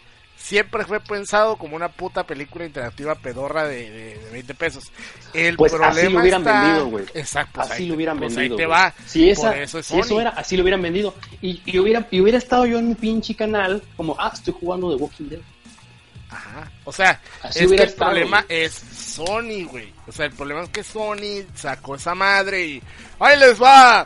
[SPEAKER 1] siempre fue pensado como una puta película interactiva pedorra de, de, de veinte pesos. El
[SPEAKER 2] pues
[SPEAKER 1] problema
[SPEAKER 2] así lo hubieran
[SPEAKER 1] está...
[SPEAKER 2] vendido, güey.
[SPEAKER 1] Exacto. Pues
[SPEAKER 2] así
[SPEAKER 1] ahí,
[SPEAKER 2] lo hubieran
[SPEAKER 1] pues
[SPEAKER 2] vendido.
[SPEAKER 1] Ahí te
[SPEAKER 2] güey.
[SPEAKER 1] va.
[SPEAKER 2] Si, esa,
[SPEAKER 1] Por eso, es
[SPEAKER 2] si eso era, así lo hubieran vendido. Y, y, hubiera, y hubiera estado yo en mi pinche canal como, ah, estoy jugando The Walking Dead.
[SPEAKER 1] Ajá. O sea,
[SPEAKER 2] así
[SPEAKER 1] es que el
[SPEAKER 2] estado,
[SPEAKER 1] problema
[SPEAKER 2] güey.
[SPEAKER 1] es Sony, güey. O sea, el problema es que Sony sacó esa madre y... ¡ahí les va!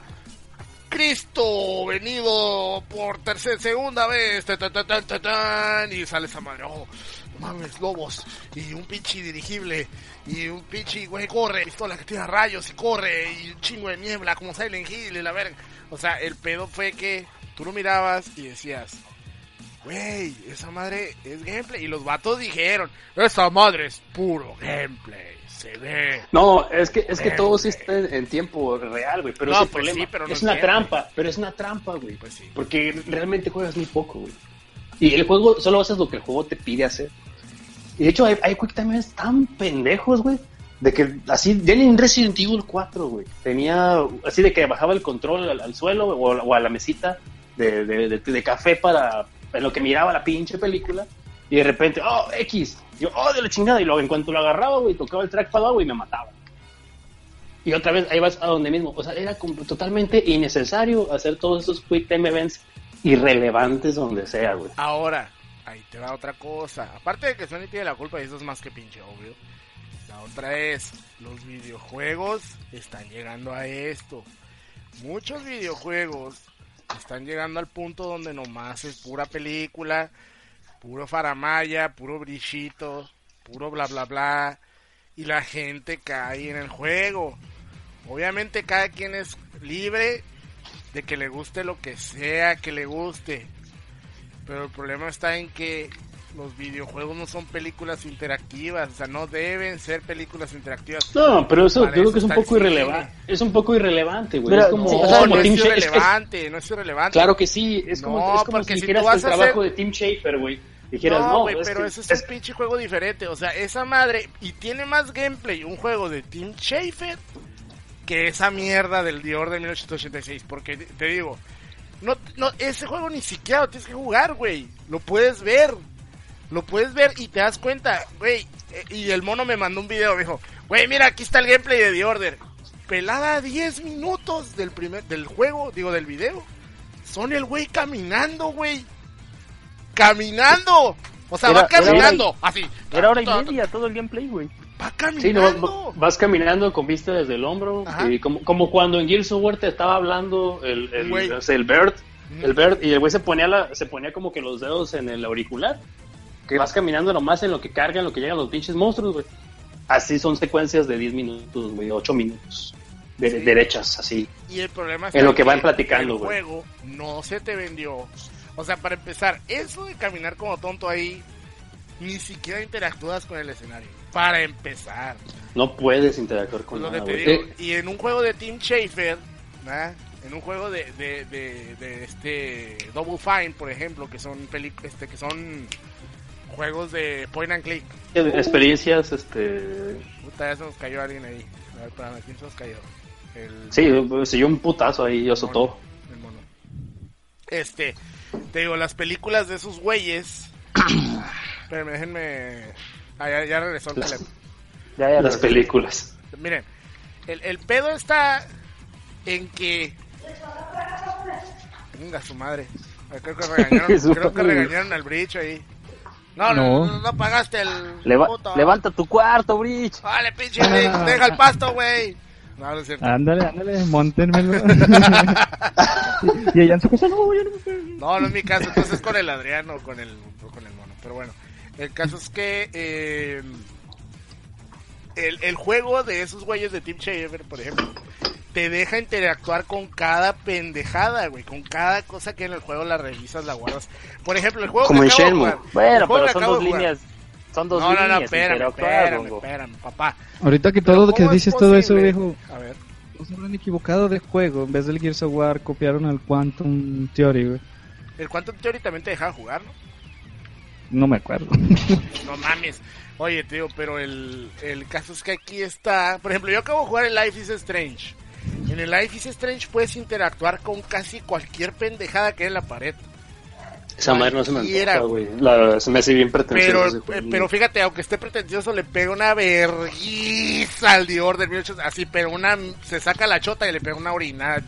[SPEAKER 1] Cristo venido por tercera, segunda vez, ta, ta, ta, ta, ta, ta, y sale esa madre, oh, mames, lobos, y un pinche dirigible, y un pinche güey corre, pistola que tira rayos y corre, y un chingo de niebla como Silent Hill y la verga. O sea, el pedo fue que tú lo mirabas y decías, güey, esa madre es gameplay, y los vatos dijeron, esa madre es puro gameplay. Se ve.
[SPEAKER 2] No, es que es que todo sí está en, en tiempo real, güey, pero
[SPEAKER 1] no,
[SPEAKER 2] es el
[SPEAKER 1] pues
[SPEAKER 2] problema.
[SPEAKER 1] Sí, pero no
[SPEAKER 2] es
[SPEAKER 1] es
[SPEAKER 2] una
[SPEAKER 1] gameplay.
[SPEAKER 2] trampa, pero es una trampa, güey.
[SPEAKER 1] Pues sí.
[SPEAKER 2] Porque realmente juegas muy poco, güey. Y el juego, solo haces lo que el juego te pide hacer. Y de hecho hay, hay quick times tan pendejos, güey, de que así, ya en Resident Evil cuatro, güey, tenía así de que bajaba el control al, al suelo o, o a la mesita de, de, de, de café para en lo que miraba la pinche película. Y de repente, oh, X, yo, oh, de la chingada, y luego en cuanto lo agarraba, güey, tocaba el trackpad, güey, y me mataba. Y otra vez, ahí vas a donde mismo, o sea, era como totalmente innecesario hacer todos esos quick time events irrelevantes donde sea, güey.
[SPEAKER 1] Ahora, ahí te va otra cosa, aparte de que Sony tiene la culpa, y eso es más que pinche obvio, la otra es, los videojuegos están llegando a esto, muchos videojuegos están llegando al punto donde nomás es pura película, puro faramaya, puro brillito, puro bla bla bla, y la gente cae en el juego. Obviamente cada quien es libre de que le guste lo que sea que le guste, pero el problema está en que los videojuegos no son películas interactivas, o sea, no deben ser películas interactivas.
[SPEAKER 2] No, pero eso
[SPEAKER 1] Para
[SPEAKER 2] yo creo
[SPEAKER 1] eso
[SPEAKER 2] que es un
[SPEAKER 1] está el
[SPEAKER 2] poco
[SPEAKER 1] cine.
[SPEAKER 2] irrelevante, es un poco irrelevante, güey.
[SPEAKER 3] Mira,
[SPEAKER 2] Es como,
[SPEAKER 3] sí,
[SPEAKER 1] No,
[SPEAKER 3] o sea,
[SPEAKER 2] como
[SPEAKER 1] no
[SPEAKER 2] Tim
[SPEAKER 1] es
[SPEAKER 2] Schafer, es-
[SPEAKER 1] irrelevante, no es irrelevante.
[SPEAKER 2] Claro que sí, es como,
[SPEAKER 1] No,
[SPEAKER 2] es como
[SPEAKER 1] porque
[SPEAKER 2] si
[SPEAKER 1] si
[SPEAKER 2] dijeras
[SPEAKER 1] tú
[SPEAKER 2] que
[SPEAKER 1] vas
[SPEAKER 2] el
[SPEAKER 1] a
[SPEAKER 2] trabajo
[SPEAKER 1] hacer-
[SPEAKER 2] de Tim Schafer, güey, dijeras,
[SPEAKER 1] No,
[SPEAKER 2] no,
[SPEAKER 1] güey,
[SPEAKER 2] es
[SPEAKER 1] pero
[SPEAKER 2] que-
[SPEAKER 1] ese es,
[SPEAKER 2] es-
[SPEAKER 1] un pinche juego diferente. O sea, esa madre. Y tiene más gameplay un juego de Tim Schafer que esa mierda del Dior de mil novecientos ochenta y seis. Porque te digo, no, no, ese juego ni siquiera lo tienes que jugar, güey. Lo puedes ver. Lo puedes ver y te das cuenta, güey. eh, Y el mono me mandó un video, me dijo, güey, mira, aquí está el gameplay de The Order. Pelada diez minutos del primer del juego, digo, del video. Son el güey caminando, güey. Caminando. O sea,
[SPEAKER 3] Era-
[SPEAKER 1] va
[SPEAKER 3] era hora
[SPEAKER 1] caminando.
[SPEAKER 3] y-
[SPEAKER 1] Así.
[SPEAKER 3] Era hora y media todo el gameplay, güey.
[SPEAKER 1] Va
[SPEAKER 2] Sí, no,
[SPEAKER 1] caminando.
[SPEAKER 2] vas caminando con vista desde el hombro,
[SPEAKER 1] Ajá.
[SPEAKER 2] y como, como cuando en Gears of War te estaba hablando el, el,
[SPEAKER 1] Güey.
[SPEAKER 2] o sea, el Bird,
[SPEAKER 1] Ujú.
[SPEAKER 2] el Bird, y el güey se ponía, la, se ponía como que los dedos en el auricular, que vas caminando nomás en lo que cargan, lo que llegan los pinches monstruos, güey. Así son secuencias de diez minutos, güey, ocho minutos, de,
[SPEAKER 1] Sí.
[SPEAKER 2] derechas, así.
[SPEAKER 1] Y el problema es
[SPEAKER 2] En lo que van platicando,
[SPEAKER 1] el
[SPEAKER 2] güey.
[SPEAKER 1] juego no se te vendió. O sea, para empezar, eso de caminar como tonto ahí, ni siquiera interactúas con el escenario. Para empezar.
[SPEAKER 2] No puedes interactuar con
[SPEAKER 1] Lo que
[SPEAKER 2] nada,
[SPEAKER 1] te
[SPEAKER 2] güey.
[SPEAKER 1] digo.
[SPEAKER 2] Eh,
[SPEAKER 1] Y en un juego de Tim Schafer, ¿verdad? En un juego de, de, de, de este Double Fine, por ejemplo, que son peli este que son juegos de point and click.
[SPEAKER 2] eh, experiencias, este...
[SPEAKER 1] Puta, ya se nos cayó alguien ahí. A ver, espérame, ¿quién se nos cayó? El
[SPEAKER 2] Sí, se dio un putazo ahí, yo azotó.
[SPEAKER 1] el mono. Este, te digo, las películas de esos güeyes. Espérenme, déjenme. Ah, ya, ya regresó el
[SPEAKER 2] Las-
[SPEAKER 1] teléfono.
[SPEAKER 3] Ya, ya,
[SPEAKER 2] Las
[SPEAKER 3] lo-
[SPEAKER 2] películas.
[SPEAKER 1] Miren, el, el pedo está en que. Venga, su madre. Ah, Creo que regañaron,
[SPEAKER 3] Su
[SPEAKER 1] creo que
[SPEAKER 3] madre.
[SPEAKER 1] regañaron al Bridge ahí. No, no,
[SPEAKER 4] No.
[SPEAKER 1] no, no pagaste el.
[SPEAKER 3] Leva-
[SPEAKER 1] puto.
[SPEAKER 3] levanta tu cuarto, Bridge.
[SPEAKER 1] Vale, pinche Bridge, deja el pasto, güey. No, no es cierto.
[SPEAKER 4] Ándale, ándale, montenmelo. y ella en su casa, no, ya no me puedo.
[SPEAKER 1] No, no es mi caso, entonces es con el Adriano o con el, o con el mono. Pero bueno, el caso es que eh, el, el juego de esos güeyes de Tim Schafer, por ejemplo, te deja interactuar con cada pendejada, güey, con cada cosa que en el juego la revisas, la guardas. Por ejemplo, el juego
[SPEAKER 2] Como
[SPEAKER 1] que
[SPEAKER 2] en
[SPEAKER 1] acabo de
[SPEAKER 2] Shenmue.
[SPEAKER 1] jugar. el
[SPEAKER 3] Bueno,
[SPEAKER 1] juego
[SPEAKER 3] pero
[SPEAKER 1] que
[SPEAKER 3] son
[SPEAKER 1] acabo
[SPEAKER 3] dos
[SPEAKER 1] de jugar.
[SPEAKER 3] líneas. Son dos
[SPEAKER 1] No, no, no,
[SPEAKER 3] líneas.
[SPEAKER 1] espérame,
[SPEAKER 3] interactuar,
[SPEAKER 1] espérame,
[SPEAKER 3] Gongo.
[SPEAKER 1] espérame, papá.
[SPEAKER 4] Ahorita que
[SPEAKER 1] Pero
[SPEAKER 4] todo lo que
[SPEAKER 1] ¿cómo es
[SPEAKER 4] dices todo eso,
[SPEAKER 1] posible?
[SPEAKER 4] viejo,
[SPEAKER 1] A ver.
[SPEAKER 4] no se habrán equivocado de juego. En vez del Gears of War, copiaron al Quantum Theory, güey.
[SPEAKER 1] El Quantum Theory también te dejaba jugar, ¿no?
[SPEAKER 4] No me acuerdo.
[SPEAKER 1] No mames. Oye, tío, pero el, el caso es que aquí está... Por ejemplo, yo acabo de jugar el Life is Strange. En el Life is Strange puedes interactuar con casi cualquier pendejada que hay en la pared.
[SPEAKER 2] Esa madre no se me antoja, güey. La, se me hace bien pretencioso.
[SPEAKER 1] Pero, eh, pero fíjate, aunque esté pretencioso, le pega una verguiza al The Order mil ochocientos, así, pero una, se saca la chota y le pega una orinada.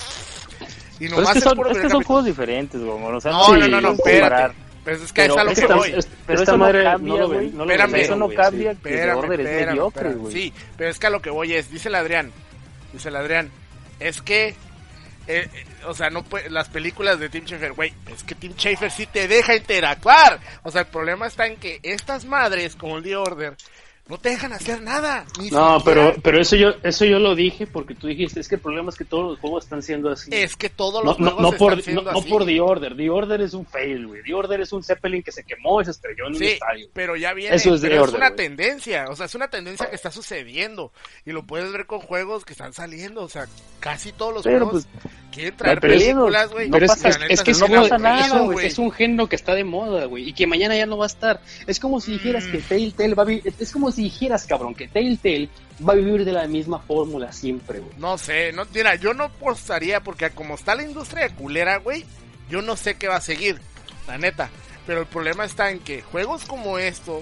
[SPEAKER 1] Y
[SPEAKER 3] pero es que son, es que son juegos diferentes, güey. O sea,
[SPEAKER 1] no, no, no, no, espérate. Pero es que es a lo que voy.
[SPEAKER 3] Es, pero esta eso madre no cambia, güey. No, no eso no cambia,
[SPEAKER 1] sí.
[SPEAKER 3] que The Order es mediocre, güey.
[SPEAKER 1] Sí, pero es que a lo que voy es, dice el Adrián, dice el Adrián, es que, eh, eh, o sea, no puede, las películas de Tim Schafer, güey, es que Tim Schafer sí te deja interactuar. O sea, el problema está en que estas madres, como el The Order, no te dejan hacer nada. Ni
[SPEAKER 2] no, pero pero eso yo eso yo lo dije porque tú dijiste, es que el problema es que todos los juegos están siendo así.
[SPEAKER 1] Es que todos los
[SPEAKER 2] no,
[SPEAKER 1] juegos
[SPEAKER 2] no, no por,
[SPEAKER 1] están siendo
[SPEAKER 2] no,
[SPEAKER 1] así.
[SPEAKER 2] No por The Order. The Order es un fail, güey. The Order es un Zeppelin que se quemó y se estrelló en
[SPEAKER 1] sí,
[SPEAKER 2] un estadio.
[SPEAKER 1] Pero ya viene,
[SPEAKER 2] eso es,
[SPEAKER 1] pero
[SPEAKER 2] The
[SPEAKER 1] es
[SPEAKER 2] Order,
[SPEAKER 1] una
[SPEAKER 2] güey.
[SPEAKER 1] tendencia, o sea, es una tendencia que está sucediendo y lo puedes ver con juegos que están saliendo, o sea, casi todos los
[SPEAKER 3] pero,
[SPEAKER 1] juegos
[SPEAKER 3] pues,
[SPEAKER 1] quieren traer
[SPEAKER 3] pero
[SPEAKER 1] películas, güey.
[SPEAKER 2] No pero
[SPEAKER 1] pasa,
[SPEAKER 2] es, es, es que
[SPEAKER 3] no
[SPEAKER 2] no
[SPEAKER 3] pasa nada,
[SPEAKER 2] güey. Es un género que está de moda, güey, y que mañana ya no va a estar. Es como si dijeras mm. que Telltale va a vivir, es como si dijeras, cabrón, que Telltale va a vivir de la misma fórmula siempre, güey.
[SPEAKER 1] No sé, no, mira, yo no apostaría porque como está la industria de culera, güey, yo no sé qué va a seguir, la neta. Pero el problema está en que juegos como esto,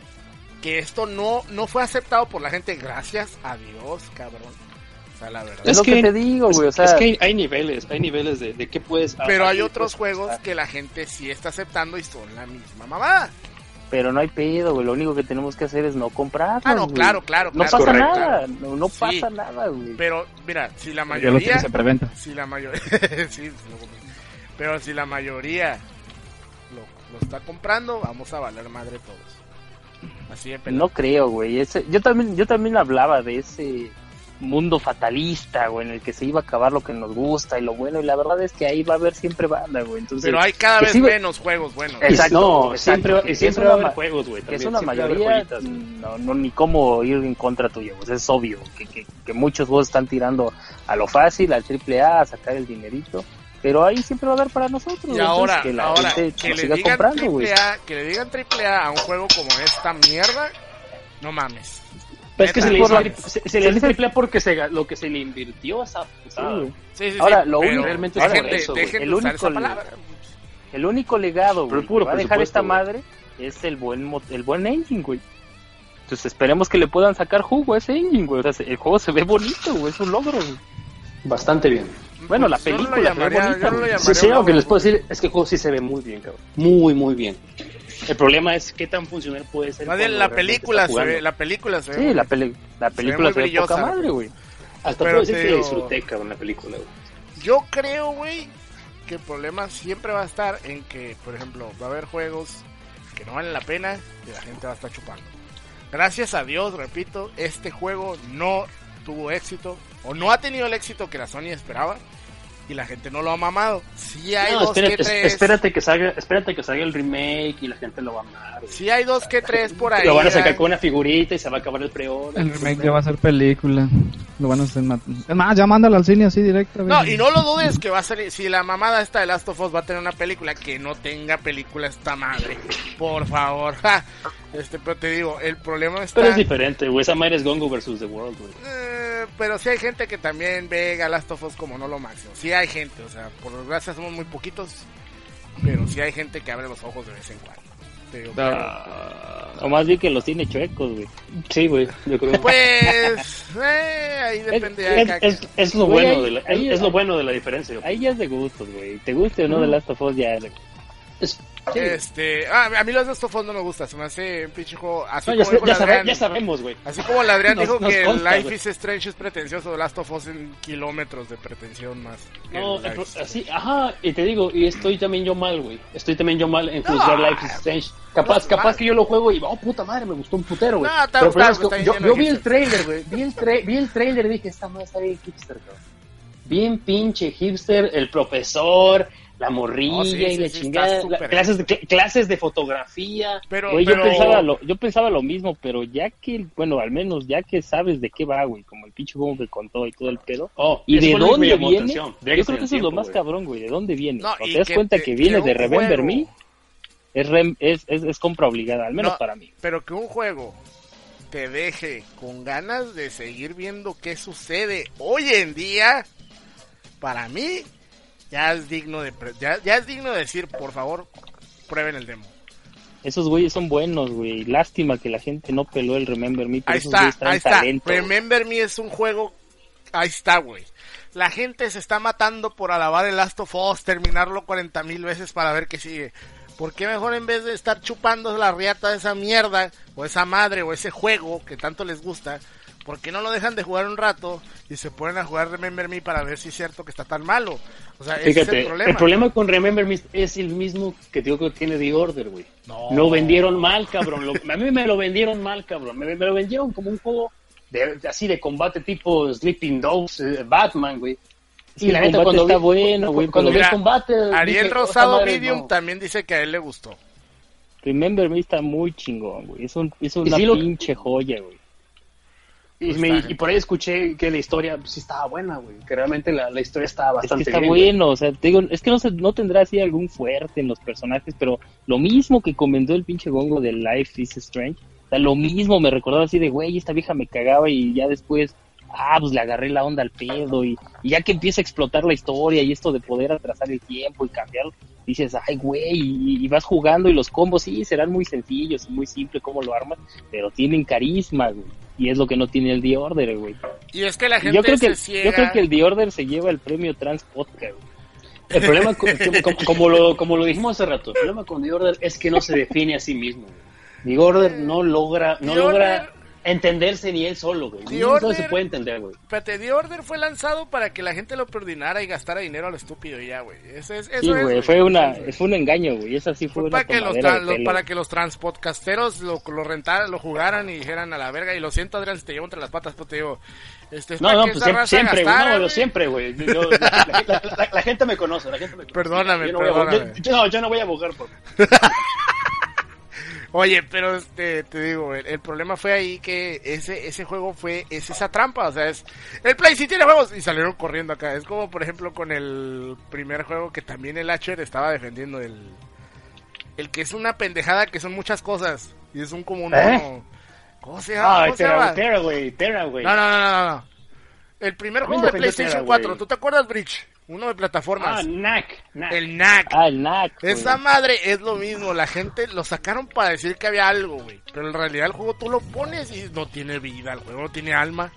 [SPEAKER 1] que esto no, no fue aceptado por la gente, gracias a Dios, cabrón. O sea, la verdad.
[SPEAKER 3] Es, es lo que, que te digo, güey, o sea...
[SPEAKER 2] Es que hay, hay niveles, hay niveles de, de qué puedes...
[SPEAKER 1] Pero hay otros juegos que la gente sí está aceptando y son la misma mamada.
[SPEAKER 3] Pero no hay pedo, güey. Lo único que tenemos que hacer es no comprarlos.
[SPEAKER 1] Ah, no,
[SPEAKER 3] güey.
[SPEAKER 1] claro, claro,
[SPEAKER 3] No
[SPEAKER 1] claro,
[SPEAKER 3] pasa
[SPEAKER 1] correcto,
[SPEAKER 3] nada.
[SPEAKER 1] claro.
[SPEAKER 3] No, no pasa
[SPEAKER 1] sí,
[SPEAKER 3] nada, güey.
[SPEAKER 1] Pero, mira, si la
[SPEAKER 4] Yo
[SPEAKER 1] mayoría.
[SPEAKER 4] lo se preventa.
[SPEAKER 1] Si la mayoría. sí, pero si la mayoría lo, lo está comprando, vamos a valer madre todos. Así de pelado.
[SPEAKER 3] No creo, güey. Ese, yo también, yo también hablaba de ese mundo fatalista, güey, en el que se iba a acabar lo que nos gusta y lo bueno, y la verdad es que ahí va a haber siempre banda, güey. Entonces,
[SPEAKER 1] pero hay cada vez
[SPEAKER 3] sí,
[SPEAKER 1] menos juegos buenos.
[SPEAKER 3] Exacto,
[SPEAKER 2] no,
[SPEAKER 3] exacto,
[SPEAKER 2] siempre, siempre va a haber juegos, güey.
[SPEAKER 3] Que es una mayoría, no, no, ni cómo ir en contra tuyo, pues es obvio que, que, que muchos juegos están tirando a lo fácil, al triple A, a sacar el dinerito, pero ahí siempre va a haber para nosotros.
[SPEAKER 1] Y ahora,
[SPEAKER 3] que la
[SPEAKER 1] ahora,
[SPEAKER 3] gente
[SPEAKER 1] que, le
[SPEAKER 3] siga
[SPEAKER 1] digan
[SPEAKER 3] comprando,
[SPEAKER 1] triple A, que le digan triple A a un juego como esta mierda, no mames.
[SPEAKER 2] Pero es que se le,
[SPEAKER 3] la,
[SPEAKER 2] dice, se, se le dice triple A porque se, lo que se le invirtió a esa
[SPEAKER 3] pusada. Sí,
[SPEAKER 1] sí, sí,
[SPEAKER 3] ahora,
[SPEAKER 1] sí,
[SPEAKER 3] lo único,
[SPEAKER 2] realmente
[SPEAKER 1] ahora,
[SPEAKER 2] es por eso,
[SPEAKER 1] dejen
[SPEAKER 3] el
[SPEAKER 1] de usar
[SPEAKER 3] único,
[SPEAKER 1] esa palabra.
[SPEAKER 3] El único legado, güey,
[SPEAKER 2] puro
[SPEAKER 3] que va a dejar esta
[SPEAKER 2] güey.
[SPEAKER 3] madre es el buen el buen engine, güey. Entonces esperemos que le puedan sacar jugo a ese engine, güey. O sea, el juego se ve bonito, güey, es un logro, güey.
[SPEAKER 2] Bastante bien.
[SPEAKER 3] Bueno,
[SPEAKER 1] pues
[SPEAKER 3] la película se ve bonita,
[SPEAKER 1] no
[SPEAKER 2] sí, sí, aunque les puedo decir, es que el juego sí se ve muy bien, cabrón. Muy, muy bien. El problema es qué tan funcional puede ser.
[SPEAKER 1] Más bien la película se ve, la película se ve.
[SPEAKER 3] Sí, la, peli la película se ve, se ve poca madre, güey.
[SPEAKER 2] Hasta puedo decir que disfruté, cabrón, la película, güey.
[SPEAKER 1] Yo creo, güey, que el problema siempre va a estar en que, por ejemplo, va a haber juegos que no valen la pena y la gente va a estar chupando. Gracias a Dios, repito, este juego no tuvo éxito o no ha tenido el éxito que la Sony esperaba. Y la gente no lo ha mamado. Sí hay
[SPEAKER 2] no,
[SPEAKER 1] dos
[SPEAKER 2] espérate,
[SPEAKER 1] que tres.
[SPEAKER 2] Espérate que salga, espérate que salga el remake y la gente lo va a amar.
[SPEAKER 1] Sí hay dos que tres por ahí.
[SPEAKER 2] Lo van a sacar con una figurita y se va a acabar el pre-order.
[SPEAKER 4] El remake ya va a ser película. Lo van a hacer mat... Es más, ya mándalo al cine así directo.
[SPEAKER 1] No, y no lo dudes que va a salir. Si la mamada esta de Last of Us va a tener una película, que no tenga película esta madre. Por favor. Este, pero te digo, el problema está...
[SPEAKER 2] Pero es diferente, güey. Esa madre es Gongo versus The World, güey.
[SPEAKER 1] Eh, pero sí hay gente que también ve a Last of Us como no lo máximo. Sí hay gente, o sea, por desgracia somos muy poquitos. Pero sí hay gente que abre los ojos de vez en cuando. Pero,
[SPEAKER 3] uh, o más bien que los tiene chuecos, güey.
[SPEAKER 2] Sí, güey, yo creo.
[SPEAKER 1] Pues, eh, ahí depende.
[SPEAKER 2] Es,
[SPEAKER 1] de
[SPEAKER 2] es, es, es lo
[SPEAKER 3] güey,
[SPEAKER 2] bueno
[SPEAKER 3] ahí,
[SPEAKER 2] de la,
[SPEAKER 3] ahí,
[SPEAKER 2] es, es lo bueno de la diferencia. Yo
[SPEAKER 3] ahí ya es de gustos, güey. Te guste o no, mm. de Last of Us ya es de
[SPEAKER 2] es,
[SPEAKER 1] sí. Este, ah, a mí los de Last of Us no me gusta, se me hace un pinche juego así
[SPEAKER 2] no,
[SPEAKER 1] como
[SPEAKER 2] ya, ya,
[SPEAKER 1] sabe,
[SPEAKER 2] Adrián, ya sabemos, güey.
[SPEAKER 1] Así como el Adrián
[SPEAKER 2] nos,
[SPEAKER 1] dijo
[SPEAKER 2] nos
[SPEAKER 1] que
[SPEAKER 2] consta,
[SPEAKER 1] Life
[SPEAKER 2] güey.
[SPEAKER 1] is Strange es pretencioso, de Last of Us en kilómetros de pretensión más.
[SPEAKER 2] No, el, así, ajá, y te digo, y estoy también yo mal, güey. Estoy también yo mal en juzgar no, Life is Strange. Capaz, no, capaz mal. que yo lo juego y, oh, puta madre, me gustó un putero, güey.
[SPEAKER 1] No, está,
[SPEAKER 2] Pero
[SPEAKER 1] está,
[SPEAKER 2] es que
[SPEAKER 1] está
[SPEAKER 2] yo, yo vi el trailer, güey. Vi el, tra vi el trailer y dije, esta madre está bien hipster, cabrón. Bien pinche hipster, el profesor, la morrilla oh, sí, y sí, la sí, chingada, la, clases, de, cl clases de fotografía.
[SPEAKER 3] Pero, güey, pero... Yo, pensaba lo, yo pensaba lo mismo, pero ya que, bueno, al menos ya que sabes de qué va, güey, como el pinche juego que contó y todo el pedo.
[SPEAKER 2] Oh,
[SPEAKER 3] y de dónde viene,
[SPEAKER 2] yo
[SPEAKER 3] creo que eso es lo más wey. cabrón, güey, de dónde viene.
[SPEAKER 1] No,
[SPEAKER 3] Cuando te das que cuenta te, que viene de Remember Me, es, rem, es, es, es compra obligada, al menos
[SPEAKER 1] no,
[SPEAKER 3] para mí.
[SPEAKER 1] Pero que un juego te deje con ganas de seguir viendo qué sucede hoy en día, para mí... ya es digno de pre- ya, ya es digno de decir, por favor, prueben el demo.
[SPEAKER 3] Esos güeyes son buenos, güey. Lástima que la gente no peló el Remember Me.
[SPEAKER 1] Ahí está, ahí está. Talento, Remember Me es un juego. Ahí está, güey. La gente se está matando por alabar el Last of Us, terminarlo cuarenta mil veces para ver qué sigue. ¿Por qué mejor en vez de estar chupando la riata de esa mierda, o esa madre, o ese juego que tanto les gusta, por qué no lo dejan de jugar un rato y se ponen a jugar Remember Me para ver si es cierto que está tan malo? O sea, ese
[SPEAKER 2] Fíjate,
[SPEAKER 1] es el problema.
[SPEAKER 2] El problema con Remember Me es el mismo que digo que tiene The Order, güey.
[SPEAKER 1] No.
[SPEAKER 2] Lo vendieron mal, cabrón. Lo, a mí me lo vendieron mal, cabrón. Me, me lo vendieron como un juego de, así de combate tipo Sleeping Dogs, eh, Batman, güey.
[SPEAKER 3] Y la neta, cuando está vi, bueno, güey.
[SPEAKER 2] Cuando vi el combate...
[SPEAKER 1] Ariel dije, Rosado Medium no. También dice que a él le gustó.
[SPEAKER 3] Remember Me está muy chingón, güey. Es, un, es una sí pinche lo... joya, güey.
[SPEAKER 2] Y, me, y por ahí escuché que la historia pues, sí estaba buena, güey. Que realmente la, la historia estaba bastante
[SPEAKER 3] es que está
[SPEAKER 2] bien.
[SPEAKER 3] bueno, güey. O sea, te digo, es que no, se, no tendrá así algún fuerte en los personajes, pero lo mismo que comentó el pinche gongo de Life is Strange. O sea, lo mismo me recordaba así de, güey, esta vieja me cagaba y ya después... Ah, pues le agarré la onda al pedo y, y ya que empieza a explotar la historia y esto de poder atrasar el tiempo y cambiarlo, dices, ay, güey, y, y vas jugando y los combos sí serán muy sencillos y muy simples cómo lo armas, pero tienen carisma, güey, y es lo que no tiene el The Order, güey.
[SPEAKER 1] Y es que la gente
[SPEAKER 3] yo creo
[SPEAKER 1] se
[SPEAKER 3] que,
[SPEAKER 1] ciega...
[SPEAKER 3] Yo creo que el The Order se lleva el premio Trans Podcast, güey.
[SPEAKER 2] El problema, como, como, lo, como lo dijimos hace rato, el problema con The Order es que no se define a sí mismo, güey. The Order no logra, no
[SPEAKER 1] The
[SPEAKER 2] logra...
[SPEAKER 1] Order...
[SPEAKER 2] entenderse ni él solo, güey.
[SPEAKER 1] The Order,
[SPEAKER 2] no se puede entender, güey.
[SPEAKER 1] Espérate, The Order fue lanzado para que la gente lo preordinara y gastara dinero a lo estúpido y ya, güey. Eso es, eso
[SPEAKER 3] sí,
[SPEAKER 1] es,
[SPEAKER 3] güey, fue una, fue un engaño, güey. Esa sí fue, fue una
[SPEAKER 1] para que los, tra- los para que los transpodcasteros lo, lo rentaran, lo jugaran y dijeran a la verga. Y lo siento, Adrián, si te llevo entre las patas, pues te digo. Este, es
[SPEAKER 2] no, no,
[SPEAKER 1] que
[SPEAKER 2] pues siempre, siempre,
[SPEAKER 1] gastara,
[SPEAKER 2] no, siempre, güey. La, la, la, la, la gente me conoce, la gente me conoce.
[SPEAKER 1] Perdóname,
[SPEAKER 2] yo no
[SPEAKER 1] perdóname.
[SPEAKER 2] Voy a, yo, yo, no, yo no voy a abogar por...
[SPEAKER 1] Oye, pero este, te digo, el, el problema fue ahí que ese ese juego fue, es esa trampa, o sea, es, el Play sí tiene juegos, y salieron corriendo acá, es como por ejemplo con el primer juego que también el Asher estaba defendiendo, el, el que es una pendejada que son muchas cosas, y es un como un,
[SPEAKER 2] ¿Eh?
[SPEAKER 1] no, ¿cómo se llama?
[SPEAKER 2] Ah,
[SPEAKER 1] ¿Cómo se
[SPEAKER 2] Terra,
[SPEAKER 1] llama?
[SPEAKER 2] Terra, güey, Terra, güey.
[SPEAKER 1] No, no, no, no, no, el primer juego de PlayStation
[SPEAKER 2] Terra,
[SPEAKER 1] cuatro,
[SPEAKER 2] güey.
[SPEAKER 1] ¿tú te acuerdas, Bridge? Uno de plataformas.
[SPEAKER 2] Ah, N A C. N A C.
[SPEAKER 1] El N A C.
[SPEAKER 3] Ah, el N A C.
[SPEAKER 1] Esa
[SPEAKER 3] güey.
[SPEAKER 1] madre es lo mismo, la gente lo sacaron para decir que había algo, güey. Pero en realidad el juego tú lo pones y no tiene vida, el juego no tiene alma.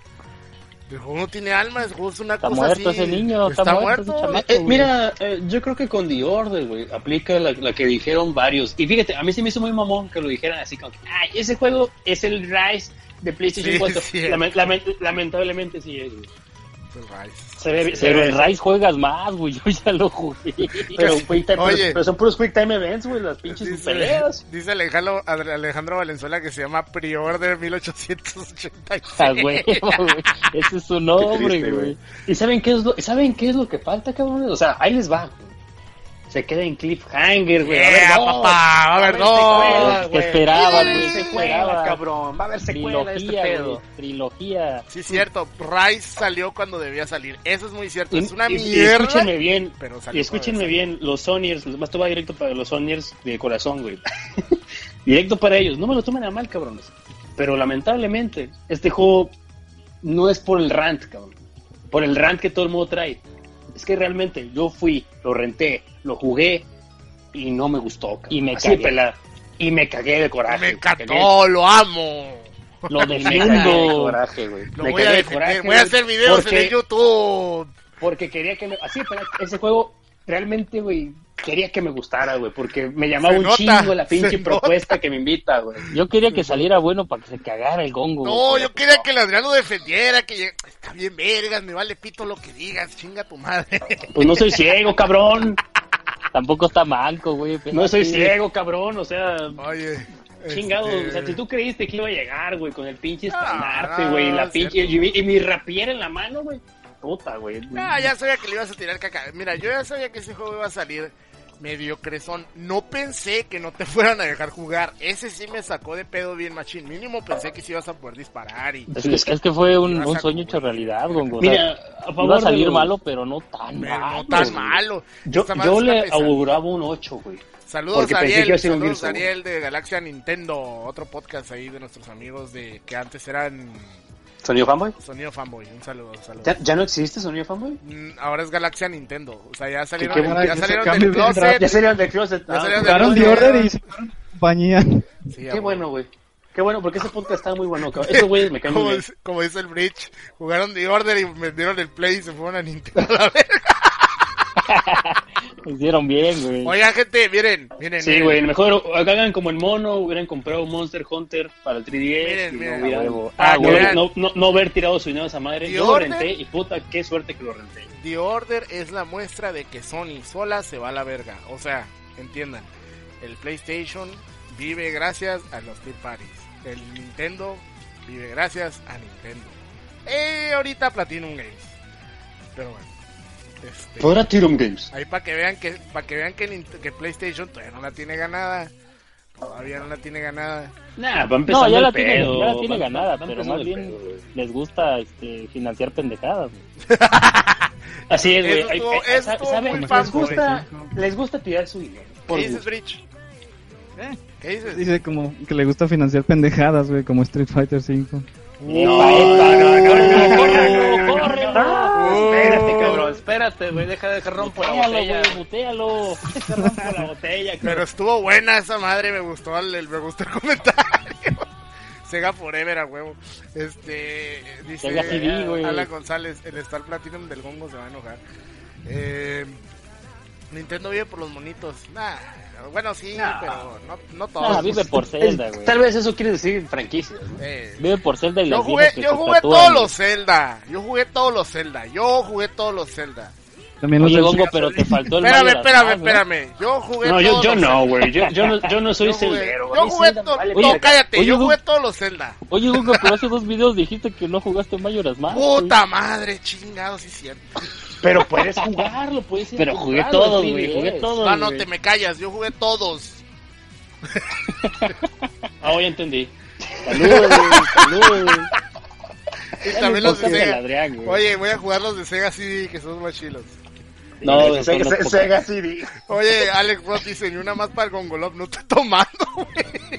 [SPEAKER 1] El juego no tiene alma, el juego es una
[SPEAKER 3] está
[SPEAKER 1] cosa
[SPEAKER 3] muerto
[SPEAKER 1] así.
[SPEAKER 3] ese niño, está,
[SPEAKER 1] está
[SPEAKER 3] muerto.
[SPEAKER 1] muerto.
[SPEAKER 3] Ese chamaco,
[SPEAKER 2] Eh,
[SPEAKER 3] güey.
[SPEAKER 2] mira, eh, yo creo que con The Order, güey, aplica la, la que dijeron varios. Y fíjate, a mí se me hizo muy mamón que lo dijeran así como que, ay, ese juego es el Rise de PlayStation
[SPEAKER 1] Sí,
[SPEAKER 2] cuatro.
[SPEAKER 1] sí.
[SPEAKER 2] Lament- lament- lamentablemente sí es, güey.
[SPEAKER 1] El Rise.
[SPEAKER 2] Se ve, se
[SPEAKER 3] Pero
[SPEAKER 2] ve,
[SPEAKER 3] el Rise juegas más, güey. Yo ya lo jugué.
[SPEAKER 2] pero, quick time-
[SPEAKER 1] Oye.
[SPEAKER 2] pero, pero son puros Quick Time Events, güey, las pinches
[SPEAKER 1] Dice,
[SPEAKER 2] peleas.
[SPEAKER 1] dice Alejandro, Alejandro Valenzuela que se llama Pre-Order mil ochocientos ochenta y seis.
[SPEAKER 3] A huevo, güey. Ese es su nombre,
[SPEAKER 2] Qué triste,
[SPEAKER 3] güey.
[SPEAKER 2] ¿Y saben qué es lo, saben qué es lo que falta, cabrones? O sea, ahí les va, güey. Se queda en cliffhanger, güey.
[SPEAKER 1] Yeah,
[SPEAKER 2] a ver, no,
[SPEAKER 1] papá, va a haber dos.
[SPEAKER 2] secuela,
[SPEAKER 3] Que
[SPEAKER 2] güey.
[SPEAKER 3] esperaba,
[SPEAKER 2] Va a haber
[SPEAKER 3] güey,
[SPEAKER 2] secuela,
[SPEAKER 3] esperaba.
[SPEAKER 2] cabrón. Va a haber secuela de este
[SPEAKER 3] Trilogía,
[SPEAKER 2] pedo.
[SPEAKER 3] güey. Trilogía.
[SPEAKER 1] Sí, cierto. Rise salió cuando debía salir. Eso es muy cierto.
[SPEAKER 2] Y,
[SPEAKER 1] Es una
[SPEAKER 2] y- y
[SPEAKER 1] mierda.
[SPEAKER 2] escúchenme bien,
[SPEAKER 1] pero
[SPEAKER 2] y
[SPEAKER 1] salió
[SPEAKER 2] escúchenme
[SPEAKER 1] cuando
[SPEAKER 2] bien, los Sonyers, más te va directo para los Sonyers de corazón, güey. Directo para ellos, no me lo tomen a mal, cabrones. Pero lamentablemente, este juego no es por el rant, cabrón. Por el rant que todo el mundo trae. Es que realmente yo fui, lo renté, lo jugué y no me gustó, cabrón.
[SPEAKER 3] Y me
[SPEAKER 2] Así
[SPEAKER 3] cagué.
[SPEAKER 2] de pelada. Y me cagué de coraje.
[SPEAKER 1] Me
[SPEAKER 2] güey.
[SPEAKER 1] encantó, lo amo.
[SPEAKER 3] Lo
[SPEAKER 2] Me cagué de
[SPEAKER 3] defiendo.
[SPEAKER 2] coraje, güey.
[SPEAKER 1] Lo
[SPEAKER 2] Me
[SPEAKER 1] voy a
[SPEAKER 2] cagué de
[SPEAKER 1] defender.
[SPEAKER 2] coraje,
[SPEAKER 1] Voy a
[SPEAKER 2] güey,
[SPEAKER 1] hacer videos
[SPEAKER 2] porque-
[SPEAKER 1] en el YouTube.
[SPEAKER 2] Porque quería que me... Así, pero ese juego realmente, güey, quería que me gustara, güey, porque me llamaba
[SPEAKER 1] Se
[SPEAKER 2] un
[SPEAKER 1] nota,
[SPEAKER 2] chingo la pinche
[SPEAKER 1] se
[SPEAKER 2] propuesta que me invita, güey.
[SPEAKER 3] Yo quería que saliera bueno para que se cagara el gongo.
[SPEAKER 1] No,
[SPEAKER 3] güey.
[SPEAKER 1] yo quería que el Adrián lo defendiera, que lleg- está bien vergas, me vale pito lo que digas, chinga tu madre.
[SPEAKER 2] Pues no soy ciego, cabrón.
[SPEAKER 3] Tampoco está manco, güey.
[SPEAKER 2] No soy
[SPEAKER 3] Sí.
[SPEAKER 2] ciego, cabrón, o sea...
[SPEAKER 1] Oye.
[SPEAKER 2] Chingado,
[SPEAKER 1] este,
[SPEAKER 2] o sea, si tú creíste que iba a llegar, güey, con el pinche
[SPEAKER 1] No,
[SPEAKER 2] estandarte,
[SPEAKER 1] no,
[SPEAKER 2] güey, y
[SPEAKER 1] no
[SPEAKER 2] la
[SPEAKER 1] es
[SPEAKER 2] pinche... Y, mi- y mi rapiera en la mano, güey. Puta, güey.
[SPEAKER 1] Ah, ya sabía que le ibas a tirar caca. Mira, yo ya sabía que ese juego iba a salir medio cresón. No pensé que no te fueran a dejar jugar. Ese sí me sacó de pedo bien machín. Mínimo pensé que sí ibas a poder disparar y...
[SPEAKER 3] Es que, es que fue un,
[SPEAKER 1] Ibas
[SPEAKER 3] un
[SPEAKER 1] a-
[SPEAKER 3] sueño hecho realidad, gongo. O sea,
[SPEAKER 2] Mira, a favor
[SPEAKER 3] iba a salir
[SPEAKER 2] de los-
[SPEAKER 3] malo, pero no tan
[SPEAKER 1] Pero
[SPEAKER 3] malo.
[SPEAKER 1] no tan
[SPEAKER 3] güey.
[SPEAKER 1] malo.
[SPEAKER 2] Yo,
[SPEAKER 1] Esta madre
[SPEAKER 2] yo
[SPEAKER 1] es una
[SPEAKER 2] le
[SPEAKER 1] pesadilla.
[SPEAKER 2] auguraba un ocho, güey.
[SPEAKER 1] Saludos
[SPEAKER 2] porque
[SPEAKER 1] a
[SPEAKER 2] pensé que
[SPEAKER 1] Ariel,
[SPEAKER 2] iba a ser un
[SPEAKER 1] saludos
[SPEAKER 2] Gears
[SPEAKER 1] a
[SPEAKER 2] of War.
[SPEAKER 1] Ariel de Galaxia Nintendo, otro podcast ahí de nuestros amigos de que antes eran
[SPEAKER 2] ¿Sonido Fanboy?
[SPEAKER 1] Sonido Fanboy, un saludo, un saludo.
[SPEAKER 2] ¿Ya, ¿Ya no existe Sonido Fanboy?
[SPEAKER 1] Mm, Ahora es Galaxia Nintendo. O sea, ya salieron,
[SPEAKER 4] Qué
[SPEAKER 1] del-
[SPEAKER 4] buena-
[SPEAKER 1] ya
[SPEAKER 4] ese
[SPEAKER 1] salieron
[SPEAKER 4] cambio
[SPEAKER 1] del
[SPEAKER 4] bien
[SPEAKER 1] closet.
[SPEAKER 2] Ya salieron del closet.
[SPEAKER 1] Ya
[SPEAKER 2] Ah,
[SPEAKER 1] salieron
[SPEAKER 4] Jugaron
[SPEAKER 1] del
[SPEAKER 4] The
[SPEAKER 1] closet.
[SPEAKER 4] Order y sacaron compañía.
[SPEAKER 1] Sí,
[SPEAKER 2] Qué
[SPEAKER 1] amor.
[SPEAKER 2] bueno, güey. Qué bueno, porque ese podcast está muy bueno. cabrón. Esos güeyes me caen muy
[SPEAKER 1] Como,
[SPEAKER 2] bien.
[SPEAKER 1] dice- como dice el Bridge, jugaron The Order y vendieron el Play y se fueron a Nintendo a la verga.
[SPEAKER 3] Lo hicieron bien, güey.
[SPEAKER 1] Oigan, gente, miren, miren.
[SPEAKER 2] Sí,
[SPEAKER 1] miren.
[SPEAKER 2] güey, mejor hagan como en mono, hubieran comprado Monster Hunter para el tres D S.
[SPEAKER 1] Miren,
[SPEAKER 2] y
[SPEAKER 1] miren.
[SPEAKER 2] no, hubieran-
[SPEAKER 3] A huevo.
[SPEAKER 1] Ah,
[SPEAKER 3] Ah,
[SPEAKER 2] no,
[SPEAKER 3] güey.
[SPEAKER 1] vean.
[SPEAKER 2] no, no, no haber tirado su dinero a esa madre.
[SPEAKER 1] ¿The
[SPEAKER 2] Yo lo
[SPEAKER 1] Order?
[SPEAKER 2] renté y puta, qué suerte que lo renté.
[SPEAKER 1] The Order es la muestra de que Sony sola se va a la verga. O sea, entiendan, el PlayStation vive gracias a los third parties. El Nintendo vive gracias a Nintendo. Eh, ahorita Platinum Games. Pero bueno. Este,
[SPEAKER 2] Podrá Tirum Games.
[SPEAKER 1] ahí para que vean que para que vean que, Nint- que PlayStation todavía no la tiene ganada. Todavía no la tiene ganada.
[SPEAKER 2] Nah, va empezando
[SPEAKER 3] No, ya
[SPEAKER 2] el
[SPEAKER 3] la tiene,
[SPEAKER 2] pedo,
[SPEAKER 3] ya la tiene
[SPEAKER 2] va-
[SPEAKER 3] ganada,
[SPEAKER 2] va
[SPEAKER 3] pero
[SPEAKER 2] empezando
[SPEAKER 3] más
[SPEAKER 2] el
[SPEAKER 3] bien
[SPEAKER 2] pedo, güey.
[SPEAKER 3] les gusta este, financiar pendejadas, güey.
[SPEAKER 2] Así es, güey.
[SPEAKER 1] Eso
[SPEAKER 2] Hay-
[SPEAKER 1] estuvo-
[SPEAKER 2] hay-
[SPEAKER 1] eso
[SPEAKER 2] ¿sabe-
[SPEAKER 1] estuvo
[SPEAKER 2] saben?
[SPEAKER 1] muy
[SPEAKER 2] les
[SPEAKER 1] fanboy.
[SPEAKER 2] gusta, les gusta tirar su dinero. por
[SPEAKER 1] ¿Qué dices,
[SPEAKER 2] gusto.
[SPEAKER 1] Bridge?
[SPEAKER 4] ¿Eh?
[SPEAKER 1] ¿Qué dices?
[SPEAKER 4] Dice como que le gusta financiar pendejadas, güey, como Street Fighter cinco.
[SPEAKER 3] Epa, epa, no, no, no, córrelo, córrelo.
[SPEAKER 2] Espérate, cabrón, espérate, güey, deja de dejar rompo la
[SPEAKER 3] Mutealo,
[SPEAKER 2] botella.
[SPEAKER 3] güey, mutealo.
[SPEAKER 2] Deja rompo la botella,
[SPEAKER 1] Pero
[SPEAKER 2] cabrón.
[SPEAKER 1] estuvo buena esa madre, me gustó el, el- me gustó el comentario. Sega Forever a huevo. Este dice
[SPEAKER 3] Sega C D, güey.
[SPEAKER 1] Alan González, el Star Platinum del Gongo se va a enojar. Eh, Nintendo vive por los monitos. Nah, bueno sí,
[SPEAKER 2] Nah.
[SPEAKER 1] pero no, no todos.
[SPEAKER 3] Ah, vive por Zelda, güey.
[SPEAKER 2] Tal vez eso quiere decir franquicias, ¿no?
[SPEAKER 1] Eh,
[SPEAKER 3] Vive por Zelda y
[SPEAKER 1] yo
[SPEAKER 3] las
[SPEAKER 1] jugué,
[SPEAKER 3] viejas que
[SPEAKER 1] yo
[SPEAKER 3] se
[SPEAKER 1] jugué
[SPEAKER 3] tatúan,
[SPEAKER 1] todos
[SPEAKER 3] güey.
[SPEAKER 1] los Zelda. Yo jugué todos los Zelda. Yo jugué todos los Zelda.
[SPEAKER 4] También los
[SPEAKER 3] Oye,
[SPEAKER 4] del
[SPEAKER 3] Gongo,
[SPEAKER 4] Sega
[SPEAKER 3] pero te faltó el
[SPEAKER 1] Espérame,
[SPEAKER 3] Majora's
[SPEAKER 1] espérame,
[SPEAKER 3] Mask, güey.
[SPEAKER 1] espérame. Yo jugué
[SPEAKER 2] No, yo,
[SPEAKER 1] todos
[SPEAKER 2] yo
[SPEAKER 1] los
[SPEAKER 2] no,
[SPEAKER 1] Zelda.
[SPEAKER 2] güey. Yo, yo, no, yo no soy
[SPEAKER 1] Yo jugué,
[SPEAKER 2] celdero.
[SPEAKER 1] yo
[SPEAKER 2] A mí
[SPEAKER 1] jugué
[SPEAKER 2] Zelda
[SPEAKER 1] to-
[SPEAKER 2] vale
[SPEAKER 1] no,
[SPEAKER 2] verga.
[SPEAKER 1] cállate,
[SPEAKER 3] Oye,
[SPEAKER 1] yo
[SPEAKER 3] Gongo.
[SPEAKER 1] jugué todos los Zelda.
[SPEAKER 3] Oye, Gongo, pero hace dos videos dijiste que no jugaste Majora's Mask, güey.
[SPEAKER 1] Puta madre, chingado, sí es cierto.
[SPEAKER 2] Pero puedes jugarlo, puedes ir a
[SPEAKER 3] Pero jugué
[SPEAKER 2] comprarlo,
[SPEAKER 3] todos,
[SPEAKER 2] sí,
[SPEAKER 3] güey,
[SPEAKER 2] es.
[SPEAKER 3] jugué todos.
[SPEAKER 1] No, no,
[SPEAKER 3] güey.
[SPEAKER 1] te me callas, yo jugué todos.
[SPEAKER 2] Ah, ya entendí.
[SPEAKER 3] Saludos, güey, saludos.
[SPEAKER 1] Y también los de
[SPEAKER 3] Podcast del
[SPEAKER 1] Sega.
[SPEAKER 3] Adrián, güey.
[SPEAKER 1] Oye, voy a jugar los de Sega C D, que son más chilos.
[SPEAKER 3] No,
[SPEAKER 2] Sega,
[SPEAKER 3] esos son los
[SPEAKER 2] Sega,
[SPEAKER 3] pocos.
[SPEAKER 2] Sega C D.
[SPEAKER 1] Oye, Alex Ross dice, ni una más para el Gongolov, no estoy tomando, güey.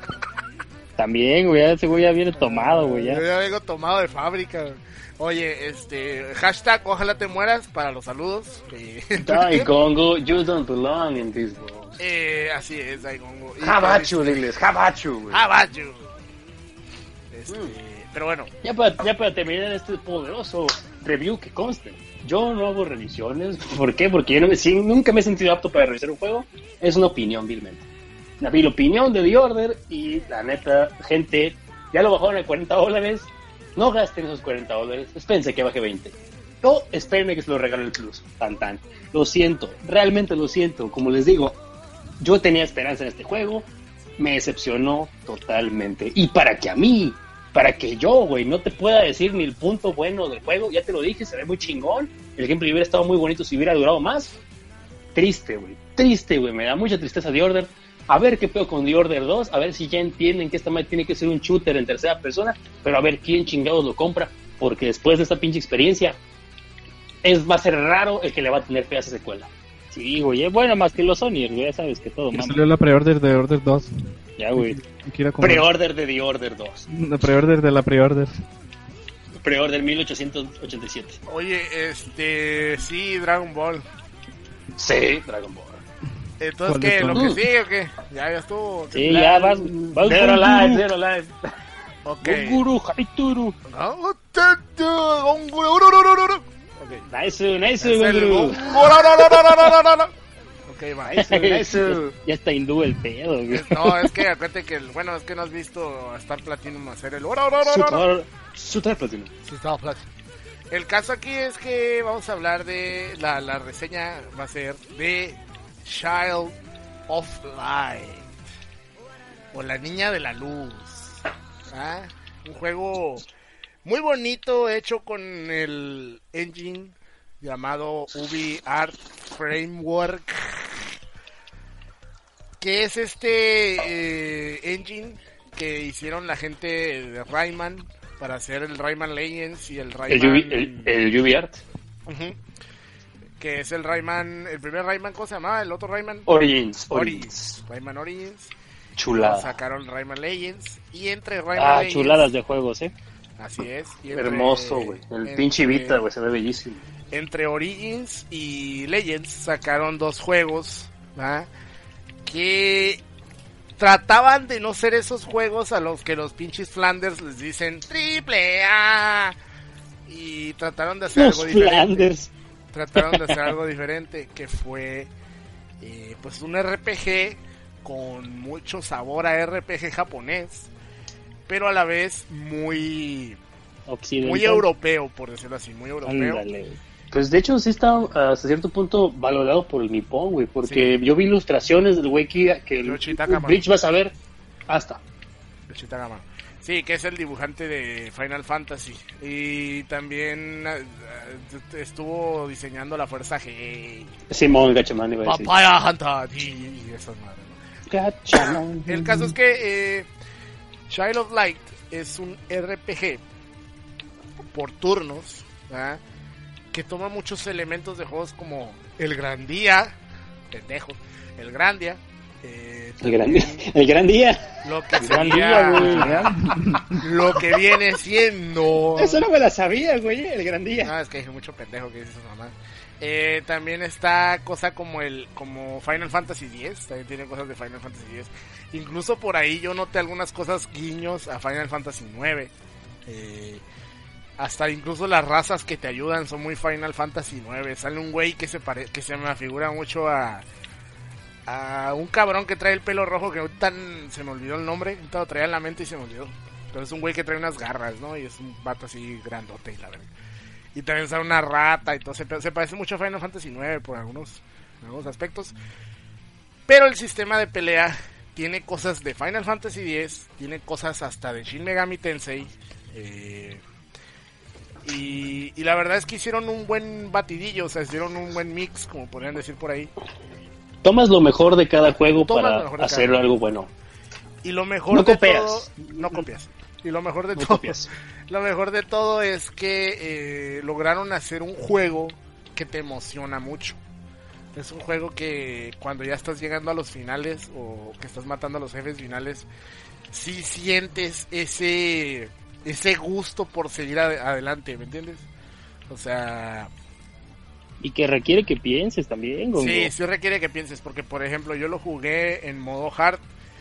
[SPEAKER 3] También, güey, ese güey ya viene tomado, güey,
[SPEAKER 1] Yo
[SPEAKER 3] ya.
[SPEAKER 1] ya vengo tomado de fábrica. Güey. Oye, este, hashtag, ojalá te mueras para los saludos. Eh,
[SPEAKER 2] Die, Congo, you don't belong in this world.
[SPEAKER 1] eh, así es, Daigongo. Y
[SPEAKER 2] Habachu, diles, Habachu, güey.
[SPEAKER 1] Habachu. Este, pero bueno,
[SPEAKER 2] Ya para, ya para terminar este poderoso review que conste, yo no hago revisiones. ¿Por qué? Porque yo no me, sí, nunca me he sentido apto para revisar un juego. Es una opinión, vilmente. La, vi la opinión de The Order y la neta, gente, ya lo bajaron a cuarenta dólares. No gasten esos cuarenta dólares. Espérense que baje veinte. O espérenme que se lo regale el Plus. Tan tan. Lo siento, realmente lo siento. Como les digo, yo tenía esperanza en este juego. Me decepcionó totalmente. Y para que a mí, para que yo, güey, no te pueda decir ni el punto bueno del juego, ya te lo dije, se ve muy chingón. El gameplay hubiera estado muy bonito si hubiera durado más. Triste, güey. Triste, güey. Me da mucha tristeza The Order. A ver qué pedo con The Order dos. A ver si ya entienden que esta madre tiene que ser un shooter en tercera persona. Pero a ver quién chingados lo compra. Porque después de esta pinche experiencia, es, va a ser raro el que le va a tener fe a esa secuela.
[SPEAKER 3] Sí, güey, es bueno más que los Sony, güey, ya sabes que todo,
[SPEAKER 4] Ya
[SPEAKER 3] mama.
[SPEAKER 4] salió la pre-order de Order dos.
[SPEAKER 3] Ya, güey.
[SPEAKER 4] Quiero comprar.
[SPEAKER 2] Pre-order de The Order dos.
[SPEAKER 4] La pre-order de la pre-order.
[SPEAKER 2] Pre-order mil ochocientos ochenta y siete.
[SPEAKER 1] oye, este, sí, Dragon Ball.
[SPEAKER 2] Sí, Dragon Ball.
[SPEAKER 1] Entonces,
[SPEAKER 4] ¿Cuál
[SPEAKER 1] ¿qué?
[SPEAKER 4] de
[SPEAKER 1] ¿Lo que
[SPEAKER 4] todos?
[SPEAKER 1] sigue o qué? Ya, ya estuvo. ¿Qué?
[SPEAKER 3] Sí, ya vas, vas
[SPEAKER 2] Zero
[SPEAKER 3] con
[SPEAKER 2] live,
[SPEAKER 3] Guru.
[SPEAKER 2] zero live.
[SPEAKER 1] Ok.
[SPEAKER 3] Guru, Haituru.
[SPEAKER 1] Ah, te- te- Gongo- uru, uru, uru, uru. Ok.
[SPEAKER 2] Nice, nice,
[SPEAKER 1] Es el
[SPEAKER 2] Guru.
[SPEAKER 1] Gongo- no, no, no, no, no, no, no, no. Ok, va.
[SPEAKER 2] Nice, nice.
[SPEAKER 3] Ya está hindú el pedo, güey.
[SPEAKER 1] No, es que acuérdate que, el- bueno, es que no has visto a Star Platinum hacer el... ¡Oro, oro, oro, oro!
[SPEAKER 2] Super, super platino.
[SPEAKER 1] Sí, Star Platinum. El caso aquí es que vamos a hablar de... La, la reseña va a ser de Child of Light. O La Niña de la Luz. ¿Ah? Un juego muy bonito, hecho con el engine llamado UbiArt Framework, que es este eh, engine que hicieron la gente de Rayman para hacer el Rayman Legends y el Rayman...
[SPEAKER 2] El, U V, el, el U V Art.
[SPEAKER 1] Ujú. Que es el Rayman, el primer Rayman, ¿cómo se llamaba? El otro Rayman...
[SPEAKER 2] Origins.
[SPEAKER 1] Origins. Rayman Origins.
[SPEAKER 2] Chulada.
[SPEAKER 1] Sacaron Rayman Legends y entre Rayman
[SPEAKER 3] Ah,
[SPEAKER 1] Legends...
[SPEAKER 3] chuladas de juegos, eh.
[SPEAKER 1] Así es. Y
[SPEAKER 2] entre, hermoso, güey. El entre, pinche Vita, güey, se ve bellísimo.
[SPEAKER 1] Entre Origins y Legends sacaron dos juegos, ¿verdad? Que trataban de no ser esos juegos a los que los pinches Flanders les dicen triple A. Y trataron de hacer
[SPEAKER 3] los
[SPEAKER 1] algo diferente.
[SPEAKER 3] Flanders.
[SPEAKER 1] Trataron de hacer algo diferente, que fue eh, pues un R P G con mucho sabor a R P G japonés, pero a la vez muy
[SPEAKER 3] occidental,
[SPEAKER 1] muy europeo, por decirlo así, muy europeo.
[SPEAKER 2] Ándale. Pues de hecho sí está hasta cierto punto valorado por el Nippon, güey, porque sí. Yo vi ilustraciones del güey que, que el Bleach vas a ver hasta.
[SPEAKER 1] Yoshita Gama. Sí, que es el dibujante de Final Fantasy. Y también uh, estuvo diseñando la Fuerza G.
[SPEAKER 2] Simón Gatchaman iba a decir.
[SPEAKER 1] Papaya Hunter y esas madres, ¿no?
[SPEAKER 2] Gatchaman.
[SPEAKER 1] El caso es que eh, Child of Light es un R P G por turnos, ¿verdad? Que toma muchos elementos de juegos como el Gran Día, pendejo, el Gran Día. Eh,
[SPEAKER 2] el, gran día, el gran día
[SPEAKER 1] lo que sería, día, lo que viene siendo
[SPEAKER 2] eso no me la sabía, güey, el gran día.
[SPEAKER 1] No, es que hay mucho pendejo que dice su mamá. Eh, también está cosa como el como Final Fantasy diez, también tiene cosas de Final Fantasy diez. Incluso por ahí yo noté algunas cosas guiños a Final Fantasy nueve. Eh, hasta incluso las razas que te ayudan son muy Final Fantasy nueve. Sale un güey que se pare, que se me afigura mucho a a un cabrón que trae el pelo rojo que ahorita se me olvidó el nombre, ahorita lo traía en la mente y se me olvidó. Pero es un güey que trae unas garras, ¿no? Y es un vato así grandote y la verdad. Y también sale una rata y todo. Se, se parece mucho a Final Fantasy nueve por algunos, algunos aspectos. Pero el sistema de pelea tiene cosas de Final Fantasy diez, tiene cosas hasta de Shin Megami Tensei. Eh, y, y la verdad es que hicieron un buen batidillo, o sea, hicieron un buen mix, como podrían decir por ahí.
[SPEAKER 2] Tomas lo mejor de cada juego Tomas para hacer cada algo bueno.
[SPEAKER 1] Y lo mejor
[SPEAKER 2] no
[SPEAKER 1] de
[SPEAKER 2] copias.
[SPEAKER 1] todo, no copias. Y lo mejor de
[SPEAKER 2] no
[SPEAKER 1] todo,
[SPEAKER 2] copias.
[SPEAKER 1] lo mejor de todo es que eh, lograron hacer un juego que te emociona mucho. Es un juego que cuando ya estás llegando a los finales o que estás matando a los jefes finales, sí sientes ese ese gusto por seguir ad- adelante, ¿me entiendes? O sea,
[SPEAKER 3] y que requiere que pienses también, Gongo.
[SPEAKER 1] Sí, sí requiere que pienses, porque por ejemplo yo lo jugué en modo hard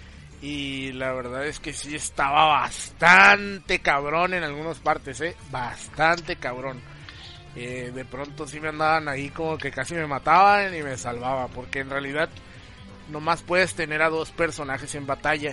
[SPEAKER 1] y la verdad es que sí estaba bastante cabrón en algunas partes, eh, bastante cabrón. Eh, de pronto sí me andaban ahí como que casi me mataban y me salvaba, porque en realidad nomás puedes tener a dos personajes en batalla.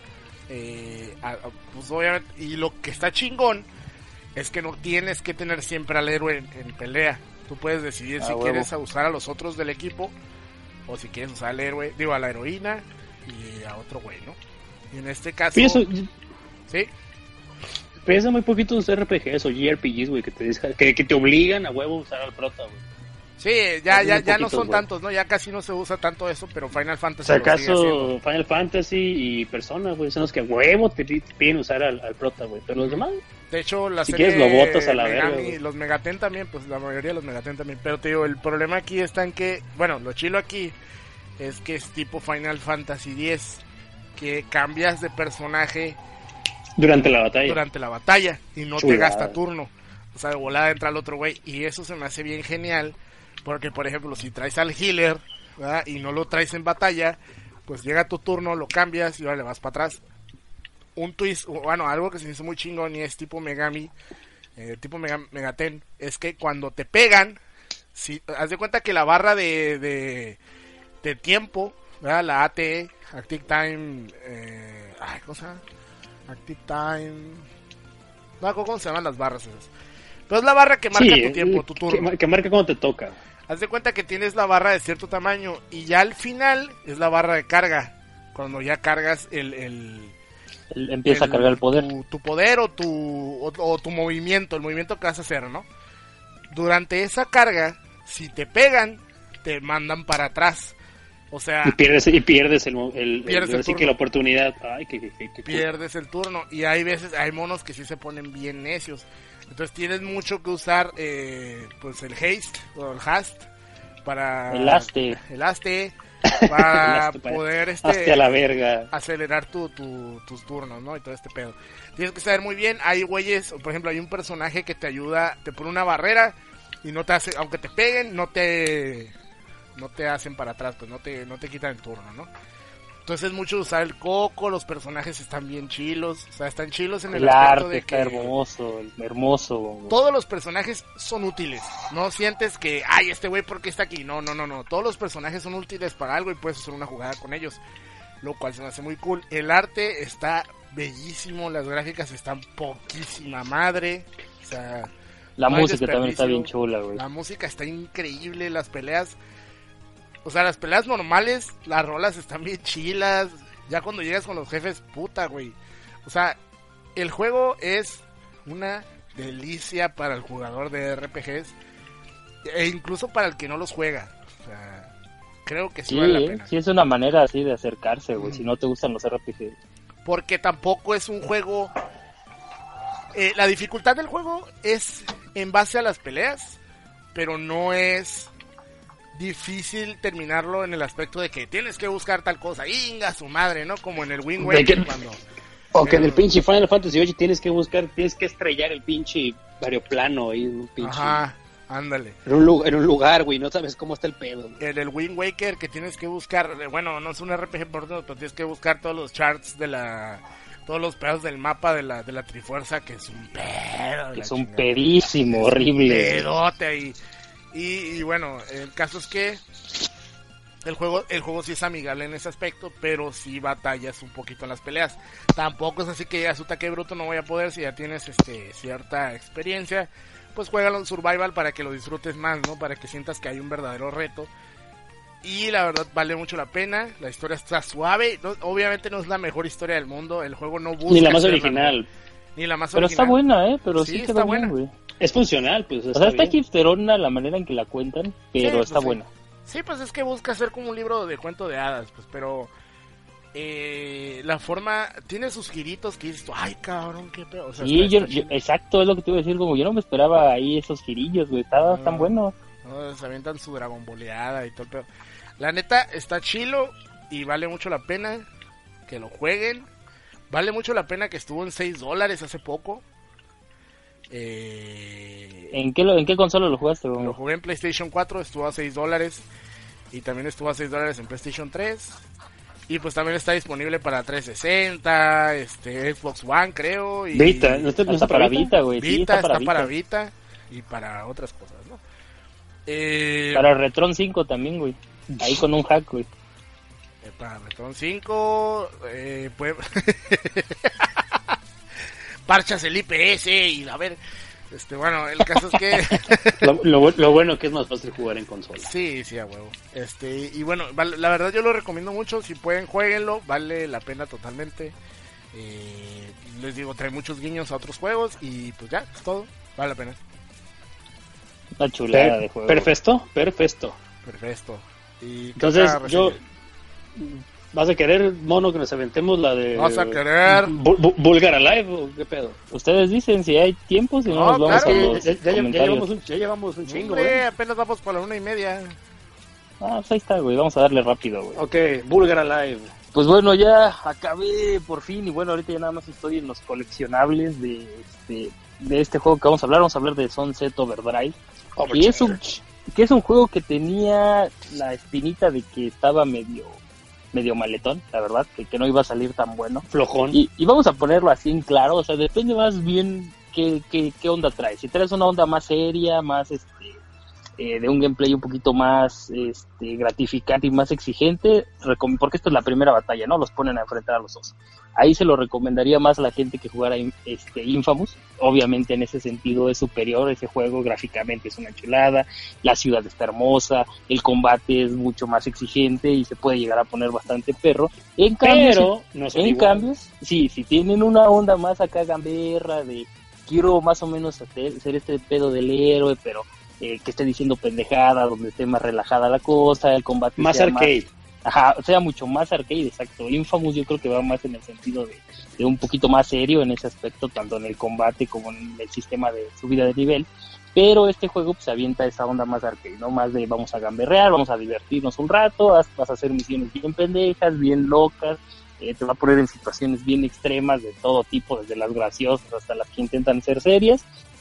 [SPEAKER 1] Eh, a, a, pues obviamente, y lo que está chingón es que no tienes que tener siempre al héroe en, en pelea. Tú puedes decidir ah, si huevo. quieres usar a los otros del equipo o si quieres usar al héroe, digo a la heroína y a otro güey, ¿no? Y en este caso,
[SPEAKER 2] eso,
[SPEAKER 1] sí.
[SPEAKER 2] Pesa muy poquito los R P Gs o J R P Gs, güey, que te que, que te obligan a huevo a usar al prota, güey.
[SPEAKER 1] Sí, ya ya ya no son wey. tantos, ¿no? Ya casi no se usa tanto eso, pero Final Fantasy.
[SPEAKER 2] Si acaso Final Fantasy y Persona, güey, son los que a huevo te piden usar al, al prota, güey. Pero los demás.
[SPEAKER 1] De hecho, la
[SPEAKER 2] si
[SPEAKER 1] serie
[SPEAKER 2] quieres lo botas a la
[SPEAKER 1] Megami,
[SPEAKER 2] verga.
[SPEAKER 1] Los Megaten también, pues la mayoría de los Megaten también. Pero te digo, el problema aquí está en que, bueno, lo chilo aquí es que es tipo Final Fantasy diez, que cambias de personaje
[SPEAKER 2] durante la batalla.
[SPEAKER 1] Durante la batalla y no
[SPEAKER 2] Chulada.
[SPEAKER 1] te gasta turno. O sea, de volada entra el otro güey. Y eso se me hace bien genial. Porque, por ejemplo, si traes al healer, ¿verdad? Y no lo traes en batalla, pues llega tu turno, lo cambias y ahora le vas para atrás. Un twist, bueno, algo que se me hizo muy chingón y es tipo Megami, eh, tipo Mega, Megaten, es que cuando te pegan, si, haz de cuenta que la barra de, de, de tiempo, ¿verdad? La A T E, Active Time, eh, ay, ¿cómo se llama? Active Time, no, ¿cómo se llaman las barras esas? Pero es la barra que marca
[SPEAKER 2] sí,
[SPEAKER 1] tu tiempo, tu turno.
[SPEAKER 2] Que, que marca cuando te toca.
[SPEAKER 1] Haz de cuenta que tienes la barra de cierto tamaño y ya al final es la barra de carga. Cuando ya cargas el... el,
[SPEAKER 3] el empieza el, a cargar el poder.
[SPEAKER 1] Tu, tu poder o tu, o, o tu movimiento, el movimiento que vas a hacer, ¿no? Durante esa carga, si te pegan, te mandan para atrás. O sea...
[SPEAKER 2] Y pierdes, y pierdes el, el,
[SPEAKER 1] pierdes
[SPEAKER 2] el,
[SPEAKER 1] el turno.
[SPEAKER 2] Que la oportunidad. Ay, que, que, que, que
[SPEAKER 1] pierdes el turno. Y hay veces, hay monos que sí se ponen bien necios. Entonces tienes mucho que usar eh, pues el haste o el hast para
[SPEAKER 3] el haste
[SPEAKER 1] el haste para poder este
[SPEAKER 3] hasta la verga
[SPEAKER 1] acelerar tu, tu, tus turnos, ¿no? Y todo este pedo. Tienes que saber muy bien, hay güeyes, por ejemplo, hay un personaje que te ayuda, te pone una barrera y no te hace, aunque te peguen, no te no te hacen para atrás, pues no te no te quitan el turno, ¿no? Entonces es mucho usar el coco, los personajes están bien chilos, o sea, están chilos en el,
[SPEAKER 3] el
[SPEAKER 1] aspecto
[SPEAKER 3] arte
[SPEAKER 1] de
[SPEAKER 3] está
[SPEAKER 1] que
[SPEAKER 3] hermoso, hermoso. Güey.
[SPEAKER 1] Todos los personajes son útiles, no sientes que, ay, este güey, ¿por qué está aquí? No, no, no, no, todos los personajes son útiles para algo y puedes hacer una jugada con ellos, lo cual se me hace muy cool. El arte está bellísimo, las gráficas están poquísima madre, o sea...
[SPEAKER 3] La
[SPEAKER 1] no
[SPEAKER 3] música también está bien chula, güey.
[SPEAKER 1] La música está increíble, las peleas... O sea, las peleas normales, las rolas están bien chilas. Ya cuando llegas con los jefes, puta, güey. O sea, el juego es una delicia para el jugador de R P Gs. E incluso para el que no los juega. O sea, creo que sí,
[SPEAKER 3] sí
[SPEAKER 1] vale la pena.
[SPEAKER 3] Sí, es una manera así de acercarse, güey. Mm. Si no te gustan los R P Gs.
[SPEAKER 1] Porque tampoco es un juego... Eh, la dificultad del juego es en base a las peleas. Pero no es... difícil terminarlo en el aspecto de que tienes que buscar tal cosa, inga su madre, ¿no? Como en el Wind Waker cuando...
[SPEAKER 2] O que en el pinche Final Fantasy ocho tienes que buscar, tienes que estrellar el pinche varioplano ahí, un pinche...
[SPEAKER 1] Ajá, ándale.
[SPEAKER 2] En un lugar, en un lugar, güey, no sabes cómo está el pedo.
[SPEAKER 1] Güey. En el Wind Waker que tienes que buscar, bueno, no es un R P G por todo, pero tienes que buscar todos los charts de la... todos los pedazos del mapa de la de la Trifuerza, que es un pedo.
[SPEAKER 3] Que es un pedísimo, horrible.
[SPEAKER 1] Pedote ahí. Y, y bueno, el caso es que el juego el juego sí es amigable en ese aspecto, pero sí batallas un poquito en las peleas. Tampoco es así que ya suta que bruto, no voy a poder. Si ya tienes este cierta experiencia, pues juégalo en survival para que lo disfrutes más, ¿no? Para que sientas que hay un verdadero reto. Y la verdad vale mucho la pena. La historia está suave. No, obviamente no es la mejor historia del mundo. El juego no busca
[SPEAKER 2] ni la más original.
[SPEAKER 1] La, ni la más
[SPEAKER 3] pero
[SPEAKER 1] original.
[SPEAKER 3] Está buena, ¿eh? Pero sí,
[SPEAKER 1] sí está buena.
[SPEAKER 3] Bien, güey.
[SPEAKER 2] Es funcional, pues.
[SPEAKER 3] Está o sea, está hipsterona la manera en que la cuentan, pero sí, está
[SPEAKER 1] pues,
[SPEAKER 3] buena.
[SPEAKER 1] Sí. sí, pues es que busca ser como un libro de cuento de hadas, pues, pero eh, la forma tiene sus giritos que dices, ay, cabrón, qué pedo. O sea,
[SPEAKER 3] sí,
[SPEAKER 1] está,
[SPEAKER 3] yo,
[SPEAKER 1] está
[SPEAKER 3] yo, exacto, es lo que te iba a decir, como yo no me esperaba ahí esos girillos, güey, estaba
[SPEAKER 1] no,
[SPEAKER 3] tan bueno.
[SPEAKER 1] No, se avientan su Dragon Boleada y todo el pedo. La neta, está chilo y vale mucho la pena que lo jueguen. Vale mucho la pena que estuvo en seis dólares hace poco. Eh,
[SPEAKER 3] ¿En qué lo, en qué consola lo jugaste, bro?
[SPEAKER 1] Lo jugué en PlayStation cuatro, estuvo a seis dólares. Y también estuvo a seis dólares en PlayStation tres. Y pues también está disponible para trescientos sesenta, este, Xbox One, creo. Y
[SPEAKER 2] Vita, ¿no está, no está para Vita,
[SPEAKER 3] güey?
[SPEAKER 1] Vita,
[SPEAKER 3] sí, está, para,
[SPEAKER 1] está
[SPEAKER 3] Vita.
[SPEAKER 1] para Vita y para otras cosas, ¿no? Eh,
[SPEAKER 3] para Retron cinco también, güey. Ahí con un hack, güey.
[SPEAKER 1] Eh, para Retron cinco, eh, pues... parchas el I P S y a ver, este, bueno, el caso es que
[SPEAKER 2] lo, lo, lo bueno que es más fácil jugar en consola.
[SPEAKER 1] Sí, sí, a huevo. Este, y bueno, vale, la verdad yo lo recomiendo mucho, si pueden jueguenlo, vale la pena totalmente. Eh, les digo, trae muchos guiños a otros juegos y pues ya, es todo, vale la pena.
[SPEAKER 3] Una chulada
[SPEAKER 2] per,
[SPEAKER 3] de juego.
[SPEAKER 2] Perfecto, perfecto.
[SPEAKER 1] Perfecto. Y
[SPEAKER 2] entonces yo ¿vas a querer, mono, que nos aventemos la de...
[SPEAKER 1] ¿Vas a querer?
[SPEAKER 2] ¿Vulgar Alive o qué pedo?
[SPEAKER 3] Ustedes dicen si hay tiempo, si no, no nos vamos
[SPEAKER 1] claro.
[SPEAKER 3] a los
[SPEAKER 2] ya, ya,
[SPEAKER 3] comentarios.
[SPEAKER 2] Ya llevamos un, ya llevamos un chingo,
[SPEAKER 1] güey.
[SPEAKER 2] ¿eh?
[SPEAKER 1] Apenas vamos por la una y media.
[SPEAKER 3] Ah, pues ahí está, güey, vamos a darle rápido, güey.
[SPEAKER 2] Ok, Vulgar Alive.
[SPEAKER 3] Pues bueno, ya acabé por fin, y bueno, ahorita ya nada más estoy en los coleccionables de este, de este juego que vamos a hablar. Vamos a hablar de Sunset Overdrive. Que es, un, que es un juego que tenía la espinita de que estaba medio... medio maletón, la verdad, que, que no iba a salir tan bueno.
[SPEAKER 2] Flojón.
[SPEAKER 3] Y, y vamos a ponerlo así en claro, o sea, depende más bien qué, qué, qué onda traes. Si traes una onda más seria, más este eh, de un gameplay un poquito más este gratificante y más exigente, recom- porque esto es la primera batalla, ¿no? Los ponen a enfrentar a los dos. Ahí se lo recomendaría más a la gente que jugara este Infamous. Obviamente en ese sentido es superior ese juego, gráficamente es una chulada, la ciudad está hermosa, el combate es mucho más exigente y se puede llegar a poner bastante perro. En cambio,
[SPEAKER 2] Pero,
[SPEAKER 3] si,
[SPEAKER 2] no
[SPEAKER 3] en cambio, sí, si tienen una onda más acá gamberra de quiero más o menos hacer, hacer este pedo del héroe, pero eh, que esté diciendo pendejada, donde esté más relajada la cosa, el combate
[SPEAKER 2] más
[SPEAKER 3] sea
[SPEAKER 2] arcade.
[SPEAKER 3] Más, ajá, o sea, mucho más arcade, exacto. Infamous yo creo que va más en el sentido de, de un poquito más serio en ese aspecto, tanto en el combate como en el sistema de subida de nivel. Pero este juego pues avienta esa onda más arcade, ¿no? Más de vamos a gamberrear, vamos a divertirnos un rato, vas a hacer misiones bien pendejas, bien locas, eh, te va a poner en situaciones bien extremas de todo tipo, desde las graciosas hasta las que intentan ser serias.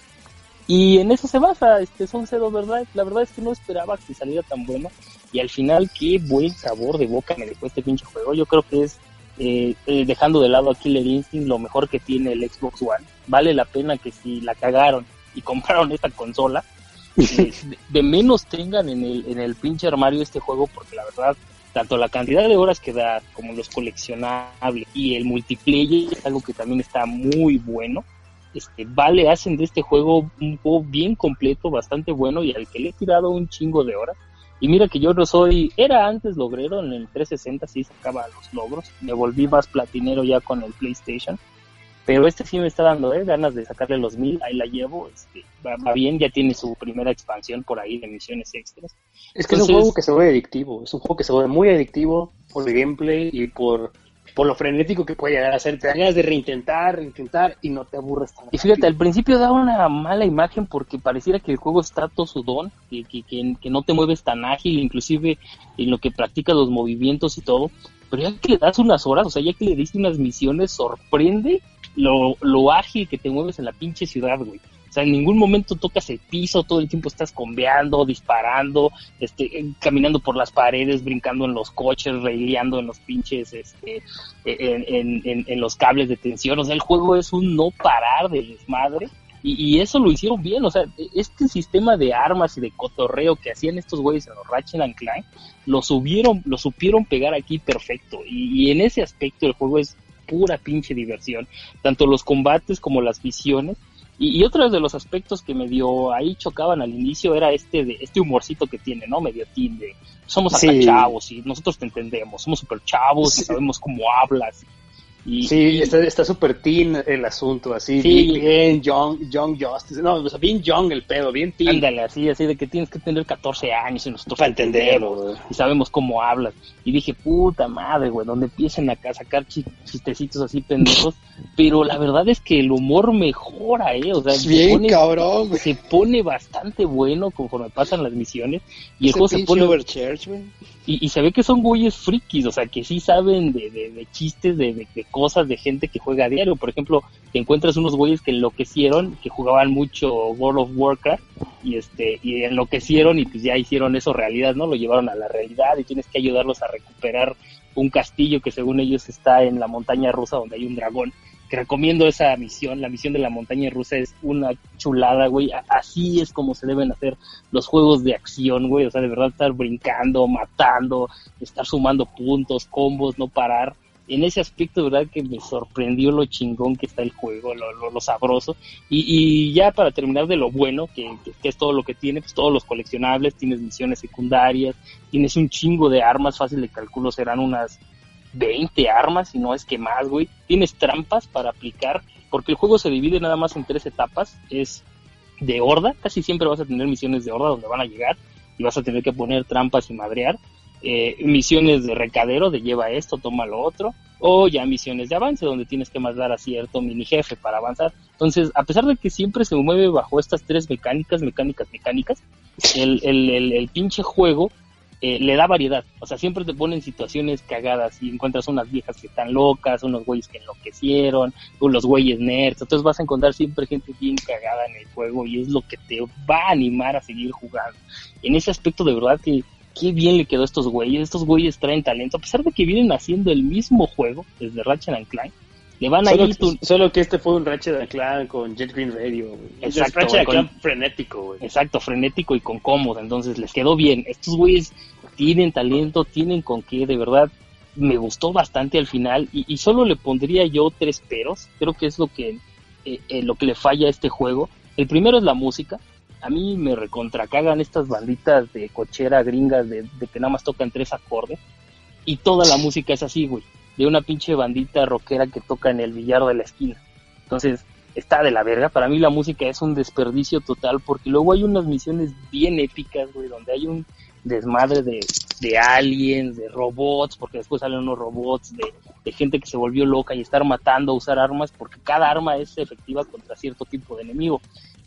[SPEAKER 3] Y en eso se basa este Zone Zero, ¿verdad? La verdad es que no esperaba que saliera tan bueno. Y al final, qué buen sabor de boca me dejó este pinche juego. Yo creo que es, eh, eh, dejando de lado a Killer Instinct, lo mejor que tiene el Xbox One. Vale la pena que si la cagaron y compraron esta consola, eh, de, de menos tengan en el, en el pinche armario este juego, porque la verdad, tanto la cantidad de horas que da, como los coleccionables y el multiplayer, es algo que también está muy bueno. Este, vale, hacen de este juego un juego bien completo, bastante bueno, y al que le he tirado un chingo de horas. Y mira que yo no soy, era antes logrero, en el trescientos sesenta sí sacaba los logros, me volví más platinero ya con el PlayStation, pero este sí me está dando eh, ganas de sacarle los mil, ahí la llevo, este, va, va bien, ya tiene su primera expansión por ahí de misiones extras.
[SPEAKER 2] Es que Entonces, es un juego que se vuelve adictivo, es un juego que se vuelve muy adictivo por el gameplay y por... por lo frenético que puede llegar a ser, te hagas de reintentar, reintentar y no te aburres tan.
[SPEAKER 3] Y fíjate, al principio da una mala imagen porque pareciera que el juego está todo sudón, que, que, que, que no te mueves tan ágil, inclusive en lo que practicas los movimientos y todo, pero ya que le das unas horas, o sea, ya que le diste unas misiones, sorprende lo, lo ágil que te mueves en la pinche ciudad, güey. O sea, en ningún momento tocas el piso, todo el tiempo estás combeando, disparando, este, caminando por las paredes, brincando en los coches, reileando en los pinches, este, en, en, en, en los cables de tensión. O sea, el juego es un no parar de desmadre, y, y eso lo hicieron bien. O sea, este sistema de armas y de cotorreo que hacían estos güeyes en los Ratchet and Clank, lo subieron, lo supieron pegar aquí perfecto, y, y en ese aspecto el juego es pura pinche diversión, tanto los combates como las visiones. Y, y otro de los aspectos que medio ahí chocaban al inicio era este de este humorcito que tiene, ¿no? Medio teen de somos hasta sí. chavos y nosotros te entendemos, somos súper chavos sí. y sabemos cómo hablas. Y,
[SPEAKER 2] sí, y, está está súper teen el asunto, así, sí, bien young, young justice, no, o sea, bien young el pedo, bien teen.
[SPEAKER 3] Ándale, así, así de que tienes que tener catorce años y nosotros para entenderlo y sabemos cómo hablas. Y dije, puta madre, güey, donde empiecen a sacar chistecitos así pendejos, pero la verdad es que el humor mejora, eh, o sea,
[SPEAKER 2] bien
[SPEAKER 3] se pone,
[SPEAKER 2] cabrón, güey.
[SPEAKER 3] Se pone bastante bueno conforme pasan las misiones y el
[SPEAKER 2] Ese
[SPEAKER 3] juego se pone
[SPEAKER 2] Overchurch, güey.
[SPEAKER 3] Y, y se ve que son güeyes frikis, o sea, que sí saben de, de, de chistes, de, de, de cosas, de gente que juega a diario. Por ejemplo, te encuentras unos güeyes que enloquecieron, que jugaban mucho World of Warcraft, y este y enloquecieron y pues ya hicieron eso realidad, ¿no? Lo llevaron a la realidad y tienes que ayudarlos a recuperar un castillo que según ellos está en la montaña rusa donde hay un dragón. Que recomiendo esa misión, la misión de la montaña rusa es una chulada, güey, así es como se deben hacer los juegos de acción, güey, o sea, de verdad estar brincando, matando, estar sumando puntos, combos, no parar. En ese aspecto, de verdad que me sorprendió lo chingón que está el juego, lo, lo, lo sabroso. Y, y ya para terminar de lo bueno, que, que, que es todo lo que tiene, pues todos los coleccionables, tienes misiones secundarias, tienes un chingo de armas, fácil de cálculo, serán unas veinte armas, si no es que más, güey. Tienes trampas para aplicar, porque el juego se divide nada más en tres etapas. Es de horda, casi siempre vas a tener misiones de horda donde van a llegar y vas a tener que poner trampas y madrear. Eh, misiones de recadero, de lleva esto, toma lo otro, o ya misiones de avance donde tienes que mandar a cierto mini jefe para avanzar. Entonces, a pesar de que siempre se mueve bajo estas tres mecánicas, mecánicas, mecánicas, el, el, el, el pinche juego Eh, le da variedad, o sea, siempre te ponen situaciones cagadas y encuentras unas viejas que están locas, unos güeyes que enloquecieron, los güeyes nerds, entonces vas a encontrar siempre gente bien cagada en el juego y es lo que te va a animar a seguir jugando. En ese aspecto, de verdad que qué bien le quedó a estos güeyes, estos güeyes traen talento, a pesar de que vienen haciendo el mismo juego desde Ratchet and Clank. Le van a
[SPEAKER 2] solo,
[SPEAKER 3] ir tu...
[SPEAKER 2] solo que este fue un Ratchet and Clank con Jet Green Radio, güey.
[SPEAKER 3] Exacto,
[SPEAKER 2] Ratchet and Clank
[SPEAKER 3] con...
[SPEAKER 2] frenético, güey.
[SPEAKER 3] Exacto, frenético y con combos, entonces les quedó bien. Estos güeyes tienen talento, tienen con qué, de verdad, me gustó bastante al final, y, y solo le pondría yo tres peros, creo que es lo que, eh, eh, lo que le falla a este juego. El primero es la música. A mí me recontracagan estas banditas de cochera gringas de, de que nada más tocan tres acordes, y toda la música es así, güey, de una pinche bandita rockera que toca en el billar de la esquina. Entonces, está de la verga. Para mí la música es un desperdicio total, porque luego hay unas misiones bien épicas, güey, donde hay un desmadre de, de aliens, de robots, porque después salen unos robots, de, de gente que se volvió loca y estar matando, usar armas, porque cada arma es efectiva contra cierto tipo de enemigo. Entonces,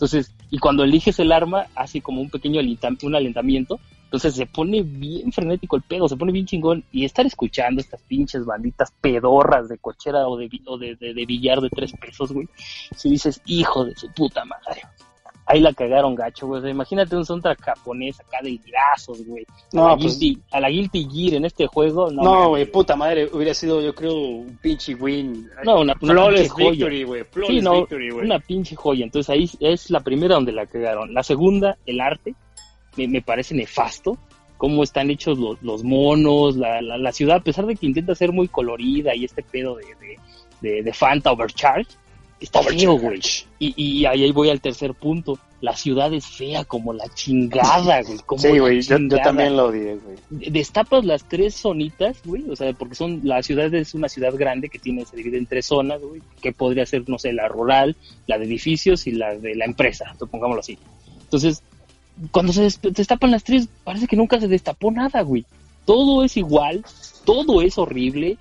[SPEAKER 3] y cuando eliges el arma hace como un pequeño alenta- un alentamiento, entonces se pone bien frenético el pedo, se pone bien chingón, y estar escuchando estas pinches banditas pedorras de cochera o de, o de, de, de billar de tres pesos, güey, si dices, hijo de su puta madre, ahí la cagaron gacho, güey. O sea, imagínate un soundtrack japonés acá de lirazos, güey.
[SPEAKER 2] No,
[SPEAKER 3] a, la
[SPEAKER 2] pues...
[SPEAKER 3] Guilty, a la Guilty Gear en este juego, no.
[SPEAKER 2] No, güey, puta madre, hubiera sido, yo creo, un pinche win.
[SPEAKER 3] No, una, una
[SPEAKER 2] Flawless
[SPEAKER 3] pinche
[SPEAKER 2] victory, güey. Flawless
[SPEAKER 3] sí, no,
[SPEAKER 2] victory, güey.
[SPEAKER 3] Una pinche joya. Entonces ahí es la primera donde la cagaron. La segunda, el arte, me, me parece nefasto. Cómo están hechos los, los monos, la, la, la ciudad, a pesar de que intenta ser muy colorida y este pedo de, de, de, de Fanta Overcharge, está feo, güey. Y, y ahí voy al tercer punto. La ciudad es fea como la chingada, güey. Como
[SPEAKER 2] sí, güey, yo, yo
[SPEAKER 3] chingada.
[SPEAKER 2] también lo odié, güey.
[SPEAKER 3] Destapas las tres zonitas, güey, o sea, porque son, la ciudad es una ciudad grande que tiene, se divide en tres zonas, güey, que podría ser, no sé, la rural, la de edificios y la de la empresa, pongámoslo así. Entonces, cuando se destapan las tres, parece que nunca se destapó nada, güey. Todo es igual, todo es horrible,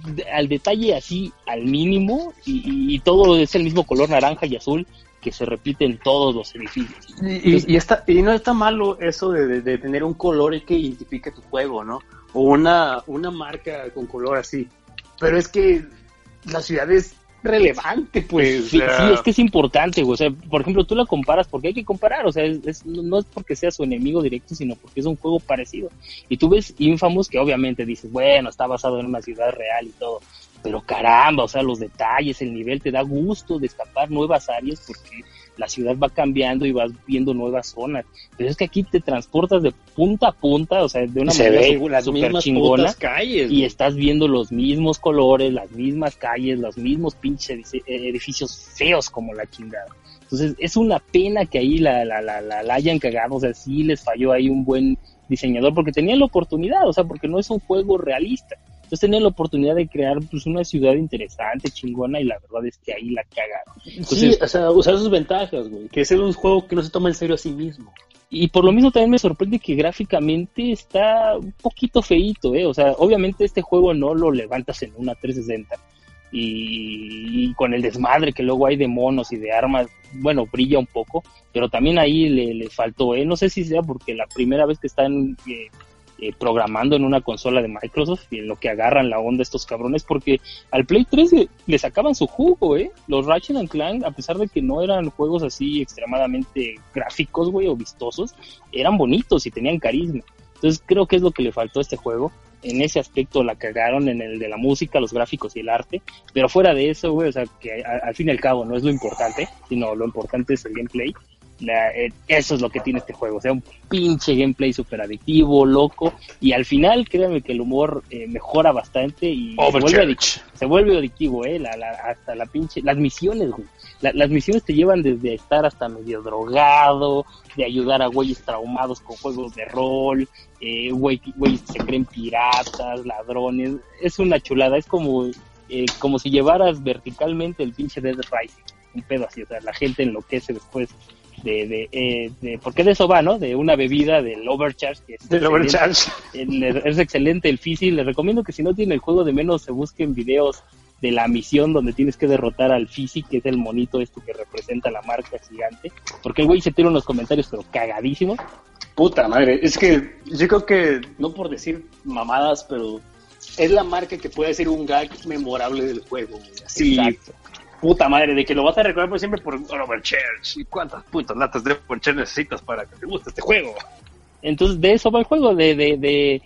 [SPEAKER 3] al detalle así, al mínimo, y, y todo es el mismo color naranja y azul que se repite en todos los edificios.
[SPEAKER 2] Y, Entonces, y, y, está, y no está malo eso de, de, de tener un color que identifique tu juego, ¿no? O una, una marca con color así. Pero es que la ciudad es relevante, pues.
[SPEAKER 3] Sí, sí, es que es importante, güey. O sea, por ejemplo, tú la comparas porque hay que comparar, o sea, es, es, no es porque sea su enemigo directo, sino porque es un juego parecido. Y tú ves Infamous, que obviamente dices, bueno, está basado en una ciudad real y todo, pero caramba, o sea, los detalles, el nivel, te da gusto destapar nuevas áreas porque la ciudad va cambiando y vas viendo nuevas zonas. Pero es que aquí te transportas de punta a punta, o sea, de una
[SPEAKER 2] se
[SPEAKER 3] manera
[SPEAKER 2] ve las
[SPEAKER 3] super
[SPEAKER 2] mismas
[SPEAKER 3] chingona,
[SPEAKER 2] calles,
[SPEAKER 3] y estás viendo los mismos colores, las mismas calles, los mismos pinches edificios feos como la chingada. Entonces, es una pena que ahí la, la, la, la, la hayan cagado, o sea, sí les falló ahí un buen diseñador, porque tenían la oportunidad, o sea, porque no es un juego realista. Entonces tenían la oportunidad de crear pues una ciudad interesante, chingona, y la verdad es que ahí la cagaron. Entonces,
[SPEAKER 2] sí, o sea, usar sus ventajas, güey, que es un juego que no se toma en serio a sí mismo.
[SPEAKER 3] Y por lo mismo también me sorprende que gráficamente está un poquito feíto, ¿eh? O sea, obviamente este juego no lo levantas en una trescientos sesenta, y, y con el desmadre que luego hay de monos y de armas, bueno, brilla un poco, pero también ahí le, le faltó, ¿eh? No sé si sea porque la primera vez que están... Eh, Eh, programando en una consola de Microsoft y en lo que agarran la onda estos cabrones, porque al Play tres le, le sacaban su jugo, eh los Ratchet and Clank, a pesar de que no eran juegos así extremadamente gráficos, güey, o vistosos, eran bonitos y tenían carisma. Entonces creo que es lo que le faltó a este juego. En ese aspecto la cagaron, en el de la música, los gráficos y el arte, pero fuera de eso, güey, o sea, que a, al fin y al cabo no es lo importante, sino lo importante es el gameplay. La, eh, eso es lo que tiene este juego, o sea, un pinche gameplay super adictivo, loco, y al final créanme que el humor eh, mejora bastante y se vuelve, adic- se vuelve adictivo, eh, la, la, hasta la pinche, las misiones, güey, la, las misiones te llevan desde estar hasta medio drogado, de ayudar a güeyes traumados con juegos de rol, eh, güey, güeyes que se creen piratas, ladrones, es una chulada, es como, eh, como si llevaras verticalmente el pinche Dead Rising, un pedo así, o sea, la gente enloquece después de, de, eh, de, porque de eso va, ¿no? De una bebida del Overcharge, que es,
[SPEAKER 2] del Overcharge.
[SPEAKER 3] El, es excelente el Fizzy. Les recomiendo que si no tienen el juego, de menos se busquen videos de la misión donde tienes que derrotar al Fizzy, que es el monito este que representa la marca gigante, porque el güey se tira unos comentarios pero cagadísimos.
[SPEAKER 2] Puta madre, es que yo creo que, no por decir mamadas, pero es la marca que puede ser un gag memorable del juego, güey. Así, exacto. Puta madre, de que lo vas a recordar por siempre por Overcharge. ¿Y cuántas putas latas de Overcharge necesitas para que te guste este juego?
[SPEAKER 3] Entonces de eso va el juego, de de de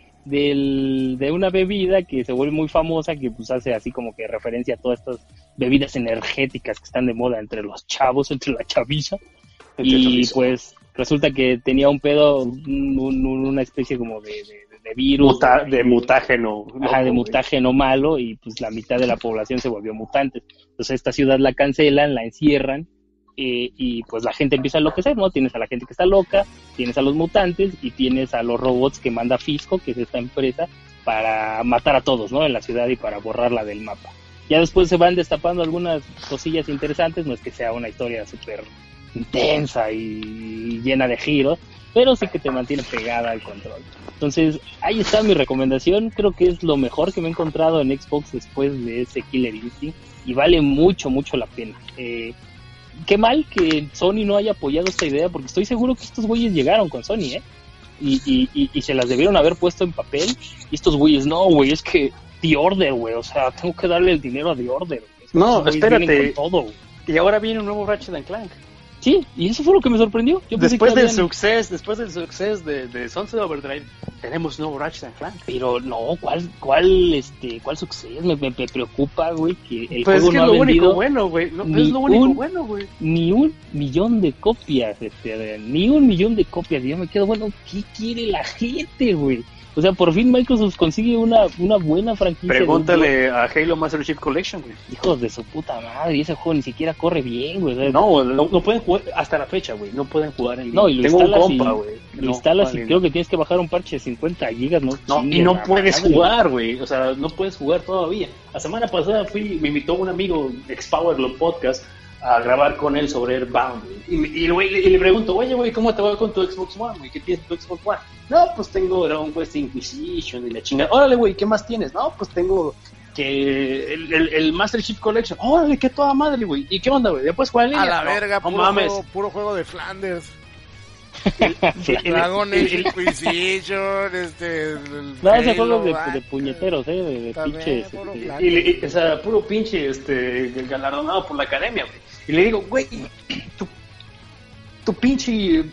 [SPEAKER 3] del, de una bebida que se vuelve muy famosa, que pues hace así como que referencia a todas estas bebidas energéticas que están de moda entre los chavos, entre la chaviza. Entre y chavizo. Pues resulta que tenía un pedo, un, un, una especie como de, de de virus,
[SPEAKER 2] Muta, de mutágeno,
[SPEAKER 3] ajá, loco, de mutágeno malo, y pues la mitad de la población se volvió mutantes. Entonces esta ciudad la cancelan, la encierran, eh, y pues la gente empieza a enloquecer, ¿no? Tienes a la gente que está loca, tienes a los mutantes y tienes a los robots que manda Fisco, que es esta empresa, para matar a todos, ¿no? En la ciudad y para borrarla del mapa. Ya después se van destapando algunas cosillas interesantes, no es que sea una historia súper intensa y llena de giros, pero sí que te mantiene pegada al control. Entonces, ahí está mi recomendación. Creo que es lo mejor que me he encontrado en Xbox después de ese Killer Instinct, y vale mucho, mucho la pena. Eh, qué mal que Sony no haya apoyado esta idea, porque estoy seguro que estos güeyes llegaron con Sony, ¿eh? Y, y, y, y se las debieron haber puesto en papel. Y estos güeyes, no, güey, es que The Order, güey, o sea, tengo que darle el dinero a The Order.
[SPEAKER 2] No, espérate.
[SPEAKER 3] Con todo, güey.
[SPEAKER 2] Y ahora viene un nuevo Ratchet and Clank.
[SPEAKER 3] Sí, y eso fue lo que me sorprendió. Yo
[SPEAKER 2] después del
[SPEAKER 3] habían...
[SPEAKER 2] suceso, después del suceso de, de Sunset Overdrive, tenemos nuevo Ratchet and Clank.
[SPEAKER 3] Pero no, ¿cuál, cuál, este, cuál suceso? Me, me, me preocupa, güey, que el
[SPEAKER 2] pues
[SPEAKER 3] juego
[SPEAKER 2] es que
[SPEAKER 3] no
[SPEAKER 2] es lo
[SPEAKER 3] ha vendido
[SPEAKER 2] único bueno, güey. No, es lo único
[SPEAKER 3] un,
[SPEAKER 2] bueno, güey.
[SPEAKER 3] Ni un millón de copias, este, ni un millón de copias. Y yo me quedo, bueno, ¿qué quiere la gente, güey? O sea, por fin Microsoft consigue una, una buena franquicia.
[SPEAKER 2] Pregúntale a Halo Master Chief Collection, güey.
[SPEAKER 3] Hijos de su puta madre, y ese juego ni siquiera corre bien, güey.
[SPEAKER 2] No, no, no pueden jugar, hasta la fecha, güey, no pueden jugar en
[SPEAKER 3] No, y lo
[SPEAKER 2] Tengo un
[SPEAKER 3] instalas
[SPEAKER 2] compa,
[SPEAKER 3] y,
[SPEAKER 2] güey.
[SPEAKER 3] lo
[SPEAKER 2] no,
[SPEAKER 3] instalas y
[SPEAKER 2] no,
[SPEAKER 3] creo que tienes que bajar un parche de cincuenta gigas, ¿no?
[SPEAKER 2] No,
[SPEAKER 3] Chingue,
[SPEAKER 2] y no
[SPEAKER 3] la
[SPEAKER 2] puedes
[SPEAKER 3] madre.
[SPEAKER 2] jugar, güey, o sea, no puedes jugar todavía. La semana pasada fui, me invitó un amigo, ex Powerglove Podcast, a grabar con él sobre Airbound, y, y, y, y le pregunto, oye, güey, ¿cómo te va con tu Xbox One, güey? ¿Qué tienes tu Xbox One? No, pues tengo Dragon Quest Inquisition y la chingada. Órale, güey, ¿qué más tienes? No, pues tengo que el, el, el Master Chief Collection. Órale, qué toda madre, güey. ¿Y qué onda, güey? ¿Después juega en
[SPEAKER 1] A
[SPEAKER 2] línea?
[SPEAKER 1] la
[SPEAKER 2] No,
[SPEAKER 1] verga,
[SPEAKER 2] no
[SPEAKER 1] puro,
[SPEAKER 2] mames.
[SPEAKER 1] juego, puro juego de Flanders.
[SPEAKER 2] El-
[SPEAKER 1] Dragon
[SPEAKER 2] el-
[SPEAKER 1] Age
[SPEAKER 2] el-
[SPEAKER 1] Inquisition, este... El
[SPEAKER 3] No, ese
[SPEAKER 1] Halo,
[SPEAKER 3] juego de,
[SPEAKER 1] ah,
[SPEAKER 3] de puñeteros, ¿eh? De, de
[SPEAKER 1] también,
[SPEAKER 3] pinches.
[SPEAKER 1] puro
[SPEAKER 3] este,
[SPEAKER 1] Flanders.
[SPEAKER 2] Y, le- y- o sea, puro pinche este, galardonado por la academia, güey. Y le digo, güey, tu, tu pinche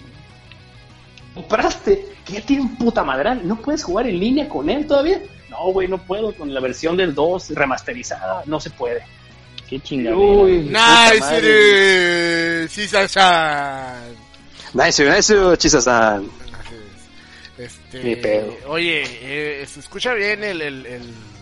[SPEAKER 2] compraste, que ya tiene un puta madral, ¿no puedes jugar en línea con él todavía? No, güey, no puedo, con la versión del dos remasterizada, no se puede.
[SPEAKER 3] Qué chingadera.
[SPEAKER 2] Uy, puta
[SPEAKER 1] Nice,
[SPEAKER 2] madre.
[SPEAKER 1] it is. Sí, Sasha.
[SPEAKER 2] Nice, nice, Chisasan.
[SPEAKER 1] Este,
[SPEAKER 2] Ni pedo.
[SPEAKER 1] oye, eh, se escucha bien el, el, el,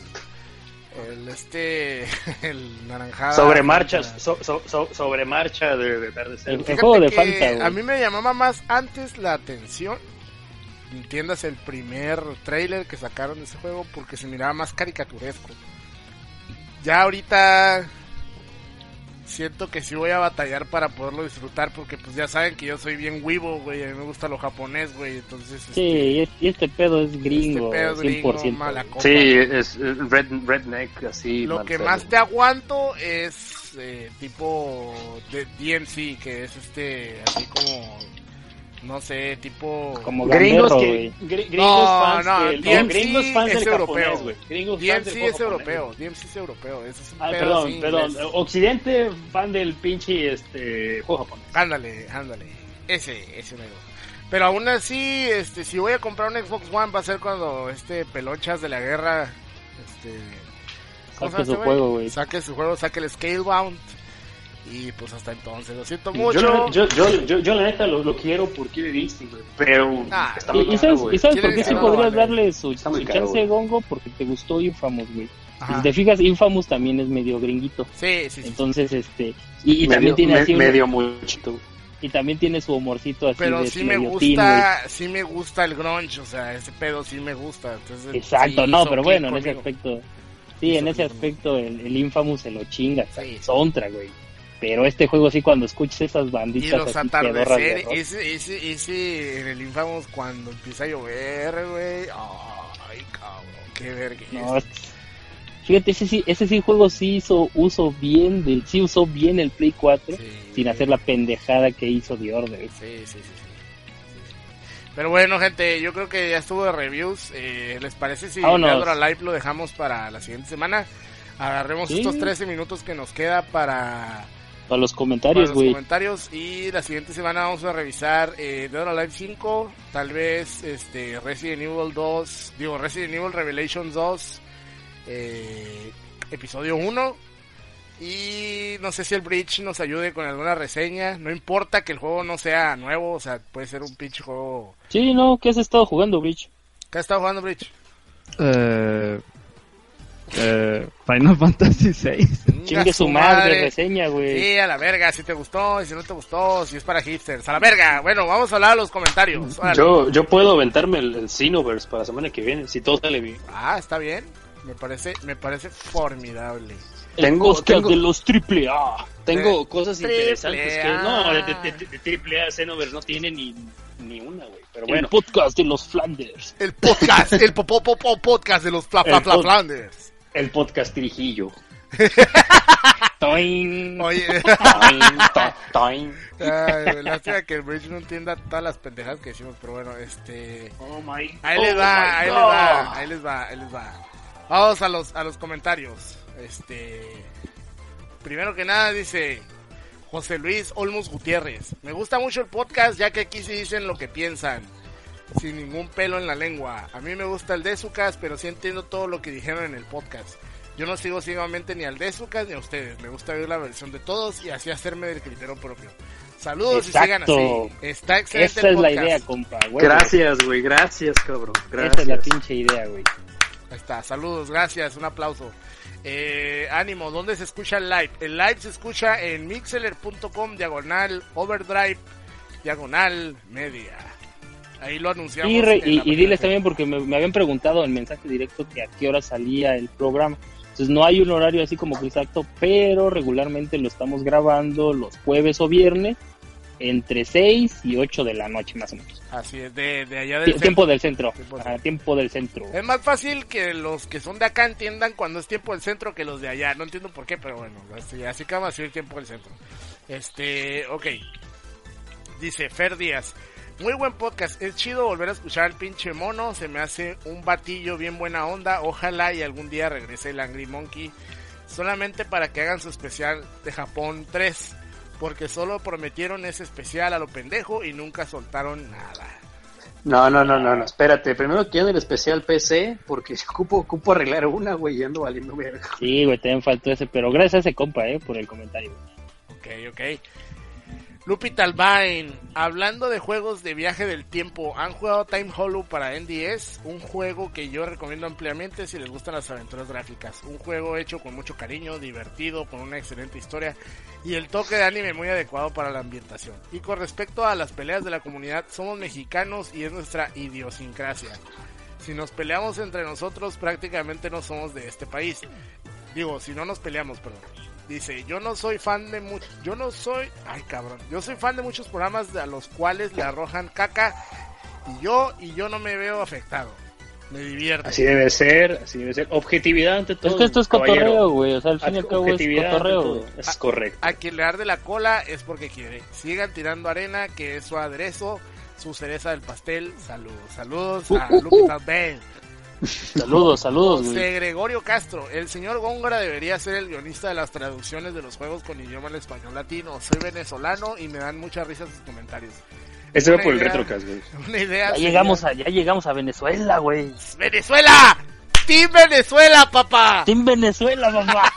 [SPEAKER 1] el este, el naranjada.
[SPEAKER 2] Sobre marcha, so, so, so, sobre marcha de, de Verde Cero.
[SPEAKER 3] El-
[SPEAKER 1] Fíjate
[SPEAKER 3] juego de
[SPEAKER 1] que
[SPEAKER 3] Fanta, güey.
[SPEAKER 1] a mí me llamaba más antes la atención, entiendas, el primer trailer que sacaron de ese juego, porque se miraba más caricaturesco. Ya ahorita siento que sí voy a batallar para poderlo disfrutar, porque pues ya saben que yo soy bien wibo, güey, a mí me gusta lo japonés, güey, entonces...
[SPEAKER 3] Sí, y es- y este pedo es gringo,
[SPEAKER 1] Este pedo es
[SPEAKER 3] cien por ciento.
[SPEAKER 1] gringo, mala copa.
[SPEAKER 2] Sí, es es red, redneck, así.
[SPEAKER 1] Lo
[SPEAKER 2] mal
[SPEAKER 1] que
[SPEAKER 2] pedo.
[SPEAKER 1] más te aguanto es eh, tipo de D M C, que es este, así como, no sé, tipo...
[SPEAKER 3] Como
[SPEAKER 2] Gringos
[SPEAKER 3] gamberro,
[SPEAKER 2] que
[SPEAKER 3] güey.
[SPEAKER 2] gr- gringos
[SPEAKER 1] No,
[SPEAKER 2] fans
[SPEAKER 1] no,
[SPEAKER 2] del,
[SPEAKER 1] D M
[SPEAKER 2] no,
[SPEAKER 1] C
[SPEAKER 2] gringos fans
[SPEAKER 1] es
[SPEAKER 2] del
[SPEAKER 1] europeo.
[SPEAKER 2] japonés, güey. Gringos
[SPEAKER 1] D M
[SPEAKER 2] fans
[SPEAKER 1] C
[SPEAKER 2] del
[SPEAKER 1] es
[SPEAKER 2] juego
[SPEAKER 1] europeo,
[SPEAKER 2] japonés.
[SPEAKER 1] D M C es europeo, eso es un
[SPEAKER 2] Ah,
[SPEAKER 1] pedo
[SPEAKER 2] perdón,
[SPEAKER 1] así
[SPEAKER 2] perdón.
[SPEAKER 1] inglés.
[SPEAKER 2] Occidente, fan del pinche este juego japonés.
[SPEAKER 1] Ándale, ándale, ese, ese mero. Pero aún así, este, si voy a comprar un Xbox One va a ser cuando este Pelochas de la Guerra, este... ¿cómo se llama
[SPEAKER 3] Saque su
[SPEAKER 1] este
[SPEAKER 3] juego, güey.
[SPEAKER 1] Saque su juego, saque el Scalebound. Y pues hasta entonces, lo siento
[SPEAKER 2] Yo,
[SPEAKER 1] mucho.
[SPEAKER 2] yo, yo, yo, yo la neta lo, lo quiero por Killer Instinct, güey. Pero
[SPEAKER 1] Ah,
[SPEAKER 2] está muy
[SPEAKER 3] Y, y
[SPEAKER 2] caro,
[SPEAKER 3] sabes,
[SPEAKER 2] güey.
[SPEAKER 3] y sabes
[SPEAKER 1] Quiere
[SPEAKER 3] por qué sí
[SPEAKER 1] decir, no,
[SPEAKER 3] podrías
[SPEAKER 1] vale.
[SPEAKER 3] darle su,
[SPEAKER 2] Está
[SPEAKER 3] su
[SPEAKER 2] muy caro,
[SPEAKER 3] chance
[SPEAKER 2] güey.
[SPEAKER 3] de gongo porque te gustó Infamous, güey.
[SPEAKER 1] Ajá.
[SPEAKER 3] Si te fijas, Infamous también es medio gringuito.
[SPEAKER 1] Sí, sí, sí.
[SPEAKER 3] Entonces, este, y, y
[SPEAKER 2] medio,
[SPEAKER 3] también tiene
[SPEAKER 2] me-
[SPEAKER 3] así un-
[SPEAKER 2] medio mucho.
[SPEAKER 3] y también tiene su humorcito así
[SPEAKER 1] Pero
[SPEAKER 3] de
[SPEAKER 1] sí me
[SPEAKER 3] medio teen,
[SPEAKER 1] gusta, sí me gusta el grunge, o sea, ese pedo sí me gusta. Entonces,
[SPEAKER 3] güey. Exacto,
[SPEAKER 1] sí
[SPEAKER 3] no,
[SPEAKER 1] hizo
[SPEAKER 3] pero
[SPEAKER 1] click
[SPEAKER 3] bueno, en ese
[SPEAKER 1] conmigo.
[SPEAKER 3] aspecto, sí,
[SPEAKER 1] Hizo
[SPEAKER 3] en ese
[SPEAKER 1] click
[SPEAKER 3] aspecto el, el Infamous se lo chinga,
[SPEAKER 1] Sí.
[SPEAKER 3] sí. Sontra, güey. Pero este juego sí, cuando escuches esas
[SPEAKER 1] Y
[SPEAKER 3] banditas
[SPEAKER 1] los
[SPEAKER 3] así pedorras de
[SPEAKER 1] atardeceres,
[SPEAKER 3] rock.
[SPEAKER 1] ese, ese, ese en el Infamous cuando empieza a llover, güey. Ay, cabrón, qué verga.
[SPEAKER 3] No, fíjate, ese sí, ese sí juego sí hizo uso bien del, sí usó bien el Play cuatro, sin hacer la pendejada que hizo The Order.
[SPEAKER 1] Sí, sí, sí, sí, sí. Pero bueno, gente, yo creo que ya estuvo de reviews. Eh, ¿Les parece si
[SPEAKER 3] Vámonos.
[SPEAKER 1] Pedro Live lo dejamos para la siguiente semana? Agarremos
[SPEAKER 3] Sí.
[SPEAKER 1] estos trece minutos que nos queda para,
[SPEAKER 3] Para los
[SPEAKER 1] para
[SPEAKER 3] comentarios,
[SPEAKER 1] los
[SPEAKER 3] güey.
[SPEAKER 1] comentarios, y la siguiente semana vamos a revisar eh, Dead or Alive cinco, tal vez este Resident Evil dos, digo Resident Evil Revelations dos, eh, episodio uno. Y no sé si el Bridge nos ayude con alguna reseña. No importa que el juego no sea nuevo, o sea, puede ser un pinche juego.
[SPEAKER 3] Sí, no, ¿qué has estado jugando, Bridge?
[SPEAKER 1] ¿Qué has estado jugando, Bridge?
[SPEAKER 4] Eh, eh, Final Fantasy seis.
[SPEAKER 3] Chingue su madre, reseña, güey.
[SPEAKER 1] Sí, a la verga, si te gustó, y si no te gustó, si es para hipsters, a la verga. Bueno, vamos a hablar de los comentarios. Órale.
[SPEAKER 2] Yo, yo puedo aventarme el, el Xenoverse para la semana que viene, si todo sale bien.
[SPEAKER 1] Ah, está bien. Me parece, me parece formidable.
[SPEAKER 3] El
[SPEAKER 2] Tengo-
[SPEAKER 3] podcast
[SPEAKER 2] tengo-
[SPEAKER 3] de los triple A.
[SPEAKER 2] Tengo
[SPEAKER 1] De
[SPEAKER 2] cosas
[SPEAKER 1] triple
[SPEAKER 2] interesantes que...
[SPEAKER 1] A.
[SPEAKER 2] No, de, de, de- de triple A Xenoverse no tiene ni, ni una, güey. Pero
[SPEAKER 3] El
[SPEAKER 2] bueno,
[SPEAKER 3] podcast de los Flanders.
[SPEAKER 1] El podcast, el popo popo podcast de los Fla Fla
[SPEAKER 2] El
[SPEAKER 1] Fla
[SPEAKER 2] pod-
[SPEAKER 1] Flanders.
[SPEAKER 2] el podcast tirijillo.
[SPEAKER 3] Toin.
[SPEAKER 1] Oye,
[SPEAKER 3] Toin, to- toin.
[SPEAKER 1] ay, lástima que el Bridge no entienda todas las pendejadas que decimos, pero bueno, este...
[SPEAKER 2] Oh my
[SPEAKER 1] Ahí
[SPEAKER 2] oh
[SPEAKER 1] les va,
[SPEAKER 2] my
[SPEAKER 1] ahí
[SPEAKER 2] God.
[SPEAKER 1] les va, ahí les va, ahí les va. Vamos a los, a los comentarios. Este... Primero que nada dice José Luis Olmos Gutiérrez. Me gusta mucho el podcast ya que aquí sí dicen lo que piensan, sin ningún pelo en la lengua. A mí me gusta el Desucas, pero sí entiendo todo lo que dijeron en el podcast. Yo no sigo ciegamente ni al Desucas ni a ustedes. Me gusta ver la versión de todos y así hacerme del criterio propio. Saludos
[SPEAKER 3] Exacto.
[SPEAKER 1] y sigan así. Está excelente
[SPEAKER 3] Esa
[SPEAKER 1] el
[SPEAKER 3] es la
[SPEAKER 1] podcast.
[SPEAKER 3] idea, compa. Huevo.
[SPEAKER 5] Gracias, güey, gracias, cabrón. Gracias.
[SPEAKER 3] Esa es la pinche idea, güey.
[SPEAKER 1] Ahí está, saludos, gracias, un aplauso. Eh, ánimo, ¿dónde se escucha el live? El live se escucha en mixler punto com, diagonal, overdrive, diagonal, media. Ahí lo anunciamos.
[SPEAKER 3] Y, re-
[SPEAKER 1] en
[SPEAKER 3] y,
[SPEAKER 1] la
[SPEAKER 3] y diles
[SPEAKER 1] página.
[SPEAKER 3] también, porque me, me habían preguntado en mensaje directo que a qué hora salía el programa. Entonces no hay un horario así como que exacto, pero regularmente lo estamos grabando los jueves o viernes entre seis y ocho de la noche más o menos.
[SPEAKER 1] Así es, de, de allá del
[SPEAKER 3] Tie-
[SPEAKER 1] centro.
[SPEAKER 3] tiempo del centro.
[SPEAKER 1] Tiempo del
[SPEAKER 3] Ajá,
[SPEAKER 1] centro.
[SPEAKER 3] tiempo del centro.
[SPEAKER 1] Es más fácil que los que son de acá entiendan cuando es tiempo del centro que los de allá. No entiendo por qué, pero bueno, así, así que vamos a decir tiempo del centro. Este, ok. Dice Fer Díaz. Muy buen podcast, es chido volver a escuchar al pinche mono, se me hace un batillo bien buena onda, ojalá y algún día regrese el Angry Monkey, solamente para que hagan su especial de Japón tres, porque solo prometieron ese especial a lo pendejo y nunca soltaron nada.
[SPEAKER 5] No, no, no, no, no, espérate. Primero quiero el especial P C, porque ocupo, ocupo arreglar una, güey, y ando valiendo verga.
[SPEAKER 3] Sí, güey, también faltó ese, pero gracias a ese compa, eh, por el comentario.
[SPEAKER 1] Ok, ok. Lupi Talbain, hablando de juegos de viaje del tiempo, ¿han jugado Time Hollow para N D S? Un juego que yo recomiendo ampliamente si les gustan las aventuras gráficas. Un juego hecho con mucho cariño, divertido, con una excelente historia y el toque de anime muy adecuado para la ambientación. Y con respecto a las peleas de la comunidad, somos mexicanos y es nuestra idiosincrasia. Si nos peleamos entre nosotros, prácticamente no somos de este país. Digo, si no nos peleamos, perdón. Dice, yo no soy fan de mucho, yo no soy, ay cabrón, yo soy fan de muchos programas a los cuales le arrojan caca y yo, y yo no me veo afectado, me divierto.
[SPEAKER 2] Así debe ser, así debe ser. Objetividad ante todo.
[SPEAKER 3] Es que esto es
[SPEAKER 2] caballero.
[SPEAKER 3] cotorreo, güey, o sea, al fin y al cabo es
[SPEAKER 2] Objetividad ante
[SPEAKER 3] cotorreo,
[SPEAKER 2] todo.
[SPEAKER 3] güey.
[SPEAKER 2] Es correcto.
[SPEAKER 1] A quien le arde la cola es porque quiere, sigan tirando arena que es su aderezo, su cereza del pastel, saludos, saludos a Lupita Ben.
[SPEAKER 3] Saludos, saludos, güey.
[SPEAKER 1] José Gregorio Castro, el señor Góngora debería ser el guionista de las traducciones de los juegos con idioma al español latino. Soy venezolano y me dan mucha risa sus comentarios.
[SPEAKER 2] Eso
[SPEAKER 1] Una
[SPEAKER 2] fue por el
[SPEAKER 1] idea-
[SPEAKER 2] Retrocast, güey.
[SPEAKER 1] Una idea
[SPEAKER 3] Ya
[SPEAKER 1] sería-
[SPEAKER 3] llegamos a, ya llegamos a Venezuela, güey.
[SPEAKER 1] ¡Venezuela! ¡Team Venezuela, papá!
[SPEAKER 3] Team Venezuela, mamá.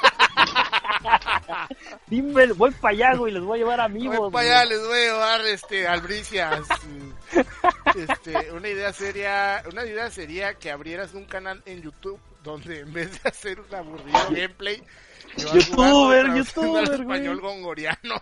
[SPEAKER 3] Team Ven- voy para allá, güey, les voy a llevar amigos.
[SPEAKER 1] Voy para allá, les voy a llevar este, albricias. Este, una idea sería, una idea sería que abrieras un canal en YouTube donde en vez de hacer un aburrido gameplay, llevas
[SPEAKER 3] Youtuber,
[SPEAKER 1] jugando, traduciendo
[SPEAKER 3] youtuber,
[SPEAKER 1] al
[SPEAKER 3] güey.
[SPEAKER 1] español gongoriano.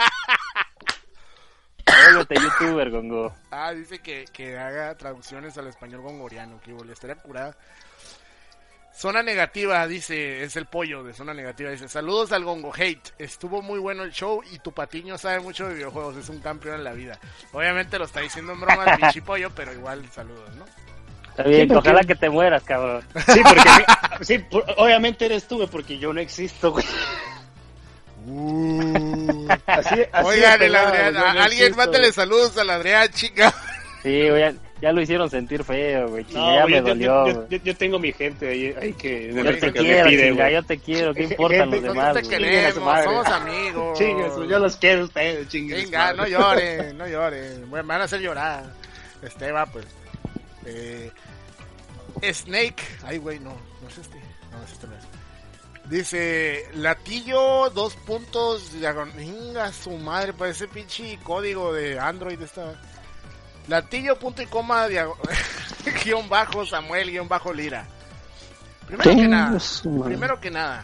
[SPEAKER 3] Vuélvete youtuber, Gongo.
[SPEAKER 1] Ah, dice que, que haga traducciones al español gongoriano, que le estaría curada. Zona Negativa, dice, es el pollo de Zona Negativa, dice, saludos al Gongo Hate, estuvo muy bueno el show y tu patiño sabe mucho de videojuegos, es un campeón en la vida. Obviamente lo está diciendo en broma el pinche pollo, pero igual saludos, ¿no?
[SPEAKER 3] Está bien,
[SPEAKER 2] Sí, porque-
[SPEAKER 3] ojalá que te mueras, cabrón.
[SPEAKER 2] Sí, porque mi- sí, por- obviamente eres tú, güey, porque yo no existo, güey. Así, así
[SPEAKER 1] Oigan,
[SPEAKER 2] de
[SPEAKER 1] el
[SPEAKER 2] pelado,
[SPEAKER 1] Adrián,
[SPEAKER 2] yo no
[SPEAKER 1] a- alguien
[SPEAKER 2] existo,
[SPEAKER 1] mándale
[SPEAKER 2] güey.
[SPEAKER 1] saludos al Adrián, chica.
[SPEAKER 3] Sí, güey, ya, ya lo hicieron sentir feo, güey. Chinga,
[SPEAKER 2] No,
[SPEAKER 3] ya
[SPEAKER 2] güey,
[SPEAKER 3] me
[SPEAKER 2] yo,
[SPEAKER 3] dolió,
[SPEAKER 2] yo,
[SPEAKER 3] güey.
[SPEAKER 2] yo, yo tengo mi gente ahí, ahí que en el
[SPEAKER 3] Yo te
[SPEAKER 2] Retrocast me
[SPEAKER 3] quiero,
[SPEAKER 2] pide,
[SPEAKER 3] chinga,
[SPEAKER 2] güey.
[SPEAKER 3] yo te quiero. ¿Qué importan los
[SPEAKER 2] Gente,
[SPEAKER 3] demás,
[SPEAKER 1] Nosotros te
[SPEAKER 3] güey?
[SPEAKER 2] Chingue a su
[SPEAKER 1] queremos,
[SPEAKER 2] madre.
[SPEAKER 1] somos amigos.
[SPEAKER 2] Chingues, yo los quiero a ustedes, chingues.
[SPEAKER 1] Venga, no lloren, no lloren. Bueno, me van a hacer llorar. Este va, pues. Eh, Snake. Ay, güey, no. No es este. No, es este no es. Dice, latillo, dos puntos, diagon- venga su madre, parece pinche código de Android esta. Latillo, punto y coma, diago- guión bajo, Samuel, guión bajo, Lira. Primero que nada, primero que nada,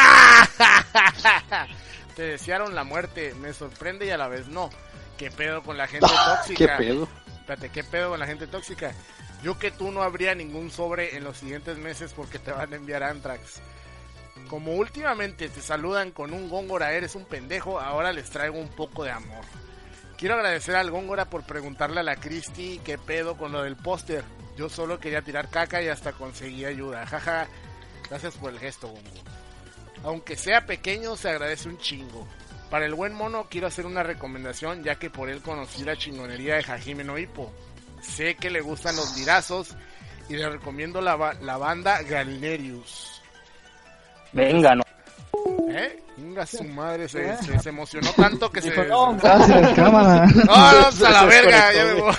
[SPEAKER 1] te desearon la muerte, me sorprende y a la vez no. ¿Qué pedo con la gente tóxica?
[SPEAKER 5] ¿Qué pedo?
[SPEAKER 1] Espérate, ¿qué pedo con la gente tóxica? Yo que tú no habría ningún sobre en los siguientes meses porque te van a enviar Antrax. Como últimamente te saludan con un Góngora, eres un pendejo, ahora les traigo un poco de amor. Quiero agradecer al Góngora por preguntarle a la Cristi qué pedo con lo del póster. Yo solo quería tirar caca y hasta conseguí ayuda. Jaja, gracias por el gesto, Góngora. Aunque sea pequeño, se agradece un chingo. Para el buen mono quiero hacer una recomendación, ya que por él conocí la chingonería de Hajime no Ippo. Sé que le gustan los lirazos y le recomiendo la, ba- la banda Galnerius.
[SPEAKER 3] Venga, no.
[SPEAKER 1] ¿Eh? Venga, su madre, se, se, se emocionó tanto que se...
[SPEAKER 3] Dijo, no,
[SPEAKER 4] Gracias, cámara.
[SPEAKER 1] No, no, a la verga, ya me voy.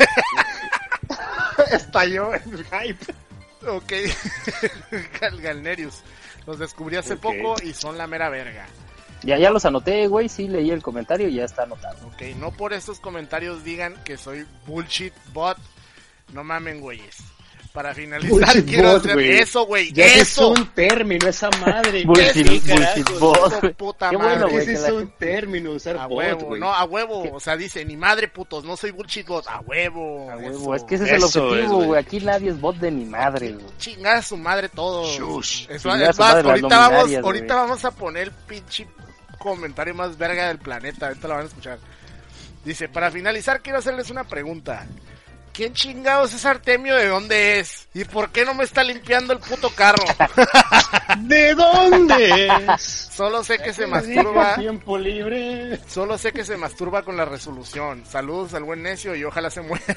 [SPEAKER 5] Estalló el hype.
[SPEAKER 1] Ok, Gal- Galnerius. Los descubrí hace
[SPEAKER 2] Ok.
[SPEAKER 1] poco y son la mera verga.
[SPEAKER 3] Ya, ya los anoté, güey, sí leí el comentario y ya está anotado.
[SPEAKER 1] Ok, no por estos comentarios digan que soy bullshit bot. No mamen, güeyes. Para finalizar,
[SPEAKER 5] Bullshit
[SPEAKER 1] quiero
[SPEAKER 5] bot,
[SPEAKER 1] hacer
[SPEAKER 5] güey.
[SPEAKER 1] eso, güey.
[SPEAKER 5] Ya se
[SPEAKER 1] Eso.
[SPEAKER 5] hizo un término esa madre.
[SPEAKER 3] Bullshit,
[SPEAKER 5] ¿Qué
[SPEAKER 3] bullshit
[SPEAKER 5] carajos?
[SPEAKER 3] bot,
[SPEAKER 1] Hijo de
[SPEAKER 3] güey.
[SPEAKER 1] puta
[SPEAKER 3] Qué
[SPEAKER 1] madre.
[SPEAKER 3] bueno,
[SPEAKER 5] ¿Qué
[SPEAKER 3] güey,
[SPEAKER 5] se
[SPEAKER 3] que la
[SPEAKER 5] hizo un
[SPEAKER 3] gente-
[SPEAKER 5] término usar
[SPEAKER 1] A
[SPEAKER 5] bot,
[SPEAKER 1] huevo,
[SPEAKER 5] güey?
[SPEAKER 1] no, a huevo. O sea, dice, ni madre, putos, no soy bullshit bot. A huevo.
[SPEAKER 3] A huevo,
[SPEAKER 1] eso.
[SPEAKER 3] es que ese es el
[SPEAKER 2] Eso es,
[SPEAKER 3] objetivo,
[SPEAKER 2] güey.
[SPEAKER 3] güey. Aquí nadie es bot de ni madre, güey.
[SPEAKER 1] Chingar a su madre todos.
[SPEAKER 2] Shush.
[SPEAKER 1] Es
[SPEAKER 3] Chingar
[SPEAKER 1] más,
[SPEAKER 3] a su madre las
[SPEAKER 1] ahorita, vamos,
[SPEAKER 3] luminarias,
[SPEAKER 1] ahorita
[SPEAKER 3] güey.
[SPEAKER 1] vamos a poner el pinche comentario más verga del planeta. Ahorita lo van a escuchar. Dice, para finalizar quiero hacerles una pregunta. ¿Quién chingados es Artemio? ¿De dónde es? ¿Y por qué no me está limpiando el puto carro?
[SPEAKER 2] ¿De dónde es?
[SPEAKER 1] Solo sé que se
[SPEAKER 2] Dedica
[SPEAKER 1] masturba.
[SPEAKER 2] tiempo libre.
[SPEAKER 1] Solo sé que se masturba con la resolución. Saludos al buen necio y ojalá se muera.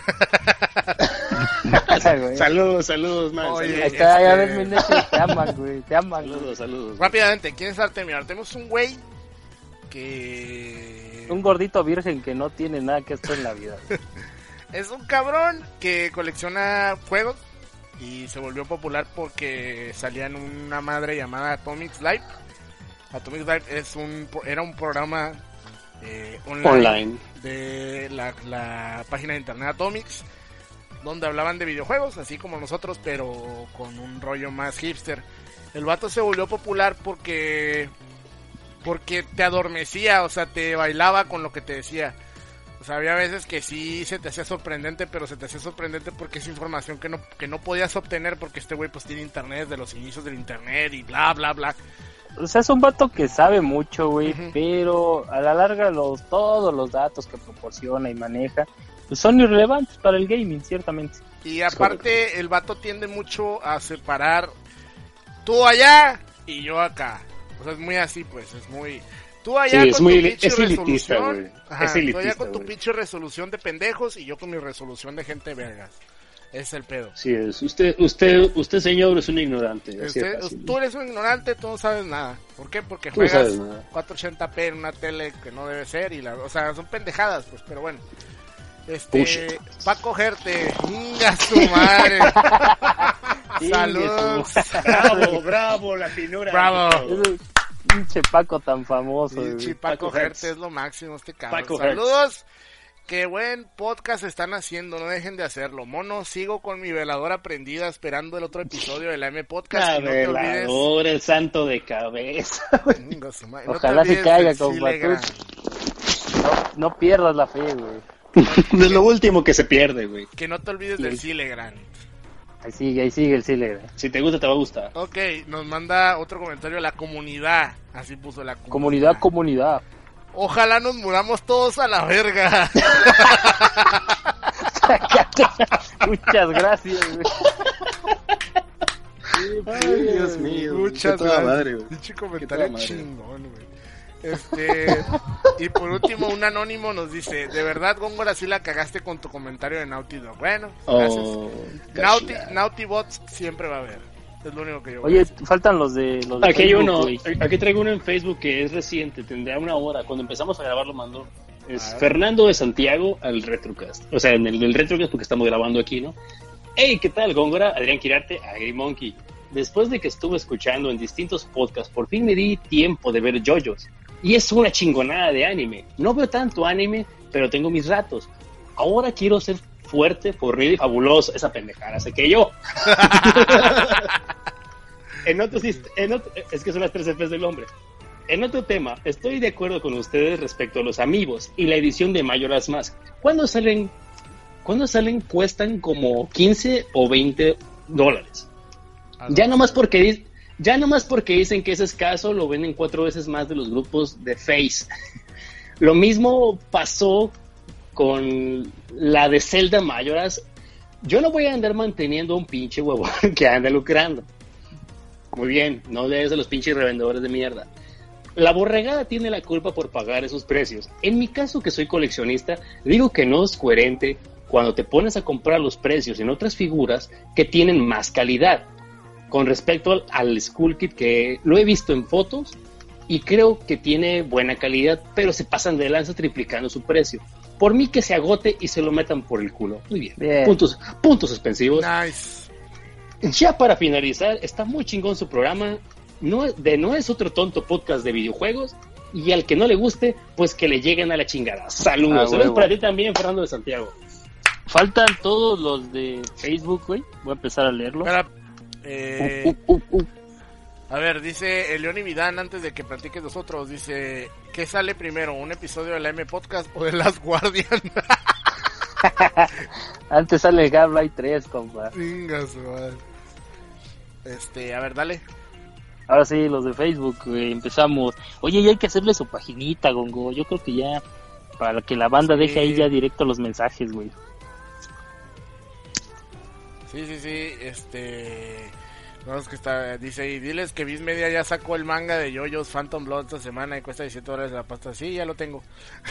[SPEAKER 3] Güey.
[SPEAKER 2] Saludos, saludos, man.
[SPEAKER 1] Oye,
[SPEAKER 3] Ahí está, ya
[SPEAKER 1] este-
[SPEAKER 3] ves, mi necio, te aman, güey, te aman, güey.
[SPEAKER 2] Saludos, saludos.
[SPEAKER 1] Rápidamente, ¿quién es Artemio? Artemio es un güey que...
[SPEAKER 3] Un gordito virgen que no tiene nada que hacer en la vida. güey.
[SPEAKER 1] Es un cabrón que colecciona juegos y se volvió popular porque salía en una madre llamada Atomic Life. Atomic Life es un, era un programa eh, online,
[SPEAKER 2] Online.
[SPEAKER 1] de la, la página de internet Atomics, donde hablaban de videojuegos, así como nosotros, pero con un rollo más hipster. El vato se volvió popular porque porque te adormecía, o sea, te bailaba con lo que te decía. O sea, había veces que sí se te hacía sorprendente, pero se te hacía sorprendente porque es información que no, que no podías obtener porque este güey pues tiene internet de los inicios del internet y bla, bla, bla.
[SPEAKER 3] O sea, es un vato que sabe mucho, güey,
[SPEAKER 1] Ujú.
[SPEAKER 3] pero a la larga los todos los datos que proporciona y maneja pues son irrelevantes para el gaming, ciertamente.
[SPEAKER 1] Y aparte el vato tiende mucho a separar tú allá y yo acá. O sea, es muy así, pues, es muy... Tú allá
[SPEAKER 2] Sí, es
[SPEAKER 1] con
[SPEAKER 2] muy
[SPEAKER 1] tu
[SPEAKER 2] eli-
[SPEAKER 1] pinche
[SPEAKER 2] es elitista,
[SPEAKER 1] resolución.
[SPEAKER 2] güey.
[SPEAKER 1] Ajá,
[SPEAKER 2] Es
[SPEAKER 1] tú allá
[SPEAKER 2] elitista,
[SPEAKER 1] con tu
[SPEAKER 2] güey.
[SPEAKER 1] pinche resolución de pendejos y yo con mi resolución de gente vergas. Ese es el pedo.
[SPEAKER 2] Sí, es. Usted, usted, usted, señor, es un ignorante. así de
[SPEAKER 1] Usted-
[SPEAKER 2] fácil.
[SPEAKER 1] tú eres un ignorante, tú no sabes nada. ¿Por qué? Porque
[SPEAKER 2] Tú no
[SPEAKER 1] juegas
[SPEAKER 2] sabes nada.
[SPEAKER 1] cuatrocientos ochenta p en una tele que no debe ser y la, o sea, son pendejadas, pues, pero bueno.
[SPEAKER 2] Push
[SPEAKER 1] Este, pa' cogerte, ¡inga su madre! Saludos.
[SPEAKER 2] Bravo, bravo, la finura.
[SPEAKER 1] Bravo.
[SPEAKER 3] Ese pinche Paco tan famoso,
[SPEAKER 1] Pinche
[SPEAKER 3] güey.
[SPEAKER 1] pa'
[SPEAKER 2] Paco
[SPEAKER 1] cogerte
[SPEAKER 2] Hertz.
[SPEAKER 1] es lo máximo este cabrón.
[SPEAKER 2] Paco Hertz.
[SPEAKER 1] Saludos. Qué buen podcast están haciendo, no dejen de hacerlo. Mono, sigo con mi veladora prendida esperando el otro episodio de la M Podcast.
[SPEAKER 2] La
[SPEAKER 1] Y no te olvides.
[SPEAKER 2] veladora, el santo de cabeza.
[SPEAKER 1] Inga su madre, no te
[SPEAKER 3] Ojalá se
[SPEAKER 1] olvides
[SPEAKER 3] caiga,
[SPEAKER 1] del
[SPEAKER 3] compa,
[SPEAKER 1] Silegram.
[SPEAKER 3] No, no pierdas la fe, güey.
[SPEAKER 2] Es lo último que se pierde, güey.
[SPEAKER 1] Que no te olvides
[SPEAKER 3] Sí.
[SPEAKER 1] del Silegram.
[SPEAKER 3] Ahí sigue, ahí sigue el Silegram.
[SPEAKER 2] Si te gusta, te va a gustar.
[SPEAKER 1] Ok, nos manda otro comentario la comunidad. Así puso la comunidad.
[SPEAKER 3] Comunidad, comunidad.
[SPEAKER 1] Ojalá nos muramos todos a la verga.
[SPEAKER 3] Muchas gracias, güey.
[SPEAKER 2] Ay, Dios mío.
[SPEAKER 1] Muchas
[SPEAKER 2] Qué toda
[SPEAKER 1] gracias.
[SPEAKER 2] madre, güey.
[SPEAKER 1] Pinche
[SPEAKER 2] Qué
[SPEAKER 1] comentario
[SPEAKER 2] toda madre.
[SPEAKER 1] chingón, güey. Este, y por último, un anónimo nos dice: de verdad, Góngora, sí la cagaste con tu comentario de Naughty Dog. Bueno, gracias.
[SPEAKER 2] Oh,
[SPEAKER 1] Naughty,
[SPEAKER 2] cachada.
[SPEAKER 1] Naughty Bots siempre va a haber. Es lo único que yo voy a
[SPEAKER 3] Oye,
[SPEAKER 1] decir.
[SPEAKER 3] faltan los de los de
[SPEAKER 2] Aquí hay
[SPEAKER 3] Facebook,
[SPEAKER 2] uno,
[SPEAKER 3] güey.
[SPEAKER 2] aquí traigo uno en Facebook que es reciente, tendrá una hora. Cuando empezamos a grabar lo mandó. Es
[SPEAKER 1] A ver.
[SPEAKER 2] Fernando de Santiago al Retrocast. O sea, en el del Retrocast porque estamos grabando aquí, ¿no? Hey, ¿qué tal, Góngora? Adrián Quirarte, AgriMonkey. Después de que estuve escuchando en distintos podcasts, por fin me di tiempo de ver JoJo's. Y es una chingonada de anime. No veo tanto anime, pero tengo mis ratos. Ahora quiero ser fuerte, fornido y fabuloso. Esa pendejada, sé que yo. en otros, dist- en otro- es que son las tres Fs del hombre. En otro tema, estoy de acuerdo con ustedes respecto a los amigos y la edición de Majora's Mask. ¿Cuándo salen? ¿Cuándo salen? Cuestan como quince o veinte dólares. Ya nomás porque di- ya nomás porque dicen que es escaso, lo venden cuatro veces más de los grupos de Face. Lo mismo pasó con la de Zelda Majora's. Yo no voy a andar manteniendo un pinche huevón que anda lucrando. Muy bien, no lees a los pinches revendedores de mierda. La borregada tiene la culpa por pagar esos precios. En mi caso, que soy coleccionista, digo que no es coherente cuando te pones a comprar los precios en otras figuras que tienen más calidad. Con respecto al, al Skull Kid, que lo he visto en fotos y creo que tiene buena calidad, pero se pasan de lanza triplicando su precio. Por mí que se agote y se lo metan por el culo. Muy bien. bien. Puntos, puntos suspensivos.
[SPEAKER 1] Nice.
[SPEAKER 2] Ya para finalizar, está muy chingón su programa. No, de No es otro tonto podcast de videojuegos. Y al que no le guste, pues que le lleguen a la chingada. Saludos. Ah, Saludos para ti también, Fernando de Santiago.
[SPEAKER 3] Faltan todos los de Facebook, güey. Voy a empezar a leerlo.
[SPEAKER 1] Espera, eh... uh, uh, uh, uh. A ver, dice el León y Vidán, antes de que platiques nosotros, dice, ¿qué sale primero? ¿Un episodio de la M Podcast o de Last Guardian?
[SPEAKER 3] Antes sale el Half-Life tres, compa.
[SPEAKER 1] Venga, su madre. Este, a ver, dale.
[SPEAKER 3] Ahora sí, los de Facebook, güey, empezamos. Oye, ya hay que hacerle su paginita, Gongo. Yo creo que ya, para que la banda sí. deje ahí ya directo los mensajes, güey.
[SPEAKER 1] Sí, sí, sí, este... No, es que está, dice ahí, diles que Viz Media ya sacó el manga de JoJo's Phantom Blood esta semana y cuesta diecisiete dólares la pasta. Sí, ya lo tengo.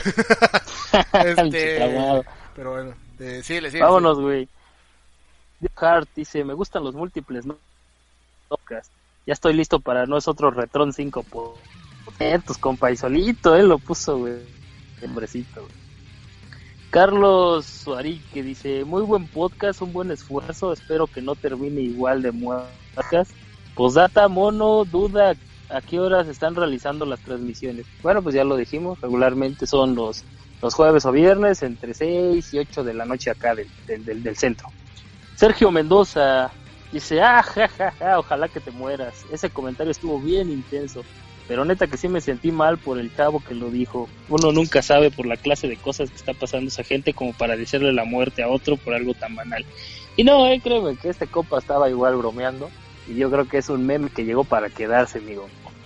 [SPEAKER 1] este... Pero bueno, eh, síguele, síguele.
[SPEAKER 3] Vámonos, güey. Hart dice, me gustan los múltiples, ¿no? Ya estoy listo para No es otro Retron cinco por cientos, compa, y solito él lo puso, güey. Hombrecito, güey. Carlos Suarique dice, muy buen podcast, un buen esfuerzo, espero que no termine igual de muertas. Posdata, mono, duda, ¿a qué horas están realizando las transmisiones? Bueno, pues ya lo dijimos, regularmente son los, los jueves o viernes entre seis y ocho de la noche acá del, del, del, del centro. Sergio Mendoza dice, ah, ja, ja, ja, ojalá que te mueras. Ese comentario estuvo bien intenso, pero neta que sí me sentí mal por el chavo que lo dijo. Uno nunca sabe por la clase de cosas que está pasando esa gente como para desearle la muerte a otro por algo tan banal. Y no, eh, créeme que este compa estaba igual bromeando, y yo creo que es un meme que llegó para quedarse, amigo.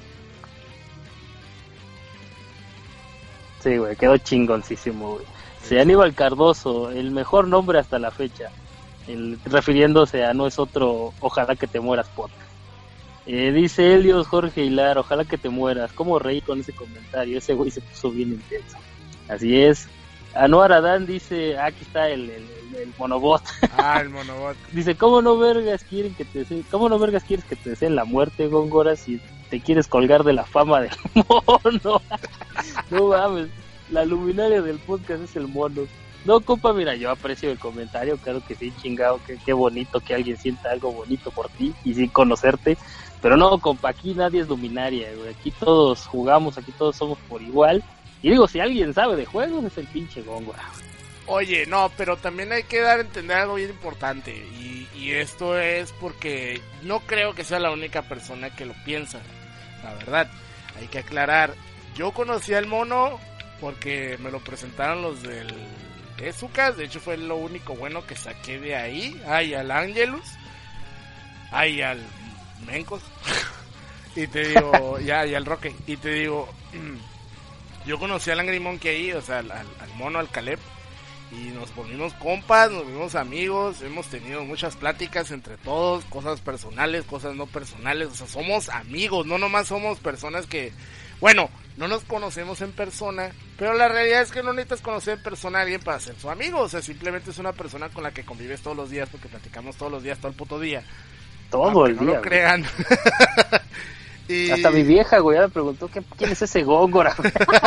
[SPEAKER 3] Sí, güey, quedó chingoncísimo, güey. Sí, Aníbal Cardoso, el mejor nombre hasta la fecha. El, refiriéndose a No es otro, ojalá que te mueras, podcast. Eh, dice Helios Jorge Hilar, ojalá que te mueras. ¿Cómo reí con ese comentario? Ese güey se puso bien intenso. Así es. Anuar Adán dice, ah, aquí está el, el, el, el monobot.
[SPEAKER 1] Ah, el monobot.
[SPEAKER 3] Dice, ¿cómo no vergas quieren que te deseen, cómo no vergas quieres que te deseen la muerte, Góngora, si te quieres colgar de la fama del mono? No mames, la luminaria del podcast es el mono. No, compa, mira, yo aprecio el comentario, claro que sí, chingado, que qué bonito que alguien sienta algo bonito por ti y sin conocerte, pero no, compa, aquí nadie es luminaria, güey, aquí todos jugamos, aquí todos somos por igual, y digo, si alguien sabe de juegos es el pinche Góngora.
[SPEAKER 1] Oye, no, pero también hay que dar a entender algo bien importante, y, y esto es porque no creo que sea la única persona que lo piensa, la verdad, hay que aclarar, yo conocí al mono porque me lo presentaron los del Ezucas, de hecho fue lo único bueno que saqué de ahí. Ay, al Angelus, ay, al Mencos y te digo, ya, y al Roque, y te digo, yo conocí al Angry Monkey ahí, o sea, al, al, al mono, al Caleb, y nos volvimos compas, nos volvimos amigos, hemos tenido muchas pláticas entre todos, cosas personales, cosas no personales, o sea, somos amigos, no nomás somos personas que, bueno, no nos conocemos en persona, pero la realidad es que no necesitas conocer en persona a alguien para ser su amigo, o sea, simplemente es una persona con la que convives todos los días, porque platicamos todos los días, todo el puto día.
[SPEAKER 3] Todo el
[SPEAKER 1] no
[SPEAKER 3] día.
[SPEAKER 1] No lo crean. Y...
[SPEAKER 3] hasta mi vieja, güey, ya me preguntó, ¿qué, ¿quién es ese Góngora?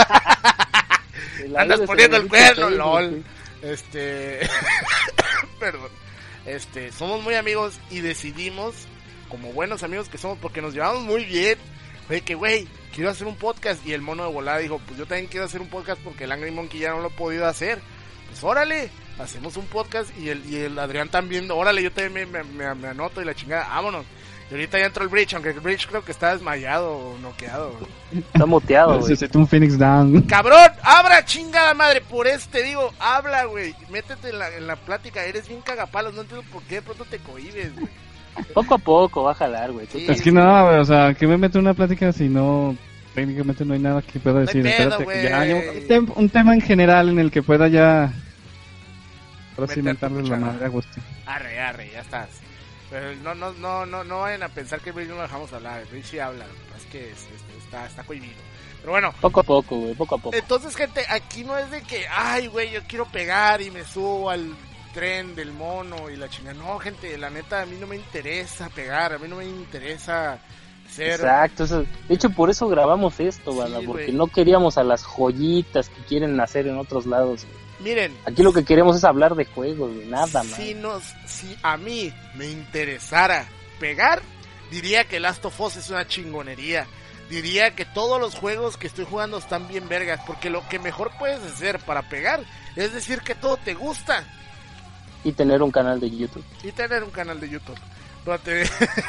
[SPEAKER 1] Andas poniendo el cuerno, lol. Este... Perdón. Este, somos muy amigos y decidimos, como buenos amigos que somos, porque nos llevamos muy bien, de que, güey, quiero hacer un podcast, y el mono de volada dijo, pues yo también quiero hacer un podcast porque el Angry Monkey ya no lo he podido hacer, pues órale, hacemos un podcast, y el, y el Adrián también, órale, yo también me, me, me anoto y la chingada, vámonos, y ahorita ya entró el Bridge, aunque el Bridge creo que está desmayado o noqueado, güey.
[SPEAKER 3] Está muteado, güey.
[SPEAKER 4] Necesito un Phoenix Down.
[SPEAKER 1] Cabrón, abra, chingada madre, por eso te digo, habla, güey, métete en la, en la plática, eres bien cagapalos, no entiendo por qué de pronto te cohibes, güey.
[SPEAKER 3] Poco a poco va a jalar, güey.
[SPEAKER 1] Sí,
[SPEAKER 4] es que no, güey, o sea, ¿qué me meto en una plática si no, técnicamente no hay nada que pueda decir?
[SPEAKER 1] No hay pedo,
[SPEAKER 4] espérate, ya, ya, un, tem- un tema en general en el que pueda ya... Ahora sí mentarles la madre a gusto.
[SPEAKER 1] Arre, arre, ya estás. Pero no, no, no, no, no vayan a pensar que el Bridge no lo dejamos hablar. El Bridge sí habla, es que es, es, está, está cohibido. Pero bueno.
[SPEAKER 3] Poco a poco, güey, poco a poco.
[SPEAKER 1] Entonces, gente, aquí no es de que, ay, güey, yo quiero pegar y me subo al tren del mono y la chingada. No, gente, la neta, a mí no me interesa pegar, a mí no me interesa ser...
[SPEAKER 3] Exacto, eso, de hecho por eso grabamos esto,
[SPEAKER 1] sí,
[SPEAKER 3] banda, porque
[SPEAKER 1] güey.
[SPEAKER 3] no queríamos a las joyitas que quieren nacer en otros lados, güey.
[SPEAKER 1] Miren,
[SPEAKER 3] Aquí lo que queremos es hablar de juegos, güey, nada más.
[SPEAKER 1] si, nos, si a mí me interesara pegar, diría que Last of Us es una chingonería. Diría que todos los juegos que estoy jugando están bien vergas, porque lo que mejor puedes hacer para pegar es decir que todo te gusta.
[SPEAKER 3] Y tener un canal de YouTube.
[SPEAKER 1] Y tener un canal de YouTube. Pero te,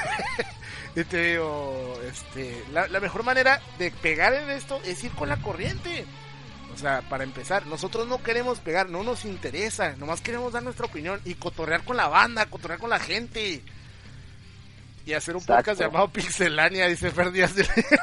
[SPEAKER 1] y te digo, este, la, la mejor manera de pegar en esto es ir con la corriente. O sea, para empezar, nosotros no queremos pegar, no nos interesa, nomás queremos dar nuestra opinión y cotorrear con la banda, cotorrear con la gente. Y hacer un
[SPEAKER 3] Exacto.
[SPEAKER 1] podcast llamado Pixelania, dice Fer Díaz de León.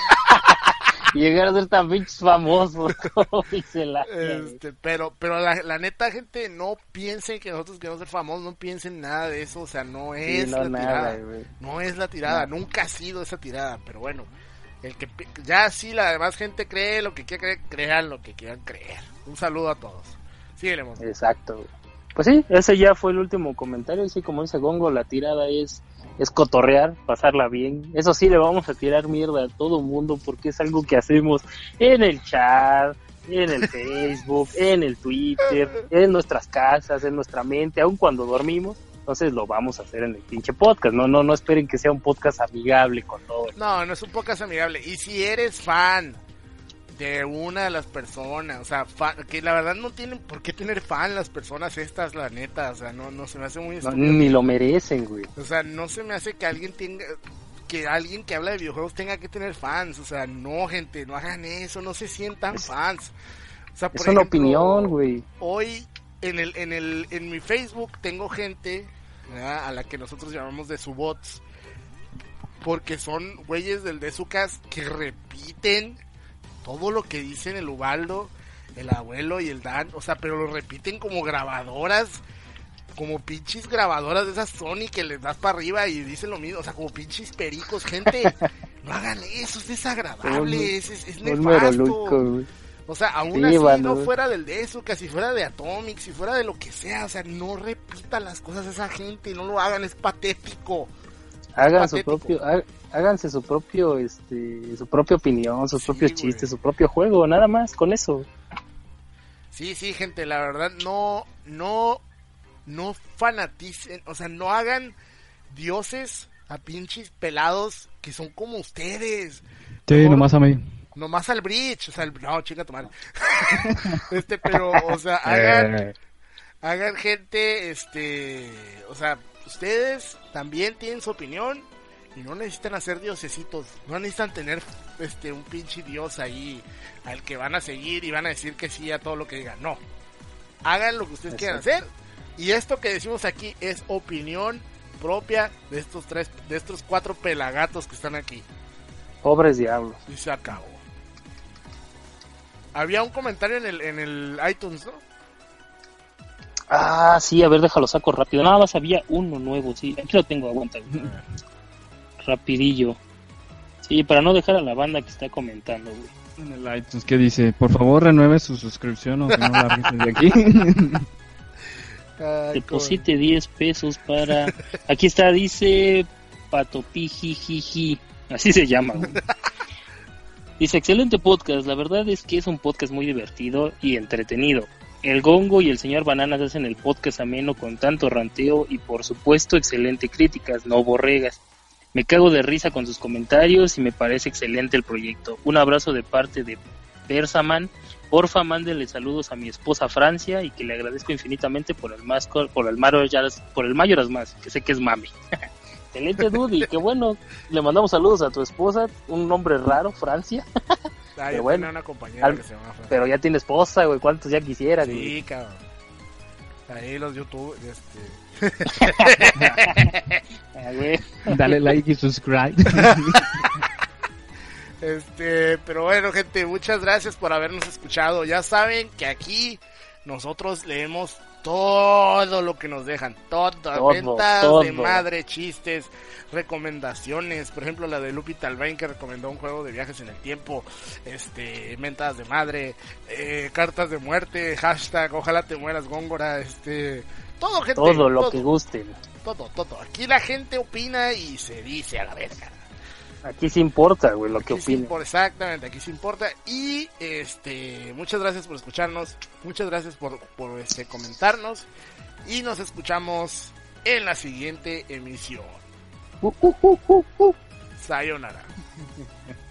[SPEAKER 3] Y llegar a ser tan pinches famosos como Pixelania, güey.
[SPEAKER 1] Este, pero, pero la, la neta, gente, no piensen que nosotros queremos ser famosos, no piensen nada de eso, o sea, no es
[SPEAKER 3] Sí, no,
[SPEAKER 1] la
[SPEAKER 3] nada,
[SPEAKER 1] tirada,
[SPEAKER 3] güey.
[SPEAKER 1] no es la tirada,
[SPEAKER 3] No.
[SPEAKER 1] nunca ha sido esa tirada, pero bueno, el que pi- ya sí la demás gente cree lo que quiera creer, crean lo que quieran creer. Un saludo a todos. Síguele, Monty.
[SPEAKER 3] Exacto, güey. Pues sí, ese ya fue el último comentario. Sí, como dice Gongo, la tirada es es cotorrear, pasarla bien. Eso sí, le vamos a tirar mierda a todo mundo porque es algo que hacemos en el chat, en el Facebook, en el Twitter, en nuestras casas, en nuestra mente, aun cuando dormimos. Entonces lo vamos a hacer en el pinche podcast. No, no, no esperen que sea un podcast amigable con todo.
[SPEAKER 1] No, no es un podcast amigable. Y si eres fan de una de las personas, o sea, fa- que la verdad no tienen por qué tener fan las personas estas, la neta, o sea, no, no se me hace muy
[SPEAKER 3] No,
[SPEAKER 1] estúpido.
[SPEAKER 3] ni lo merecen, güey.
[SPEAKER 1] O sea, no se me hace que alguien tenga, que alguien que habla de videojuegos tenga que tener fans, o sea, no, gente, no hagan eso, no se sientan
[SPEAKER 3] Es-
[SPEAKER 1] fans. O sea, por
[SPEAKER 3] Es una
[SPEAKER 1] ejemplo,
[SPEAKER 3] opinión, güey.
[SPEAKER 1] Hoy en el, en el, en mi Facebook tengo gente, ¿verdad?, a la que nosotros llamamos de subots, porque son güeyes del Desucas que repiten todo lo que dicen el Ubaldo, el abuelo y el Dan, o sea, pero lo repiten como grabadoras, como pinches grabadoras de esas Sony que les das para arriba y dicen lo mismo, o sea, como pinches pericos, gente, no hagan eso, es desagradable, es, es, es
[SPEAKER 3] Un
[SPEAKER 1] nefasto.
[SPEAKER 3] meroluco, güey.
[SPEAKER 1] O sea, aún
[SPEAKER 3] Sí,
[SPEAKER 1] así,
[SPEAKER 3] mano.
[SPEAKER 1] no fuera del Desucas, si fuera de Atomic, si fuera de lo que sea, o sea, no repitan las cosas a esa gente, no lo hagan, es patético.
[SPEAKER 3] Hagan
[SPEAKER 1] Es
[SPEAKER 3] su
[SPEAKER 1] patético.
[SPEAKER 3] propio, há- háganse su propio, este, su propia opinión, sus
[SPEAKER 1] Sí,
[SPEAKER 3] propios
[SPEAKER 1] güey.
[SPEAKER 3] chistes, su propio juego, nada más con eso.
[SPEAKER 1] Sí, sí, gente, la verdad, no, no, no fanaticen, o sea, no hagan dioses a pinches pelados que son como ustedes.
[SPEAKER 4] Sí,
[SPEAKER 1] Mejor-
[SPEAKER 4] nomás a mí.
[SPEAKER 1] Nomás al bridge, o sea, el, no, chinga tu madre. este, pero, o sea, hagan,
[SPEAKER 4] Eh,
[SPEAKER 1] hagan gente, este, o sea, ustedes también tienen su opinión y no necesitan hacer diosesitos, no necesitan tener, este, un pinche dios ahí al que van a seguir y van a decir que sí a todo lo que digan, no. Hagan lo que ustedes quieran hacer y esto que decimos aquí es opinión propia de estos tres, de estos cuatro pelagatos que están aquí.
[SPEAKER 3] Pobres diablos.
[SPEAKER 1] Y se acabó. Había un comentario en el, en el iTunes, ¿no?
[SPEAKER 3] Ah, sí, a ver, déjalo saco rápido. Nada más había uno nuevo, sí. Aquí lo tengo, aguanta. güey. Rapidillo. Sí, para no dejar a la banda que está comentando, güey.
[SPEAKER 4] en el iTunes que dice, por favor renueve su suscripción o que no largues de aquí.
[SPEAKER 1] Ay,
[SPEAKER 3] Deposite diez pesos para... Aquí está, dice Patopijijiji. Así se llama, güey. Dice, excelente podcast. La verdad es que es un podcast muy divertido y entretenido. El Gongo y el señor Bananas hacen el podcast ameno con tanto ranteo y por supuesto excelente críticas, no borregas. Me cago de risa con sus comentarios y me parece excelente el proyecto. Un abrazo de parte de Persaman. Porfa, mándenle saludos a mi esposa Francia y que le agradezco infinitamente por el más por el Mayoras, por el Mayoras más, que sé que es mami. Excelente, dude, y qué bueno. Le mandamos saludos a tu esposa, un nombre raro, Francia.
[SPEAKER 1] Ah,
[SPEAKER 3] Pero
[SPEAKER 1] yo
[SPEAKER 3] bueno,
[SPEAKER 1] tenía una compañera
[SPEAKER 3] al-
[SPEAKER 1] que se llama Fran.
[SPEAKER 3] Pero ya tiene esposa, güey, cuántos ya quisiera, güey.
[SPEAKER 1] Sí, cabrón. Ahí los YouTube, este...
[SPEAKER 3] Ah, güey.
[SPEAKER 4] Dale like y subscribe.
[SPEAKER 1] Este, pero bueno, gente, muchas gracias por habernos escuchado. Ya saben que aquí nosotros leemos todo lo que nos dejan, todo,
[SPEAKER 3] Todo,
[SPEAKER 1] ventas
[SPEAKER 3] todo.
[SPEAKER 1] de madre, chistes, recomendaciones, por ejemplo la de Lupita Albain que recomendó un juego de viajes en el tiempo, este, mentadas de madre, eh, cartas de muerte, hashtag, ojalá te mueras Góngora, este, todo gente,
[SPEAKER 3] Todo lo
[SPEAKER 1] todo,
[SPEAKER 3] que gusten.
[SPEAKER 1] todo, todo, aquí la gente opina y se dice a la verga.
[SPEAKER 3] Aquí sí importa, güey, lo que
[SPEAKER 1] Aquí sí
[SPEAKER 3] opinen.
[SPEAKER 1] impor- exactamente, aquí sí importa. Y este, muchas gracias por escucharnos, muchas gracias por, por este comentarnos y nos escuchamos en la siguiente emisión.
[SPEAKER 3] Uh, uh, uh, uh, uh.
[SPEAKER 1] Sayonara.